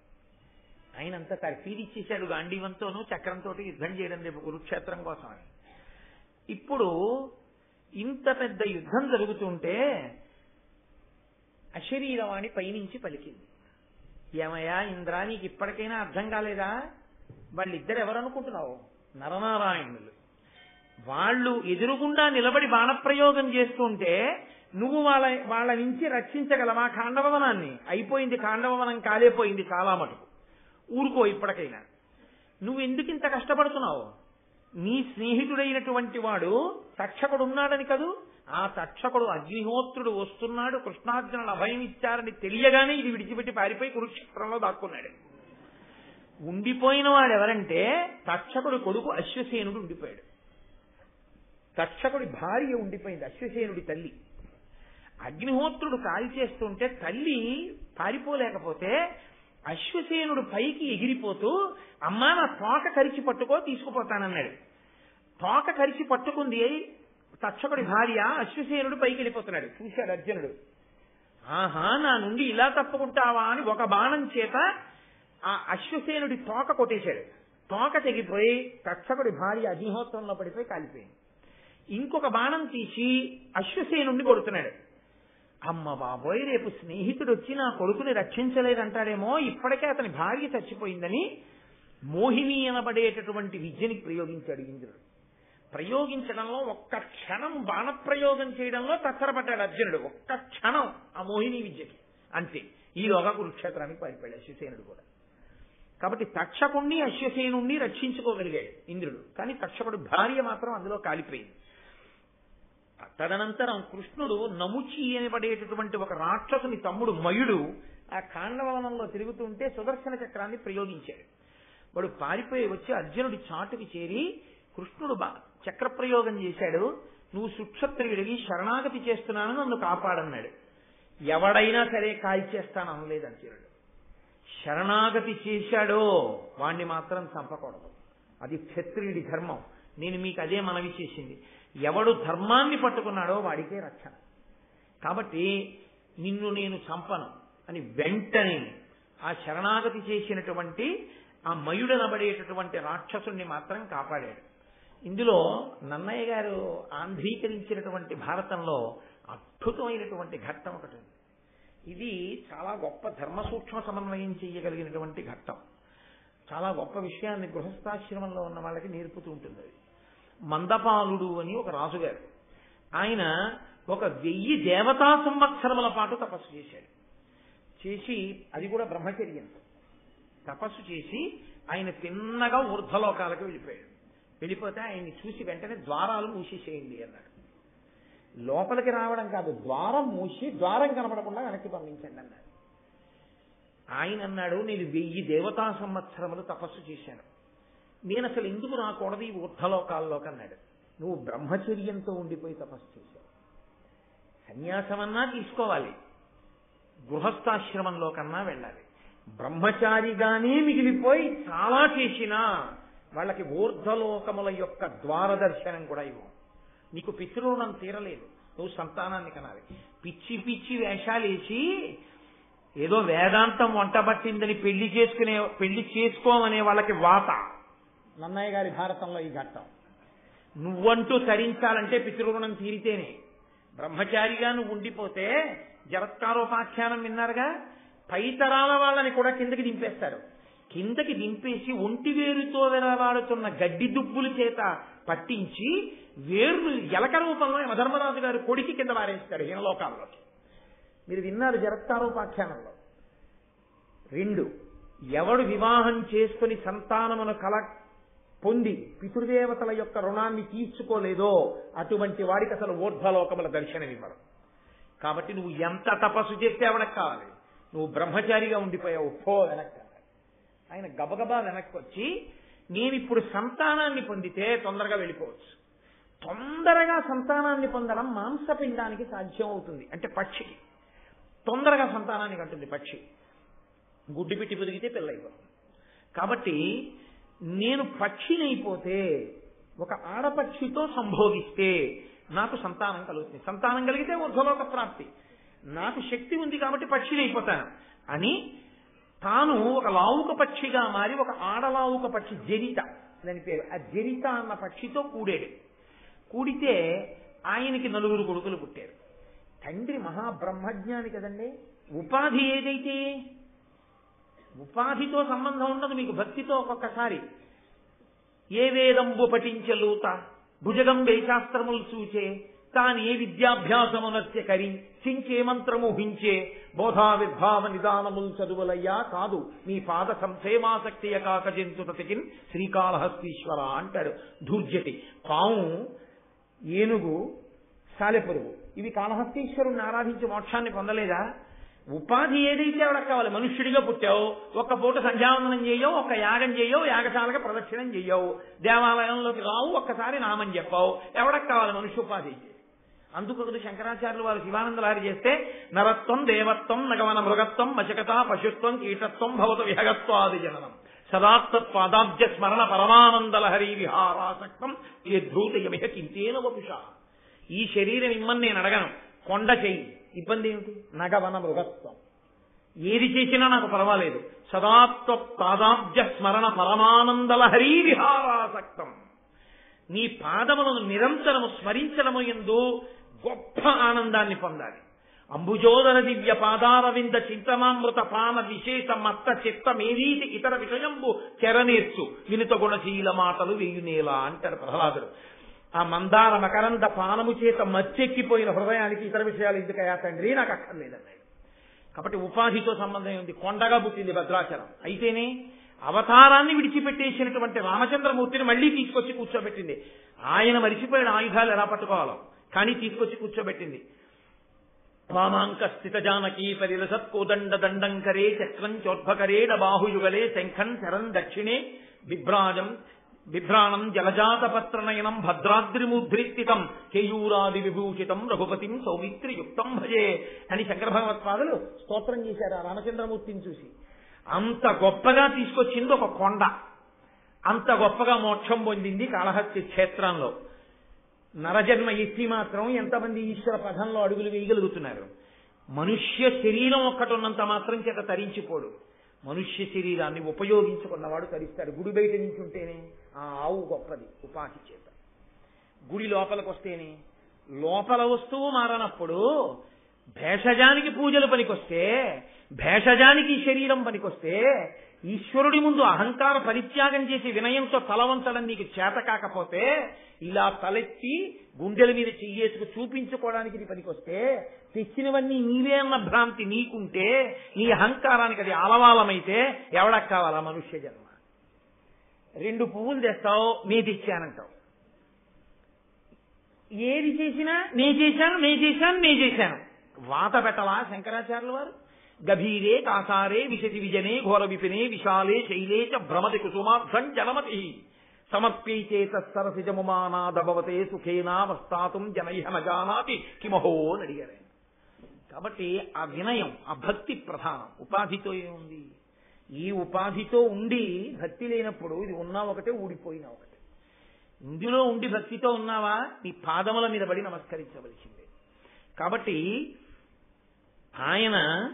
ఆయనంతా తర్ఫీదిచ్చేశాడు గాంధీవంతోనూ చక్రంతో యుద్ధం చేయడం రేపు కురుక్షేత్రం కోసం అని. ఇప్పుడు ఇంత పెద్ద యుద్ధం జరుగుతుంటే అశరీరవాణి పైనుంచి పలికింది, ఏమయ్యా ఇంద్రా, నీకు ఇప్పటికైనా అర్థం కాలేదా? వాళ్ళిద్దరు ఎవరనుకుంటున్నావు? నరనారాయణులు. వాళ్ళు ఎదురుగుండా నిలబడి బాణప్రయోగం చేస్తుంటే నువ్వు వాళ్ళ వాళ్ళ నుంచి రక్షించగలవా ఖాండవవనాన్ని? అయిపోయింది, ఖాండవవనం కాలేపోయింది చాలా మటుకు. ఊరుకో ఇప్పటికైనా. నువ్వు ఎందుకు ఇంత కష్టపడుతున్నావు? నీ స్నేహితుడైనటువంటి వాడు తక్షకుడు ఉన్నాడని కదూ, ఆ తక్షకుడు అగ్నిహోత్రుడు వస్తున్నాడు, కృష్ణార్జునుడు అభయం ఇచ్చారని తెలియగానే ఇది విడిచిపెట్టి పారిపోయి కురుక్షేత్రంలో దాక్కున్నాడు. ఉండిపోయిన వాడు ఎవరంటే తక్షకుడు కొడుకు అశ్వసేనుడు ఉండిపోయాడు. తక్షకుడి భార్య ఉండిపోయింది, అశ్వసేనుడి తల్లి. అగ్నిహోత్రుడు కాల్ చేస్తుంటే తల్లి పారిపోలేకపోతే అశ్వసేనుడు పైకి ఎగిరిపోతూ, అమ్మా నా తోక కరిచి పట్టుకో తీసుకుపోతానన్నాడు. తోక కరిచి పట్టుకుంది తక్షకుడి భార్య, అశ్వసేనుడు పైకి వెళ్ళిపోతున్నాడు. చూశాడు అర్జునుడు, ఆహా నా నుండి ఇలా తప్పుకుంటావా అని ఒక బాణం చేత ఆ అశ్వసేనుడి తోక కొట్టేశాడు. తోక తెగిపోయి తక్షకుడి భార్య అగ్నిహోత్రంలో పడిపోయి కాలిపోయింది. ఇంకొక బాణం తీసి అశ్వసేనుడిని కొడుతున్నాడు. అమ్మ బాబోయ్, రేపు స్నేహితుడు వచ్చి నా కొడుకుని రక్షించలేదంటాడేమో, ఇప్పటికే అతని భార్య చచ్చిపోయిందని మోహిని అనబడేటటువంటి విద్యని ప్రయోగించాడు ఇంద్రుడు. ప్రయోగించడంలో ఒక్క క్షణం బాణప్రయోగం చేయడంలో తత్తరపడ్డాడు అర్జునుడు. ఒక్క క్షణం ఆ మోహిని విద్యకి, అంతే. ఈలోగా కురుక్షేత్రానికి పారిపోయాడు అశ్వసేనుడు కూడా. కాబట్టి తక్షకుణ్ణి అశ్వసేనుణ్ణి రక్షించుకోగలిగాడు ఇంద్రుడు, కానీ తక్షకుడి భార్య మాత్రం అందులో కాలిపోయింది. తదనంతరం కృష్ణుడు నముచి అనబడేటటువంటి ఒక రాక్షసుని తమ్ముడు మయుడు ఆ కాండవవనంలో తిరుగుతుంటే సుదర్శన చక్రాన్ని ప్రయోగించాడు. వాడు పారిపోయి వచ్చి అర్జునుడి చాటుకి చేరి కృష్ణుడు చక్ర ప్రయోగం చేశాడు. నువ్వు సుక్షత్రియుడికి శరణాగతి చేస్తున్నాను, నన్ను కాపాడన్నాడు. ఎవడైనా సరే కాల్చేస్తాను అనలేదు అర్జునుడు. శరణాగతి చేశాడో వాణ్ణి మాత్రం చంపకూడదు, అది క్షత్రియుడి ధర్మం. నేను మీకు అదే మనవి చేసింది. ఎవడు ధర్మాన్ని పట్టుకున్నాడో వాడికే రక్షణ. కాబట్టి నిన్ను నేను చంపను అని వెంటనే ఆ శరణాగతి చేసినటువంటి ఆ మయుడనబడేటటువంటి రాక్షసుణ్ణి మాత్రం కాపాడాడు. ఇందులో నన్నయ్య గారు ఆంధ్రీకరించినటువంటి భారతంలో అద్భుతమైనటువంటి ఘట్టం ఒకటి ఉంది. ఇది చాలా గొప్ప ధర్మ సూక్ష్మ సమన్వయం చేయగలిగినటువంటి ఘట్టం. చాలా గొప్ప విషయాన్ని గృహస్థాశ్రమంలో ఉన్న వాళ్ళకి నేర్పుతూ ఉంటుంది. మందపాలుడు అని ఒక రాజుగారు, ఆయన ఒక వెయ్యి దేవతా సంవత్సరముల పాటు తపస్సు చేశాడు. చేసి అది కూడా బ్రహ్మచర్యంతో తపస్సు చేసి ఆయన తిన్నగా ఊర్ధ్వలోకాలకు వెళ్ళిపోయాడు. వెళ్ళిపోతే ఆయన్ని చూసి వెంటనే ద్వారాలు మూసేసేయండి అన్నాడు. లోపలికి రావడం కాదు, ద్వారం మూసి ద్వారం కనపడకుండా వెనక్కి పంపించండి అన్నాడు. ఆయన అన్నాడు, నేను వెయ్యి దేవతా సంవత్సరములు తపస్సు చేశాను, నేను అసలు ఎందుకు రాకూడదు ఈ ఊర్ధ్వలోకాల్లోకి అన్నాడు. నువ్వు బ్రహ్మచర్యంతో ఉండిపోయి తపస్సు చేశావు. సన్యాసమన్నా తీసుకోవాలి, గృహస్థాశ్రమంలో కన్నా వెళ్ళాలి. బ్రహ్మచారిగానే మిగిలిపోయి చాలా చేసినా వాళ్ళకి ఊర్ధ్వలోకముల యొక్క ద్వార దర్శనం కూడా ఇవ్వు. నీకు పితృరుణం తీరలేదు, నువ్వు సంతానాన్ని కనాలి. పిచ్చి పిచ్చి వేషాలేసి ఏదో వేదాంతం వంటబట్టిందని పెళ్లి చేసుకునే పెళ్లి చేసుకోమనే వాళ్ళకి వాత. నన్నయ్య గారి భారతంలో ఈ ఘట్టం. నువ్వంటూ తరించాలంటే పితృరుణం తీరితేనే. బ్రహ్మచారిగా నువ్వు ఉండిపోతే జరత్కారోపాఖ్యానం విన్నారుగా, పైతరాల వాళ్ళని కూడా కిందకి దింపేస్తారు. కిందకి దింపేసి ఒంటి వేరుతో వెలవాడుతున్న గడ్డి దుబ్బుల చేత పట్టించి వేర్లు ఎలక రూపంలో యమధర్మరాజు గారు కొడికి కింద వారేస్తాడు హీనలోకాల్లోకి. మీరు విన్నారు జరత్కారోపాఖ్యానంలో. రెండు, ఎవడు వివాహం చేసుకుని సంతానమును కల పొంది పితృదేవతల యొక్క రుణాన్ని తీర్చుకోలేదో అటువంటి వాడికి అసలు ఊర్ధ్వలోకముల దర్శనమివ్వరు. కాబట్టి నువ్వు ఎంత తపస్సు చేస్తే ఎవడకు కావాలి, నువ్వు బ్రహ్మచారిగా ఉండిపోయావు, పో వెనక్కి. ఆయన గబగబా వెనక్కి వచ్చి, నేను ఇప్పుడు సంతానాన్ని పొందితే తొందరగా వెళ్ళిపోవచ్చు. తొందరగా సంతానాన్ని పొందడం మాంసపిండానికి సాధ్యం అవుతుంది. అంటే పక్షికి తొందరగా సంతానాన్ని కంటుంది పక్షి, గుడ్డి పెట్టి పొదిగితే పిల్లయిపోతుంది. కాబట్టి నేను పక్షినైపోతే ఒక ఆడపక్షితో సంభోగిస్తే నాకు సంతానం కలుగుతుంది. సంతానం కలిగితే ఊర్ధ్వలోక ప్రాప్తి. నాకు శక్తి ఉంది కాబట్టి పక్షినైపోతాను అని తాను ఒక లావుక పక్షిగా మారి ఒక ఆడలావుక పక్షి జరిత దాని పేరు, ఆ జరిత అన్న పక్షితో కూడాడు. కూడితే ఆయనకి నలుగురు కొడుకులు పుట్టారు. తండ్రి మహాబ్రహ్మజ్ఞాని కదండి. ఉపాధి ఏదైతే ఉపాధితో సంబంధం ఉండదు మీకు, భక్తితో. ఒక్కొక్కసారి ఏ వేదంబు పఠించలూత భుజగం వేశాస్త్రములు సూచే తాను ఏ విద్యాభ్యాసమునస్య కరి సించే మంత్రము హించే బోధా విద్భావ నిదానములు చదువులయ్యా కాదు మీ పాద సంక్షేమాసక్తియ కాక జంతుతకిన్ శ్రీకాళహస్తీశ్వర అంటాడు ధూర్జటి. పాము, ఏనుగు, సాలెపురుగు ఇవి కాళహస్తీశ్వరుణ్ణి ఆరాధించి మోక్షాన్ని పొందలేదా? ఉపాధి ఏదైతే ఎవరికి కావాలి. మనుష్యుడిగా పుట్టావు, ఒక్క పూట సంధ్యావందనం చేయవు, ఒక్క యాగం చేయవు, యాగశాలకు ప్రదక్షిణం చేయవు, దేవాలయంలోకి రావు, ఒక్కసారి నామని చెప్పావు, ఎవరికి కావాలి మనుష్యోపాధి? అందుకొకటి శంకరాచార్యులు వారు శివానందలారి చేస్తే నరత్వం దేవత్వం నగవన మృగత్వం మశకత పశుత్వం కీటత్వం భవత విహగత్వాది జననం సదాత్తత్ పాదాబ్జ స్మరణ పరమానందలహరి విహారాసక్తం ఏ ధృతయమిహ కింతేన వపుష. ఈ శరీరం ఇమ్మని నేను అడగను, కొండ చెయ్యి, ఇబ్బంది ఏమిటి? నగవన మృగత్వం ఏది చేసినా నాకు పర్వాలేదు. సదాత్వ పాదాబ్జ స్మరణ పరమానందలహరి విహారాసక్తం. నీ పాదములను నిరంతరము స్మరించడము యందు గొప్ప ఆనందాన్ని పొందాలి. అంబుజోదర దివ్య పాదారవింద చింతనామృత పాన విశేష మత్త చిత్త మేరీతి ఇతర విషయంబు చెరనేర్చు వినుత గుణశీల మాటలు వేయునేలా అంటారు ప్రహ్లాదుడు. ఆ మందార మకరంద పానము చేత మచ్చెక్కిపోయిన హృదయానికి ఇతర విషయాలు ఎందుకయా తండ్రి, నాకు అక్కర్లేదన్నాడు. కాబట్టి ఉపాధితో సంబంధం ఉంది. కొండగా పుట్టింది భద్రాచలం, అయితేనే అవతారాన్ని విడిచిపెట్టేసినటువంటి రామచంద్రమూర్తిని మళ్లీ తీసుకొచ్చి కూర్చోబెట్టింది. ఆయన మరిచిపోయిన ఆయుధాలు ఎలా పట్టుకోవాలో కానీ తీసుకొచ్చి కూర్చోబెట్టింది. వామాంక స్థిత జానకీ పరిరసత్ కోదండ దండంకరే చక్రం చోద్భకరేణ బాహుయుగలే శంఖం శరం దక్షిణే బిభ్రాజం బిభ్రాణం జలజాతపత్రనయనం భద్రాద్రిముద్రిస్థితం కేయూరాది విభూషితం రఘుపతిం సౌమిత్రియుక్తం భజే అని శంకర భగవత్పాదులు స్తోత్రం చేశారు ఆ రామచంద్రమూర్తిని చూసి. అంత గొప్పగా తీసుకొచ్చింది ఒక కొండ, అంత గొప్పగా మోక్షం పొందింది కాళహస్తి క్షేత్రంలో. నరజన్మ ఎత్తి మాత్రం ఎంతమంది ఈశ్వర పదంలో అడుగులు వేయగలుగుతున్నారు? మనుష్య శరీరం ఒక్కటి ఉన్నంత మాత్రం చేత తరించిపోడు. మనుష్య శరీరాన్ని ఉపయోగించుకున్నవాడు తరిస్తాడు. గుడి బయట నుంచి ఉంటేనే ఆ ఆవు గొప్పది ఉపాధి చేత, గుడి లోపలికి వస్తేనే. లోపల వస్తువు మారనప్పుడు భేషజానికి పూజలు పనికొస్తే, భేషజానికి శరీరం పనికొస్తే, ఈశ్వరుడి ముందు అహంకార పరిత్యాగం చేసి వినయంతో తలవంచడం నీకు చేత కాకపోతే, ఇలా తలెత్తి గుండెల మీద చెయ్యేసుకు చూపించుకోవడానికి నీ పనికొస్తే, తెచ్చినవన్నీ నీవే అన్న భ్రాంతి నీకుంటే, నీ అహంకారానికి అది ఆలవాలమైతే ఎవడకు కావాలా మనుష్య జన్మ? రెండు పువ్వులు తెస్తావు, నే తెచ్చానంటావు. ఏది చేసినా నే చేశాను నే చేశాను నే చేశాను వాత పెట్టలా శంకరాచార్యుల వారు? గభీరే కాసారే విశతి విజనే ఘోర విపినే విశాలే శైలే చ భ్రమతి కుసుమార్థం జనమతి సమర్పీతే తత్సరసిజముమానాదభవతే సుఖేనావస్థాతుం జనైహ నజానాతి కిమహో అని అడిగారు. కాబట్టి ఆ వినయం, ఆ భక్తి ప్రధానం. ఉపాధితో ఏముంది? ఈ ఉపాధితో ఉండి భక్తి లేనప్పుడు ఇది ఉన్నా ఒకటే, ఊడిపోయినా ఒకటే. ఇందులో ఉండి భక్తితో ఉన్నావా, నీ పాదముల మీద పడి నమస్కరించవలసిందే. కాబట్టి ఆయన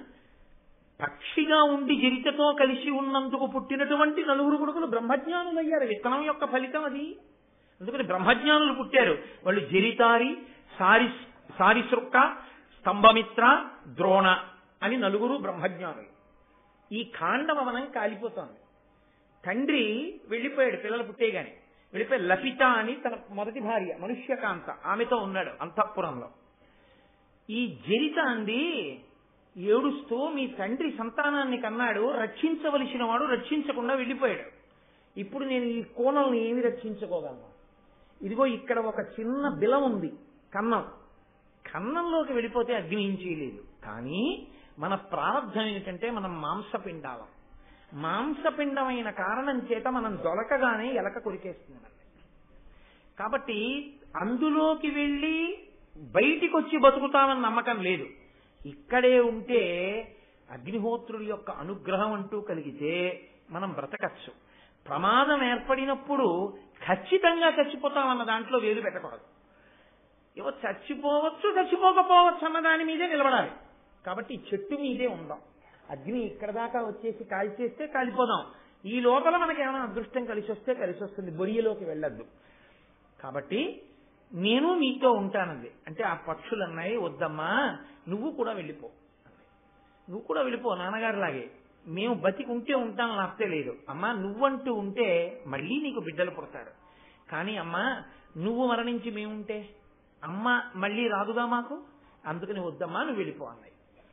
పక్షిగా ఉండి జరితతో కలిసి ఉన్నందుకు పుట్టినటువంటి నలుగురు కొడుకులు బ్రహ్మజ్ఞానులు అయ్యారు. విత్తనం యొక్క ఫలితం అది. అందుకని బ్రహ్మజ్ఞానులు పుట్టారు. వాళ్ళు జరితారి, సారి సారిసృక్క, స్తంభమిత్ర, ద్రోణ అని నలుగురు బ్రహ్మజ్ఞానులు. ఈ ఖాండవనం కాలిపోతోంది. తండ్రి వెళ్ళిపోయాడు పిల్లలు పుట్టేగాని. వెళ్ళిపోయి లపిత అని తన మొదటి భార్య మనుష్యకాంత, ఆమెతో ఉన్నాడు అంతఃపురంలో. ఈ జరిత అంది ఏడుస్తూ, మీ తండ్రి సంతానాన్ని కన్నాడు, రక్షించవలసిన వాడు రక్షించకుండా వెళ్ళిపోయాడు. ఇప్పుడు నేను ఈ కోణల్ని ఏమి రక్షించుకోగలను? ఇదిగో ఇక్కడ ఒక చిన్న బిలం ఉంది, కన్నం. కన్నంలోకి వెళ్ళిపోతే అగ్ని ఏం చేయలేదు. కానీ మన ప్రారంధం ఏంటంటే మనం మాంసపిండాలం. మాంసపిండమైన కారణం చేత మనం దొరకగానే ఎలక కొరికేస్తుంది. కాబట్టి అందులోకి వెళ్ళి బయటికి వచ్చి బతుకుతామని నమ్మకం లేదు. ఇక్కడే ఉంటే అగ్నిహోత్రుడి యొక్క అనుగ్రహం అంటూ కలిగితే మనం బ్రతకచ్చు. ప్రమాదం ఏర్పడినప్పుడు ఖచ్చితంగా చచ్చిపోతామన్న దాంట్లో వేలు పెట్టకూడదు. ఏవో చచ్చిపోవచ్చు చచ్చిపోకపోవచ్చు అన్న దాని మీదే నిలబడాలి. కాబట్టి చెట్టు మీదే ఉందాం. అగ్ని ఇక్కడ దాకా వచ్చేసి కాల్చేస్తే కాలిపోదాం. ఈ లోపల మనకి ఏమైనా అదృష్టం కలిసి వస్తే కలిసి వస్తుంది. బొరియలోకి వెళ్ళద్దు. కాబట్టి నేను మీతో ఉంటానంది. అంటే ఆ పక్షులు అన్నాయి, వద్దమ్మా నువ్వు కూడా వెళ్ళిపో, నువ్వు కూడా వెళ్ళిపో నాన్నగారిలాగే. మేము బతికి ఉంటే ఉంటాను, లేకపోతే లేదు. అమ్మా నువ్వంటూ ఉంటే మళ్ళీ నీకు బిడ్డలు పుడతారు. కానీ అమ్మా నువ్వు మరణించి మేముంటే అమ్మ మళ్ళీ రాదుగా మాకు, అందుకని వద్దమ్మా నువ్వు వెళ్ళిపో అన్నాయి.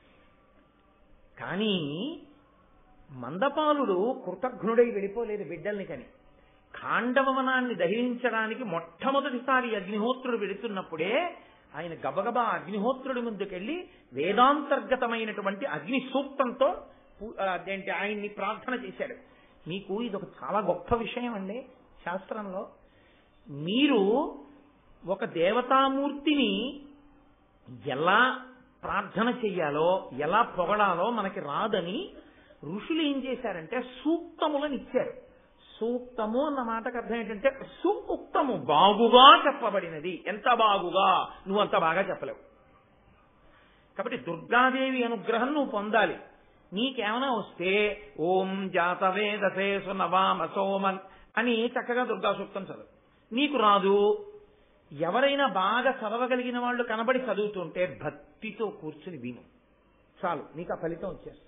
కానీ మందపాలుడు కృతఘ్నుడై వెళ్ళిపోలేదు బిడ్డల్ని కని. ఖాండవనాన్ని దహించడానికి మొట్టమొదటిసారి అగ్నిహోత్రుడు వెళుతున్నప్పుడే ఆయన గబగబా అగ్నిహోత్రుడి ముందుకెళ్లి వేదాంతర్గతమైనటువంటి అగ్ని సూక్తంతో అదేంటి ఆయన్ని ప్రార్థన చేశాడు. మీకు ఇది ఒక చాలా గొప్ప విషయం అండి శాస్త్రంలో. మీరు ఒక దేవతామూర్తిని ఎలా ప్రార్థన చెయ్యాలో, ఎలా పొగడాలో మనకి రాదని ఋషులు ఏం చేశారంటే సూక్తములను ఇచ్చారు. సూక్తము అన్న మాటకు అర్థం ఏంటంటే సూక్తము, బాగుగా చెప్పబడినది. ఎంత బాగుగా, నువ్వు అంత బాగా చెప్పలేవు. కాబట్టి దుర్గాదేవి అనుగ్రహం నువ్వు పొందాలి. నీకేమైనా వస్తే ఓం జాతవేదసే సునవామ సోమన్ అని చక్కగా దుర్గా సూక్తం చదువు. నీకు రాదు, ఎవరైనా బాగా చదవగలిగిన వాళ్ళు కనబడి చదువుతుంటే భక్తితో కూర్చుని విను, చాలు నీకు ఆ ఫలితం వచ్చేస్తుంది.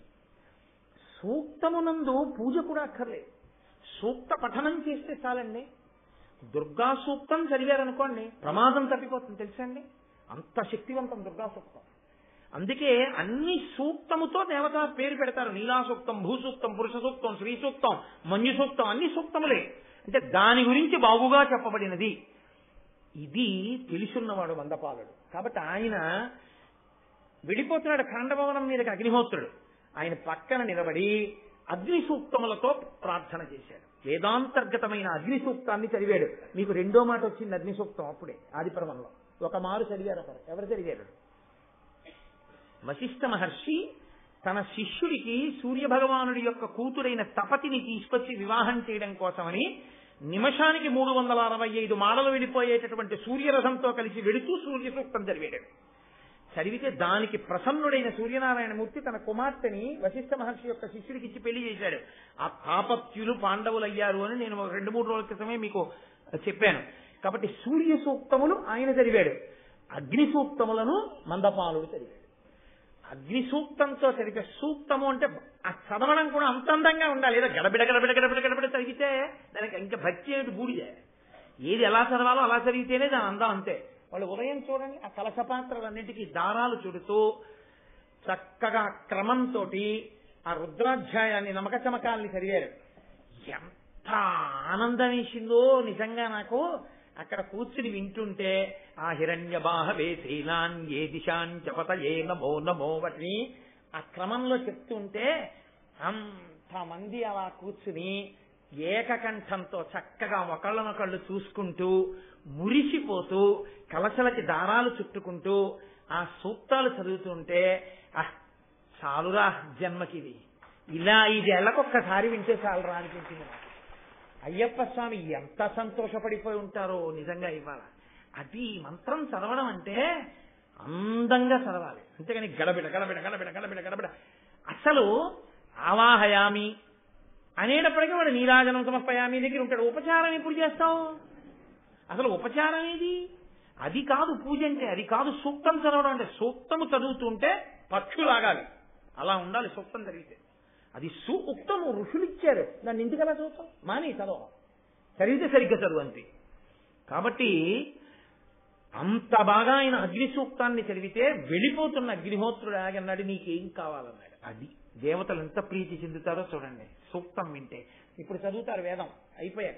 సూక్తమునందు పూజ కూడా అక్కర్లేదు, సూక్త పఠనం చేస్తే చాలండి. దుర్గా సూక్తం చదివారనుకోండి ప్రమాదం తప్పిపోతుంది తెలుసండి, అంత శక్తివంతం దుర్గా సూక్తం. అందుకే అన్ని సూక్తముతో దేవత పేరు పెడతారు. నీలా సూక్తం, భూసూక్తం, పురుష సూక్తం, శ్రీ సూక్తం, మంజు సూక్తం, అన్ని సూక్తములే. అంటే దాని గురించి బాగుగా చెప్పబడినది. ఇది తెలుసున్నవాడు మందపాలుడు. కాబట్టి ఆయన వెళ్ళిపోతున్నాడు ఖాండభవనం మీదకి అగ్నిహోత్రుడు. ఆయన పక్కన నిలబడి అగ్ని సూక్తములతో ప్రార్థన చేశాడు. వేదాంతర్గతమైన అగ్ని సూక్తాన్ని చదివాడు. మీకు రెండో మాట వచ్చింది అగ్ని సూక్తం అప్పుడే ఆదిపర్వంలో. ఒక మారు చదివారు ఒకరు. ఎవరు చదివారు? వశిష్ఠ మహర్షి తన శిష్యుడికి సూర్యభగవానుడి యొక్క కూతురైన తపతిని తీసుకొచ్చి వివాహం చేయడం కోసమని నిమిషానికి మూడు వందల అరవై ఐదు మాడలు వెళ్ళిపోయేటటువంటి సూర్యరథంతో కలిసి వెడుతూ సూర్య సూక్తం చదివాడు. చదివితే దానికి ప్రసన్నుడైన సూర్యనారాయణమూర్తి తన కుమార్తెని వశిష్ఠ మహర్షి యొక్క శిష్యుడికి ఇచ్చి పెళ్లి చేశాడు. ఆ తాపత్యులు పాండవులు అయ్యారు అని నేను రెండు మూడు రోజుల క్రితమే మీకు చెప్పాను. కాబట్టి సూర్య సూక్తములు ఆయన చదివాడు, అగ్ని సూక్తములను మందపాలుడు చదివాడు. అగ్ని సూక్తంతో చదివే సూక్తము అంటే ఆ చదవడం కూడా అంత అందంగా ఉండాలి. ఏదో గడబిడ గడబిడ గడబిడ గడబిడ చదివితే దానికి ఇంకా భక్తి ఏమిటి బూడిదే. ఏది ఎలా చదవాలో అలా చదివితేనే దాని అందం అంతే. వాళ్ళు ఉదయం చూడండి ఆ కలశపాత్రలన్నింటికీ దారాలు చుడుతూ చక్కగా క్రమంతో ఆ రుద్రాధ్యాయాన్ని నమక చమకాల్ని చదివారు. ఎంత ఆనందం వేసిందో నిజంగా నాకు అక్కడ కూర్చుని వింటుంటే. ఆ హిరణ్య బాహవే శీలాన్ ఏ దిశాన్ జపత ఏ నమో నమో వాటిని ఆ క్రమంలో చెప్తుంటే అంతమంది అలా కూర్చుని ఏకకంఠంతో చక్కగా ఒకళ్ళనొకళ్ళు చూసుకుంటూ మురిసిపోతూ కలశలకి దారాలు చుట్టుకుంటూ ఆ సూక్తాలు చదువుతుంటే ఆ చాలురా జన్మకిది, ఇలా ఐదేళ్లకొక్కసారి వింటే చాలురా అనిపించింది నాకు. అయ్యప్ప స్వామి ఎంత సంతోషపడిపోయి ఉంటారో నిజంగా ఇవాళ. అది మంత్రం చదవడం అంటే అందంగా చదవాలి, అంతేగాని గడబిడ గడబిడ గడబిడ గడబిడ గడబిడ. అసలు ఆవాహయామి అనేటప్పటికీ వాడు నీరాజనం సమర్పయామి దగ్గర ఉంటాడు. ఉపచారం ఎప్పుడు చేస్తావు? అసలు ఉపచారం ఏది? అది కాదు పూజ అంటే, అది కాదు సూక్తం చదవడం అంటే. సూక్తము చదువుతుంటే పక్షులాగాలి, అలా ఉండాలి సూక్తం చదివితే. అది సూక్తము ఋషులు ఇచ్చారు, దాన్ని ఇంటికలా చదువుతాం మాని చదవం, చదివితే సరిగ్గా చదువు అంతే. కాబట్టి అంత బాగా ఆయన అగ్ని సూక్తాన్ని చదివితే వెళ్ళిపోతున్న అగ్నిహోత్రుడు ఆగన్నాడు, నీకేం కావాలన్నాడు. అది దేవతలు ఎంత ప్రీతి చెందుతారో చూడండి సూక్తం వింటే. ఇప్పుడు చదువుతారు వేదం అయిపోయాక.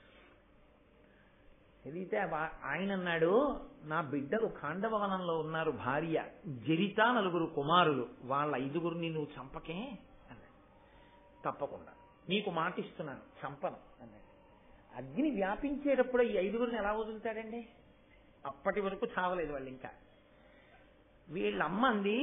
చదివితే ఆయన అన్నాడు, నా బిడ్డలు ఖాండభవనంలో ఉన్నారు, భార్య జరిత, నలుగురు కుమారులు, వాళ్ళ ఐదుగురిని నువ్వు చంపకే అన్నాడు. తప్పకుండా నీకు మాటిస్తున్నాను చంపను అన్నాడు. అగ్ని వ్యాపించేటప్పుడు ఈ ఐదుగురిని ఎలా వదులుతాడండి? అప్పటి వరకు చావలేదు వాళ్ళు. ఇంకా వీళ్ళమ్మంది,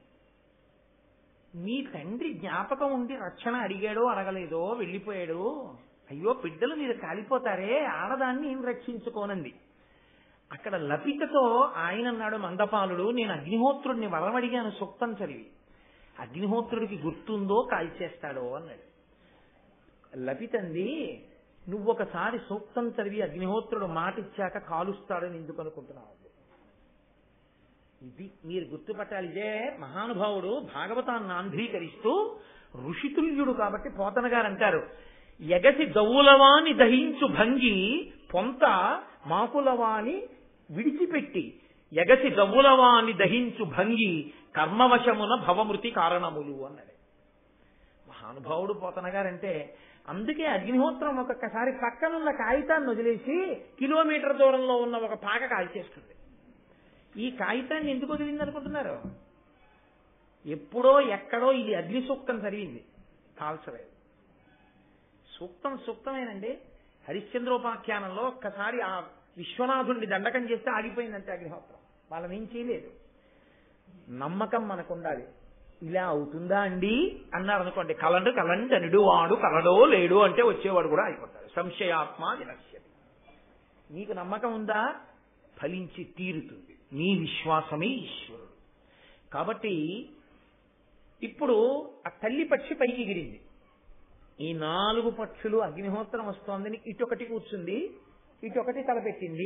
మీ తండ్రి జ్ఞాపకం ఉండి రక్షణ అడిగాడో అడగలేదో వెళ్ళిపోయాడు, అయ్యో బిడ్డలు మీరు కాలిపోతారే, ఆడదాన్ని ఏం రక్షించుకోనంది. అక్కడ లపితతో ఆయన అన్నాడు మందపాలుడు, నేను అగ్నిహోత్రుడిని వరం అడిగాను సూక్తం చదివి, అగ్నిహోత్రుడికి గుర్తుందో కాల్చేస్తాడో అన్నాడు. లపితంది, నువ్వు ఒకసారి సూక్తం చదివి అగ్నిహోత్రుడు మాటిచ్చాక కాలుస్తాడని ఎందుకు అనుకుంటున్నావు? ఇది మీరు గుర్తుపట్టాలి. ఇదే మహానుభావుడు భాగవతాన్ని ఆంధ్రీకరిస్తూ ఋషితుల్యుడు కాబట్టి పోతన గారు అంటారు, ఎగసి దౌలవాని దహించు భంగి పొంత మాకులవాని విడిచిపెట్టి ఎగసి దౌలవాని దహించు భంగి కర్మవశమున భవమృతి కారణములు అన్నాడు మహానుభావుడు పోతన గారంటే. అందుకే అగ్నిహోత్రం ఒక్కొక్కసారి పక్కనున్న కాగితాన్ని వదిలేసి కిలోమీటర్ దూరంలో ఉన్న ఒక పాక కాల్చేస్తుంది. ఈ కాగితాన్ని ఎందుకు వదిలింది అనుకుంటున్నారు? ఎప్పుడో ఎక్కడో ఇది అగ్ని సూక్తం చదివింది, కాల్చలేదు. సూక్తం సూక్తమేనండి. హరిశ్చంద్రోపాఖ్యానంలో ఒక్కసారి ఆ విశ్వనాథుడిని దండకం చేస్తే ఆగిపోయిందంటే అగ్నిహోత్రం, వాళ్ళని ఏం చేయలేదు. నమ్మకం మనకు ఉండాలి. ఇలా అవుతుందా అండి అన్నారు అనుకోండి, కలండు కలండనుడు వాడు కలడో లేడు అంటే వచ్చేవాడు కూడా అయిపోతాడు. సంశయాత్మ వినశ్యతి. నీకు నమ్మకం ఉందా? ఫలించి తీరుతుంది. నీ విశ్వాసమే ఈశ్వరుడు. కాబట్టి ఇప్పుడు ఆ తల్లి పక్షి పైకి ఎగిరింది. ఈ నాలుగు పక్షులు అగ్నిహోత్రం వస్తోందని ఇటొకటి కూర్చుంది, ఇటొకటి తలపెట్టింది,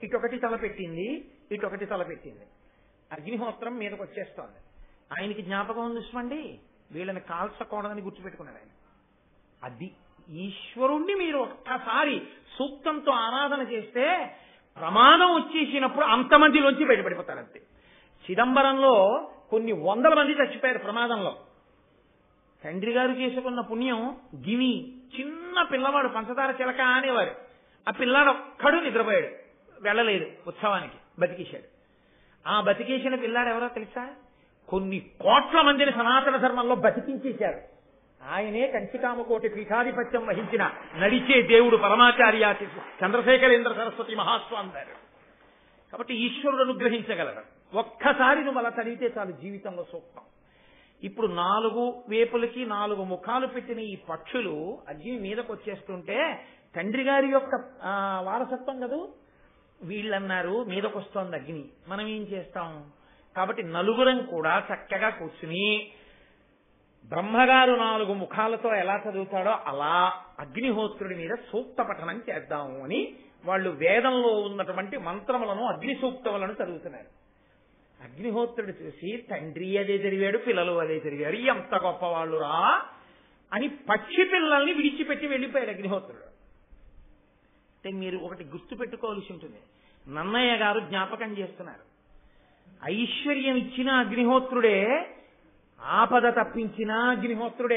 ఇటొకటి తల పెట్టింది, ఇటొకటి తల పెట్టింది. అగ్నిహోత్రం మీదకి వచ్చేస్తోంది. ఆయనకి జ్ఞాపకం ఉంది చూసుకోండి, వీళ్ళని కాల్చకూడదని గుర్తుపెట్టుకున్నాడు ఆయన. అది ఈశ్వరుణ్ణి మీరు ఒక్కసారి సూక్తంతో ఆరాధన చేస్తే ప్రమాదం వచ్చేసినప్పుడు అంతమందిలోంచి బయటపడిపోతారు అంతే. చిదంబరంలో కొన్ని వందల మంది చచ్చిపోయారు ప్రమాదంలో. తండ్రి గారు చేసుకున్న పుణ్యం గిని చిన్న పిల్లవాడు పంచదార చిలక అనేవారు. ఆ పిల్లాడు ఒక్కడు నిద్రపోయాడు, వెళ్ళలేదు ఉత్సవానికి, బతికేశాడు. ఆ బతికేసిన పిల్లాడు ఎవరో తెలుసా? కొన్ని కోట్ల మందిని సనాతన ధర్మంలో బతికించేశారు. ఆయనే కంచికామకోటి పీఠాధిపత్యం వహించిన నడిచే దేవుడు పరమాచార్య చంద్రశేఖరేంద్ర సరస్వతి మహాస్వామి గారు. కాబట్టి ఈశ్వరుడు అనుగ్రహించగలరు. ఒక్కసారి నువ్వు అలా చదివితే చాలు జీవితంలో సూక్తం. ఇప్పుడు నాలుగు వేపులకి నాలుగు ముఖాలు పెట్టిన ఈ పక్షులు అగ్ని మీదకు వచ్చేస్తుంటే తండ్రి గారి యొక్క వారసత్వం కదూ, వీళ్ళన్నారు మీదకు వస్తోంది అగ్ని, మనం ఏం చేస్తాం? కాబట్టి నలుగురం కూడా చక్కగా కూర్చుని బ్రహ్మగారు నాలుగు ముఖాలతో ఎలా చదువుతాడో అలా అగ్నిహోత్రుడి మీద సూక్త పఠనం చేద్దాము అని వాళ్ళు వేదంలో ఉన్నటువంటి మంత్రములను అగ్ని సూక్తములను చదువుతున్నారు. అగ్నిహోత్రుడు చూసి తండ్రి అదే చదివాడు, పిల్లలు అదే చదివాడు, ఎంత గొప్పవాళ్ళు రా అని పక్షి పిల్లల్ని విడిచిపెట్టి వెళ్ళిపోయాడు అగ్నిహోత్రుడు. అంటే మీరు ఒకటి గుర్తు పెట్టుకోవాల్సి ఉంటుంది. నన్నయ్య గారు జ్ఞాపకం చేస్తున్నారు, ఐశ్వర్యం ఇచ్చిన అగ్నిహోత్రుడే, ఆపద తప్పించిన అగ్నిహోత్రుడే.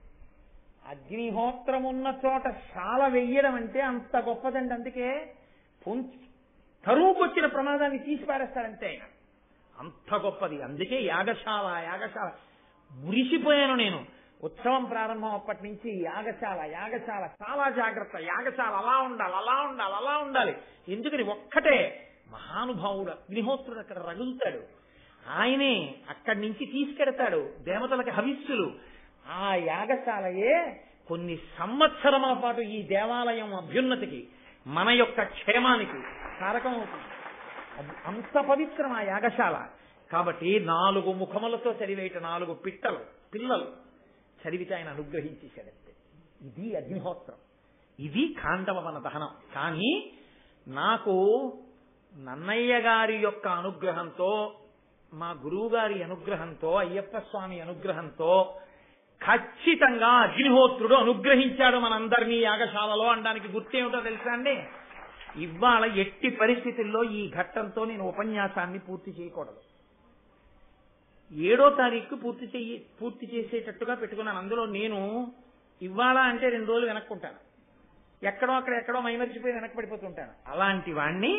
అగ్నిహోత్రం ఉన్న చోట శాల వెయ్యడం అంటే అంత గొప్పదండి. అందుకే తరువుకొచ్చిన ప్రమాదాన్ని తీసి పారేస్తాడంతే ఆయన, అంత గొప్పది. అందుకే యాగశాల యాగశాల మురిసిపోయాను నేను. ఉత్సవం ప్రారంభం అప్పటి నుంచి యాగశాల యాగశాల చాలా జాగ్రత్త, యాగశాల అలా ఉండాలి అలా ఉండాలి అలా ఉండాలి. ఎందుకని ఒక్కటే మహానుభావుడు అగ్నిహోత్రుడు అక్కడ రగులుతాడు, ఆయనే అక్కడి నుంచి తీసుకెడతాడు దేవతలకి హవిస్సులు. ఆ యాగశాలయే కొన్ని సంవత్సరముల పాటు ఈ దేవాలయం అభ్యున్నతికి మన యొక్క క్షేమానికి కారకం అవుతుంది. అంత పవిత్రం ఆ యాగశాల. కాబట్టి నాలుగు ముఖములతో చదివేట నాలుగు పిట్టలు పిల్లలు చదివితే ఆయన అనుగ్రహించేశాడంతే. ఇది అగ్నిహోత్రం, ఇది ఖాండవవన దహనం. కానీ నాకు నన్నయ్య గారి యొక్క అనుగ్రహంతో, మా గురువు గారి అనుగ్రహంతో, అయ్యప్ప స్వామి అనుగ్రహంతో ఖచ్చితంగా అగ్నిహోత్రుడు అనుగ్రహించాడు మనందరినీ యాగశాలలో అనడానికి గుర్తేమిటో తెలుసా అండి? ఇవాళ ఎట్టి పరిస్థితుల్లో ఈ ఘట్టంతో నేను ఉపన్యాసాన్ని పూర్తి చేయకూడదు. ఏడో తారీఖు పూర్తి చెయ్యి పూర్తి చేసేటట్టుగా పెట్టుకున్నాను. అందులో నేను ఇవాళ అంటే రెండు రోజులు వెనక్కుంటాను, ఎక్కడో అక్కడ ఎక్కడో మైమరిచిపోయి వెనక్కి పడిపోతుంటాను. అలాంటి వాణ్ణి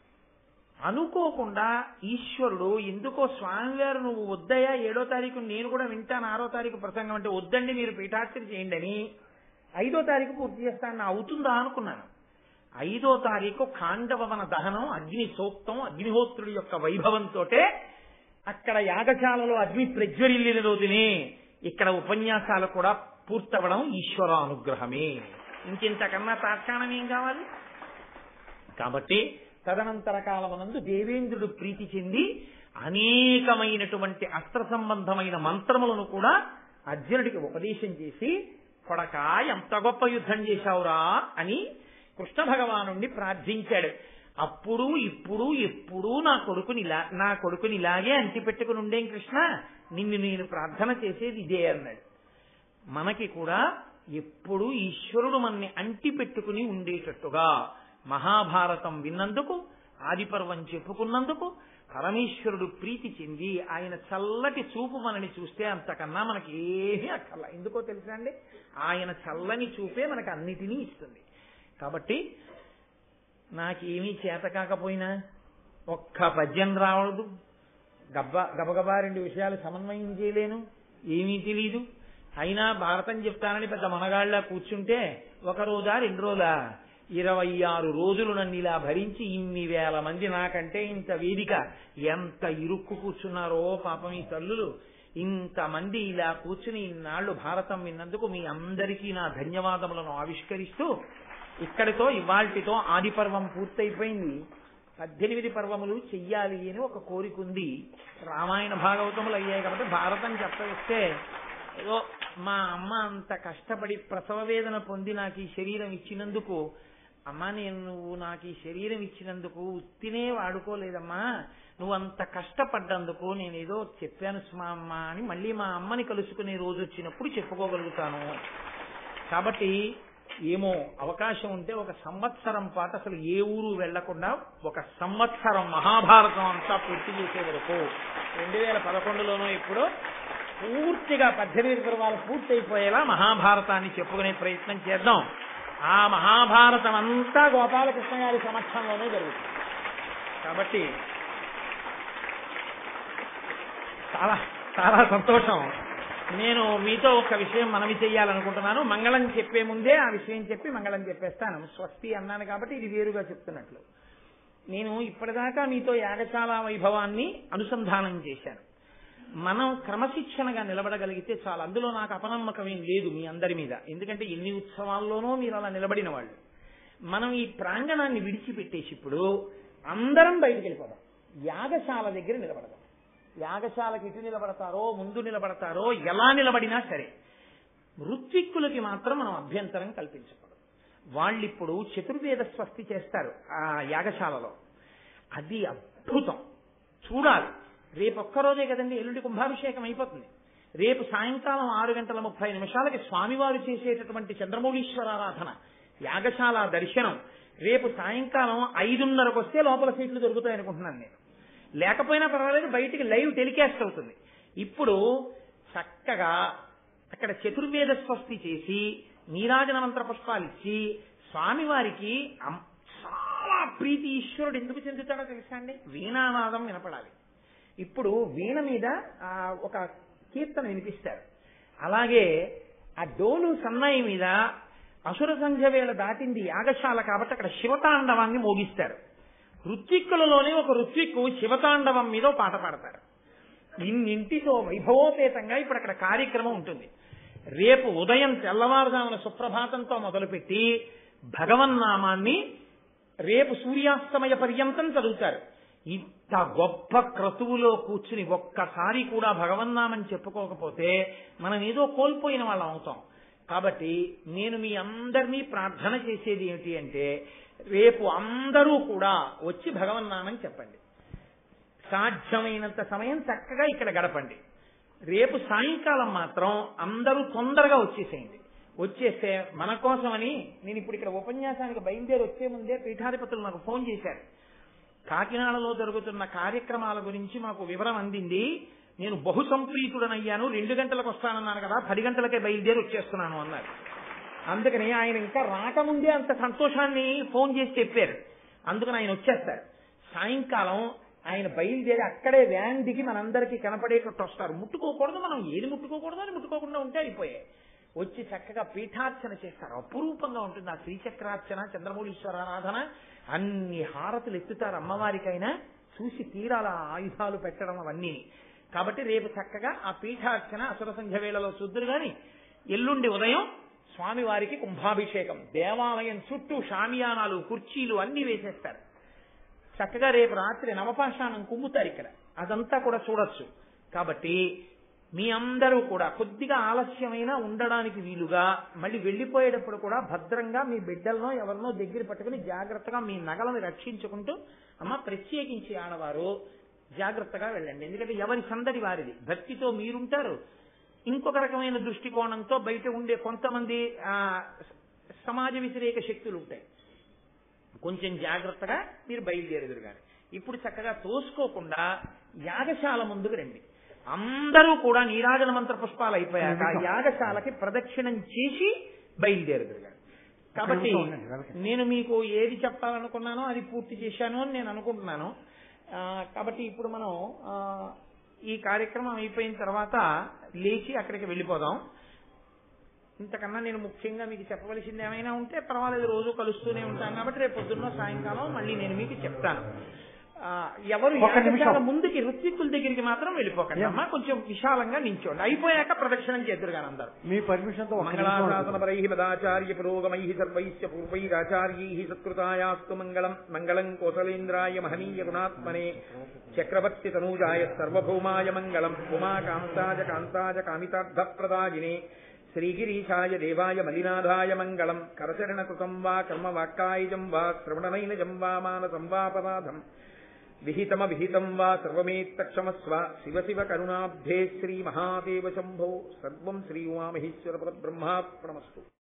అనుకోకుండా ఈశ్వరుడు ఎందుకో స్వామివారు నువ్వు వద్దయ్యా ఏడో తారీఖు నేను కూడా వింటాను, ఆరో తారీఖు ప్రసంగం అంటే వద్దండి మీరు పీఠార్చన చేయండి అని ఐదో తారీఖు పూర్తి చేస్తాను. అవుతుందా అనుకున్నాను. ఐదో తారీఖు ఖాండవవన దహనం, అగ్ని సూక్తం, అగ్నిహోత్రుడి యొక్క వైభవంతో అక్కడ యాగశాలలో అగ్ని ప్రజ్వరిల్లిన రోజునే ఇక్కడ ఉపన్యాసాలు కూడా పూర్తవడం ఈశ్వర అనుగ్రహమే. ఇంకింతకన్నా తాత్కాణం ఏం కావాలి? కాబట్టి తదనంతర కాలమునందు దేవేంద్రుడు ప్రీతి చెంది అనేకమైనటువంటి అస్త్ర సంబంధమైన మంత్రములను కూడా అర్జునుడికి ఉపదేశం చేసి, కొడక ఎంత గొప్ప యుద్ధం చేశావురా అని కృష్ణ భగవానుణ్ణి ప్రార్థించాడు. అప్పుడు ఇప్పుడు ఎప్పుడూ నా కొడుకుని నా కొడుకుని ఇలాగే అంటిపెట్టుకుని ఉండేం కృష్ణ, నిన్ను నేను ప్రార్థన చేసేది ఇదే అన్నాడు. మనకి కూడా ఎప్పుడు ఈశ్వరుడు మనని అంటి పెట్టుకుని ఉండేటట్టుగా మహాభారతం విన్నందుకు, ఆదిపర్వం చెప్పుకున్నందుకు పరమేశ్వరుడు ప్రీతి చెంది ఆయన చల్లటి చూపు మనని చూస్తే అంతకన్నా మనకి ఏమీ అక్కర్లా. ఎందుకో తెలుసా అండి? ఆయన చల్లని చూపే మనకు అన్నిటినీ ఇస్తుంది. కాబట్టి నాకేమీ చేత కాకపోయినా ఒక్క పద్యం రావదు, గబ్బ గబగబా రెండు విషయాలు సమన్వయం చేయలేను, ఏమీ తెలీదు, అయినా భారతం చెప్తానని పెద్ద మనగాళ్ళ కూర్చుంటే ఒక రోజా రెండు రోజా ఇరవై ఆరు రోజులు నన్ను ఇలా భరించి ఇన్ని వేల మంది నాకంటే ఇంత వేదిక ఎంత ఇరుక్కు కూర్చున్నారో పాపం ఈ తల్లులు. ఇంతమంది ఇలా కూర్చుని ఇన్నాళ్లు భారతం విన్నందుకు మీ అందరికీ నా ధన్యవాదములను ఆవిష్కరిస్తూ ఇక్కడితో ఇవాల్టితో ఆది పర్వం పూర్తయిపోయింది. పద్దెనిమిది పర్వములు చెయ్యాలి అని ఒక కోరిక ఉంది. రామాయణ భాగవతములు అయ్యాయి కాబట్టి భారతం చెప్పవస్తే ఏదో మా అమ్మ అంత కష్టపడి ప్రసవ వేదన పొంది నాకు ఈ శరీరం ఇచ్చినందుకు అమ్మా నేను నువ్వు నాకు ఈ శరీరం ఇచ్చినందుకు ఉత్తినే వాడుకోలేదమ్మా, నువ్వు అంత కష్టపడ్డందుకు నేను ఏదో చెప్పాను సుమా అమ్మ అని మళ్ళీ మా అమ్మని కలుసుకునే రోజు వచ్చినప్పుడు చెప్పుకోగలుగుతాను. కాబట్టి ఏమో అవకాశం ఉంటే ఒక సంవత్సరం పాటు అసలు ఏ ఊరు వెళ్లకుండా ఒక సంవత్సరం మహాభారతం అంతా పూర్తి చేసే వరకు రెండు వేల పదకొండులోనో ఎప్పుడో పూర్తిగా పద్దెనిమిది పర్వాలు పూర్తి అయిపోయేలా మహాభారతాన్ని చెప్పుకునే ప్రయత్నం చేద్దాం. ఆ మహాభారతం అంతా గోపాలకృష్ణ గారి సమక్షంలోనే జరుగుతుంది. కాబట్టి చాలా చాలా సంతోషం. నేను మీతో ఒక విషయం మనవి చెయ్యాలనుకుంటున్నాను. మంగళం చెప్పే ముందే ఆ విషయం చెప్పి మంగళం చెప్పేస్తాను. స్వస్తి అన్నాను కాబట్టి ఇది వేరుగా చెప్తున్నట్లు. నేను ఇప్పటిదాకా మీతో యాగశాల వైభవాన్ని అనుసంధానం చేశాను. మనం క్రమశిక్షణగా నిలబడగలిగితే చాలా. అందులో నాకు అపనమ్మకం ఏం లేదు మీ అందరి మీద, ఎందుకంటే ఎన్ని ఉత్సవాల్లోనూ మీరు అలా నిలబడిన వాళ్ళు. మనం ఈ ప్రాంగణాన్ని విడిచిపెట్టేసి ఇప్పుడు అందరం బయటికి వెళ్ళిపోదాం, యాగశాల దగ్గర నిలబడదాం. యాగశాలకి ఇటు నిలబడతారో ముందు నిలబడతారో ఎలా నిలబడినా సరే ఋత్విక్కులకి మాత్రం మనం అభ్యంతరం కల్పించకూడదు. వాళ్ళిప్పుడు చతుర్వేద స్వస్తి చేస్తారు ఆ యాగశాలలో. అది అద్భుతం, చూడాలి. రేపు ఒక్కరోజే కదండి, ఎల్లుండి కుంభాభిషేకం అయిపోతుంది. రేపు సాయంకాలం ఆరు గంటల ముప్పై నిమిషాలకి స్వామివారు చేసేటటువంటి చంద్రమౌళీశ్వరారాధన, యాగశాల దర్శనం రేపు సాయంకాలం ఐదున్నరకు వస్తే లోపల సీట్లు దొరుకుతాయి అనుకుంటున్నాను నేను. లేకపోయినా పర్వాలేదు, బయటికి లైవ్ టెలికాస్ట్ అవుతుంది. ఇప్పుడు చక్కగా అక్కడ చతుర్వేద స్వస్తి చేసి నీరాజన మంత్ర పుష్పాలు ఇచ్చి స్వామివారికి చాలా ప్రీతి. ఈశ్వరుడు ఎందుకు చెందుతాడో తెలుసా అండి? వీణానాదం వినపడాలి. ఇప్పుడు వీణ మీద ఒక కీర్తన వినిపిస్తారు. అలాగే ఆ డోలు సన్నాయి మీద అసుర సంధ్య వేళ దాటింది యాగశాల కాబట్టి అక్కడ శివతాండవాన్ని మోగిస్తారు. ఋత్విక్కులలోనే ఒక ఋత్విక్కు శివతాండవం మీద పాట పాడతారు. ఇన్నింటితో వైభవోపేతంగా ఇప్పుడు అక్కడ కార్యక్రమం ఉంటుంది. రేపు ఉదయం తెల్లవారుజామున సుప్రభాతంతో మొదలుపెట్టి భగవన్నామాన్ని రేపు సూర్యాస్తమయ పర్యంతం చదువుతారు. ఇంత గొప్ప క్రతువులో కూర్చుని ఒక్కసారి కూడా భగవన్నామని చెప్పుకోకపోతే మనం ఏదో కోల్పోయిన వాళ్ళం అవుతాం. కాబట్టి నేను మీ అందరినీ ప్రార్థన చేసేది ఏమిటి అంటే, రేపు అందరూ కూడా వచ్చి భగవన్నామని చెప్పండి. సాధ్యమైనంత సమయం చక్కగా ఇక్కడ గడపండి. రేపు సాయంకాలం మాత్రం అందరూ తొందరగా వచ్చేసేయండి. వచ్చేస్తే మన కోసమని నేను ఇప్పుడు ఇక్కడ ఉపన్యాసానికి బయలుదేరి వచ్చే ముందే పీఠాధిపతులు నాకు ఫోన్ చేశారు. కాకినాడలో జరుగుతున్న కార్యక్రమాల గురించి మాకు వివరం అందింది. నేను బహు సంప్రీతుడనయ్యాను, రెండు గంటలకు వస్తానన్నాను కదా, పది గంటలకే బయలుదేరి వచ్చేస్తున్నాను అన్నారు. అందుకని ఆయన ఇంకా రాకముందే అంత సంతోషాన్ని ఫోన్ చేసి చెప్పారు. అందుకని ఆయన వచ్చేస్తారు. సాయంకాలం ఆయన బయలుదేరి అక్కడే వ్యాన్ దిగి మనందరికీ కనపడేటట్టు వస్తారు. ముట్టుకోకూడదు, మనం ఏది ముట్టుకోకూడదు అని ముట్టుకోకుండా ఉంటే అయిపోయాయి. వచ్చి చక్కగా పీఠార్చన చేస్తారు. అపురూపంగా ఉంటుంది ఆ శ్రీచక్రార్చన, చంద్రమౌళీశ్వరారాధన. అన్ని హారతులు ఎత్తుతారు అమ్మవారికైనా, చూసి తీరాల ఆయుధాలు పెట్టడం అవన్నీ. కాబట్టి రేపు చక్కగా ఆ పీఠార్చన అసుర సంధ్య వేళలో చూద్దురు గాని, ఎల్లుండి ఉదయం స్వామివారికి కుంభాభిషేకం. దేవాలయం చుట్టూ షామియానాలు, కుర్చీలు అన్ని వేసేస్తారు. చక్కగా రేపు రాత్రి నవపాషాణం కుమ్ముతారు ఇక్కడ, అదంతా కూడా చూడొచ్చు. కాబట్టి మీ అందరూ కూడా కొద్దిగా ఆలస్యమైనా ఉండడానికి వీలుగా మళ్ళీ వెళ్లిపోయేటప్పుడు కూడా భద్రంగా మీ బిడ్డలనో ఎవరినో దగ్గర పట్టుకుని జాగ్రత్తగా మీ నగలను రక్షించుకుంటూ, అమ్మ ప్రత్యేకించి ఆడవారు జాగ్రత్తగా వెళ్ళండి. ఎందుకంటే ఎవరి సందడి వారిది. భక్తితో మీరుంటారు, ఇంకొక రకమైన దృష్టికోణంతో బయట ఉండే కొంతమంది ఆ సమాజ వ్యతిరేక శక్తులు ఉంటాయి. కొంచెం జాగ్రత్తగా మీరు బయలుదేరేదురు కానీ ఇప్పుడు చక్కగా తోసుకోకుండా యాగశాల ముందుకు రండి. అందరూ కూడా నీరాజన మంత్ర పుష్పాలు అయిపోయాక యాగశాలకి ప్రదక్షిణం చేసి బయలుదేరుదురు కానీ. కాబట్టి నేను మీకు ఏది చెప్పాలనుకున్నానో అది పూర్తి చేశాను అని నేను అనుకుంటున్నాను. కాబట్టి ఇప్పుడు మనం ఈ కార్యక్రమం అయిపోయిన తర్వాత లేచి అక్కడికి వెళ్ళిపోదాం. ఇంతకన్నా నేను ముఖ్యంగా మీకు చెప్పవలసింది ఏమైనా ఉంటే పర్వాలేదు, రోజు కలుస్తూనే ఉంటాను కాబట్టి రేపు పొద్దున్న సాయంకాలం మళ్ళీ నేను మీకు చెప్తాను. ఎవరు యాగశాల ముందుకి ఋత్విక్కుల దగ్గరికి మాత్రం వెళ్ళిపోకండి అమ్మా, కొంచెం విశాలంగా నించోండి. అయిపోయాక ప్రదక్షిణం చేద్దరు కానీ అందరూ మీ పర్మిషన్ తో. మంగళాశాసనపరై పదాచార్య పురోగమై సర్వైశ్చ పూర్వైరాచార్యై సత్కృతాయాస్తు మంగళం. మంగళం కోసలేంద్రాయ మహనీయ గుణాత్మనే చక్రవర్తి తనూజాయ సర్వభౌమాయ మంగళం. ఉమాకాంతాయ కాంతాయ కామితార్థ ప్రదాయినే శ్రీగిరీశాయ దేవాయ మలినాథాయ మంగళం. కరచరణకృతం వా కర్మవాక్కాయజం వా శ్రవణనైనజం వా మానసం వాపరాధం విహితమ విహితం వా సర్వమేత్తక్షమస్వ. శివ శివ కరుణాబ్ధే శ్రీ మహాదేవ శంభో. సర్వం శ్రీ ఉమామహేశ్వర పరబ్రహ్మార్పణమస్తు.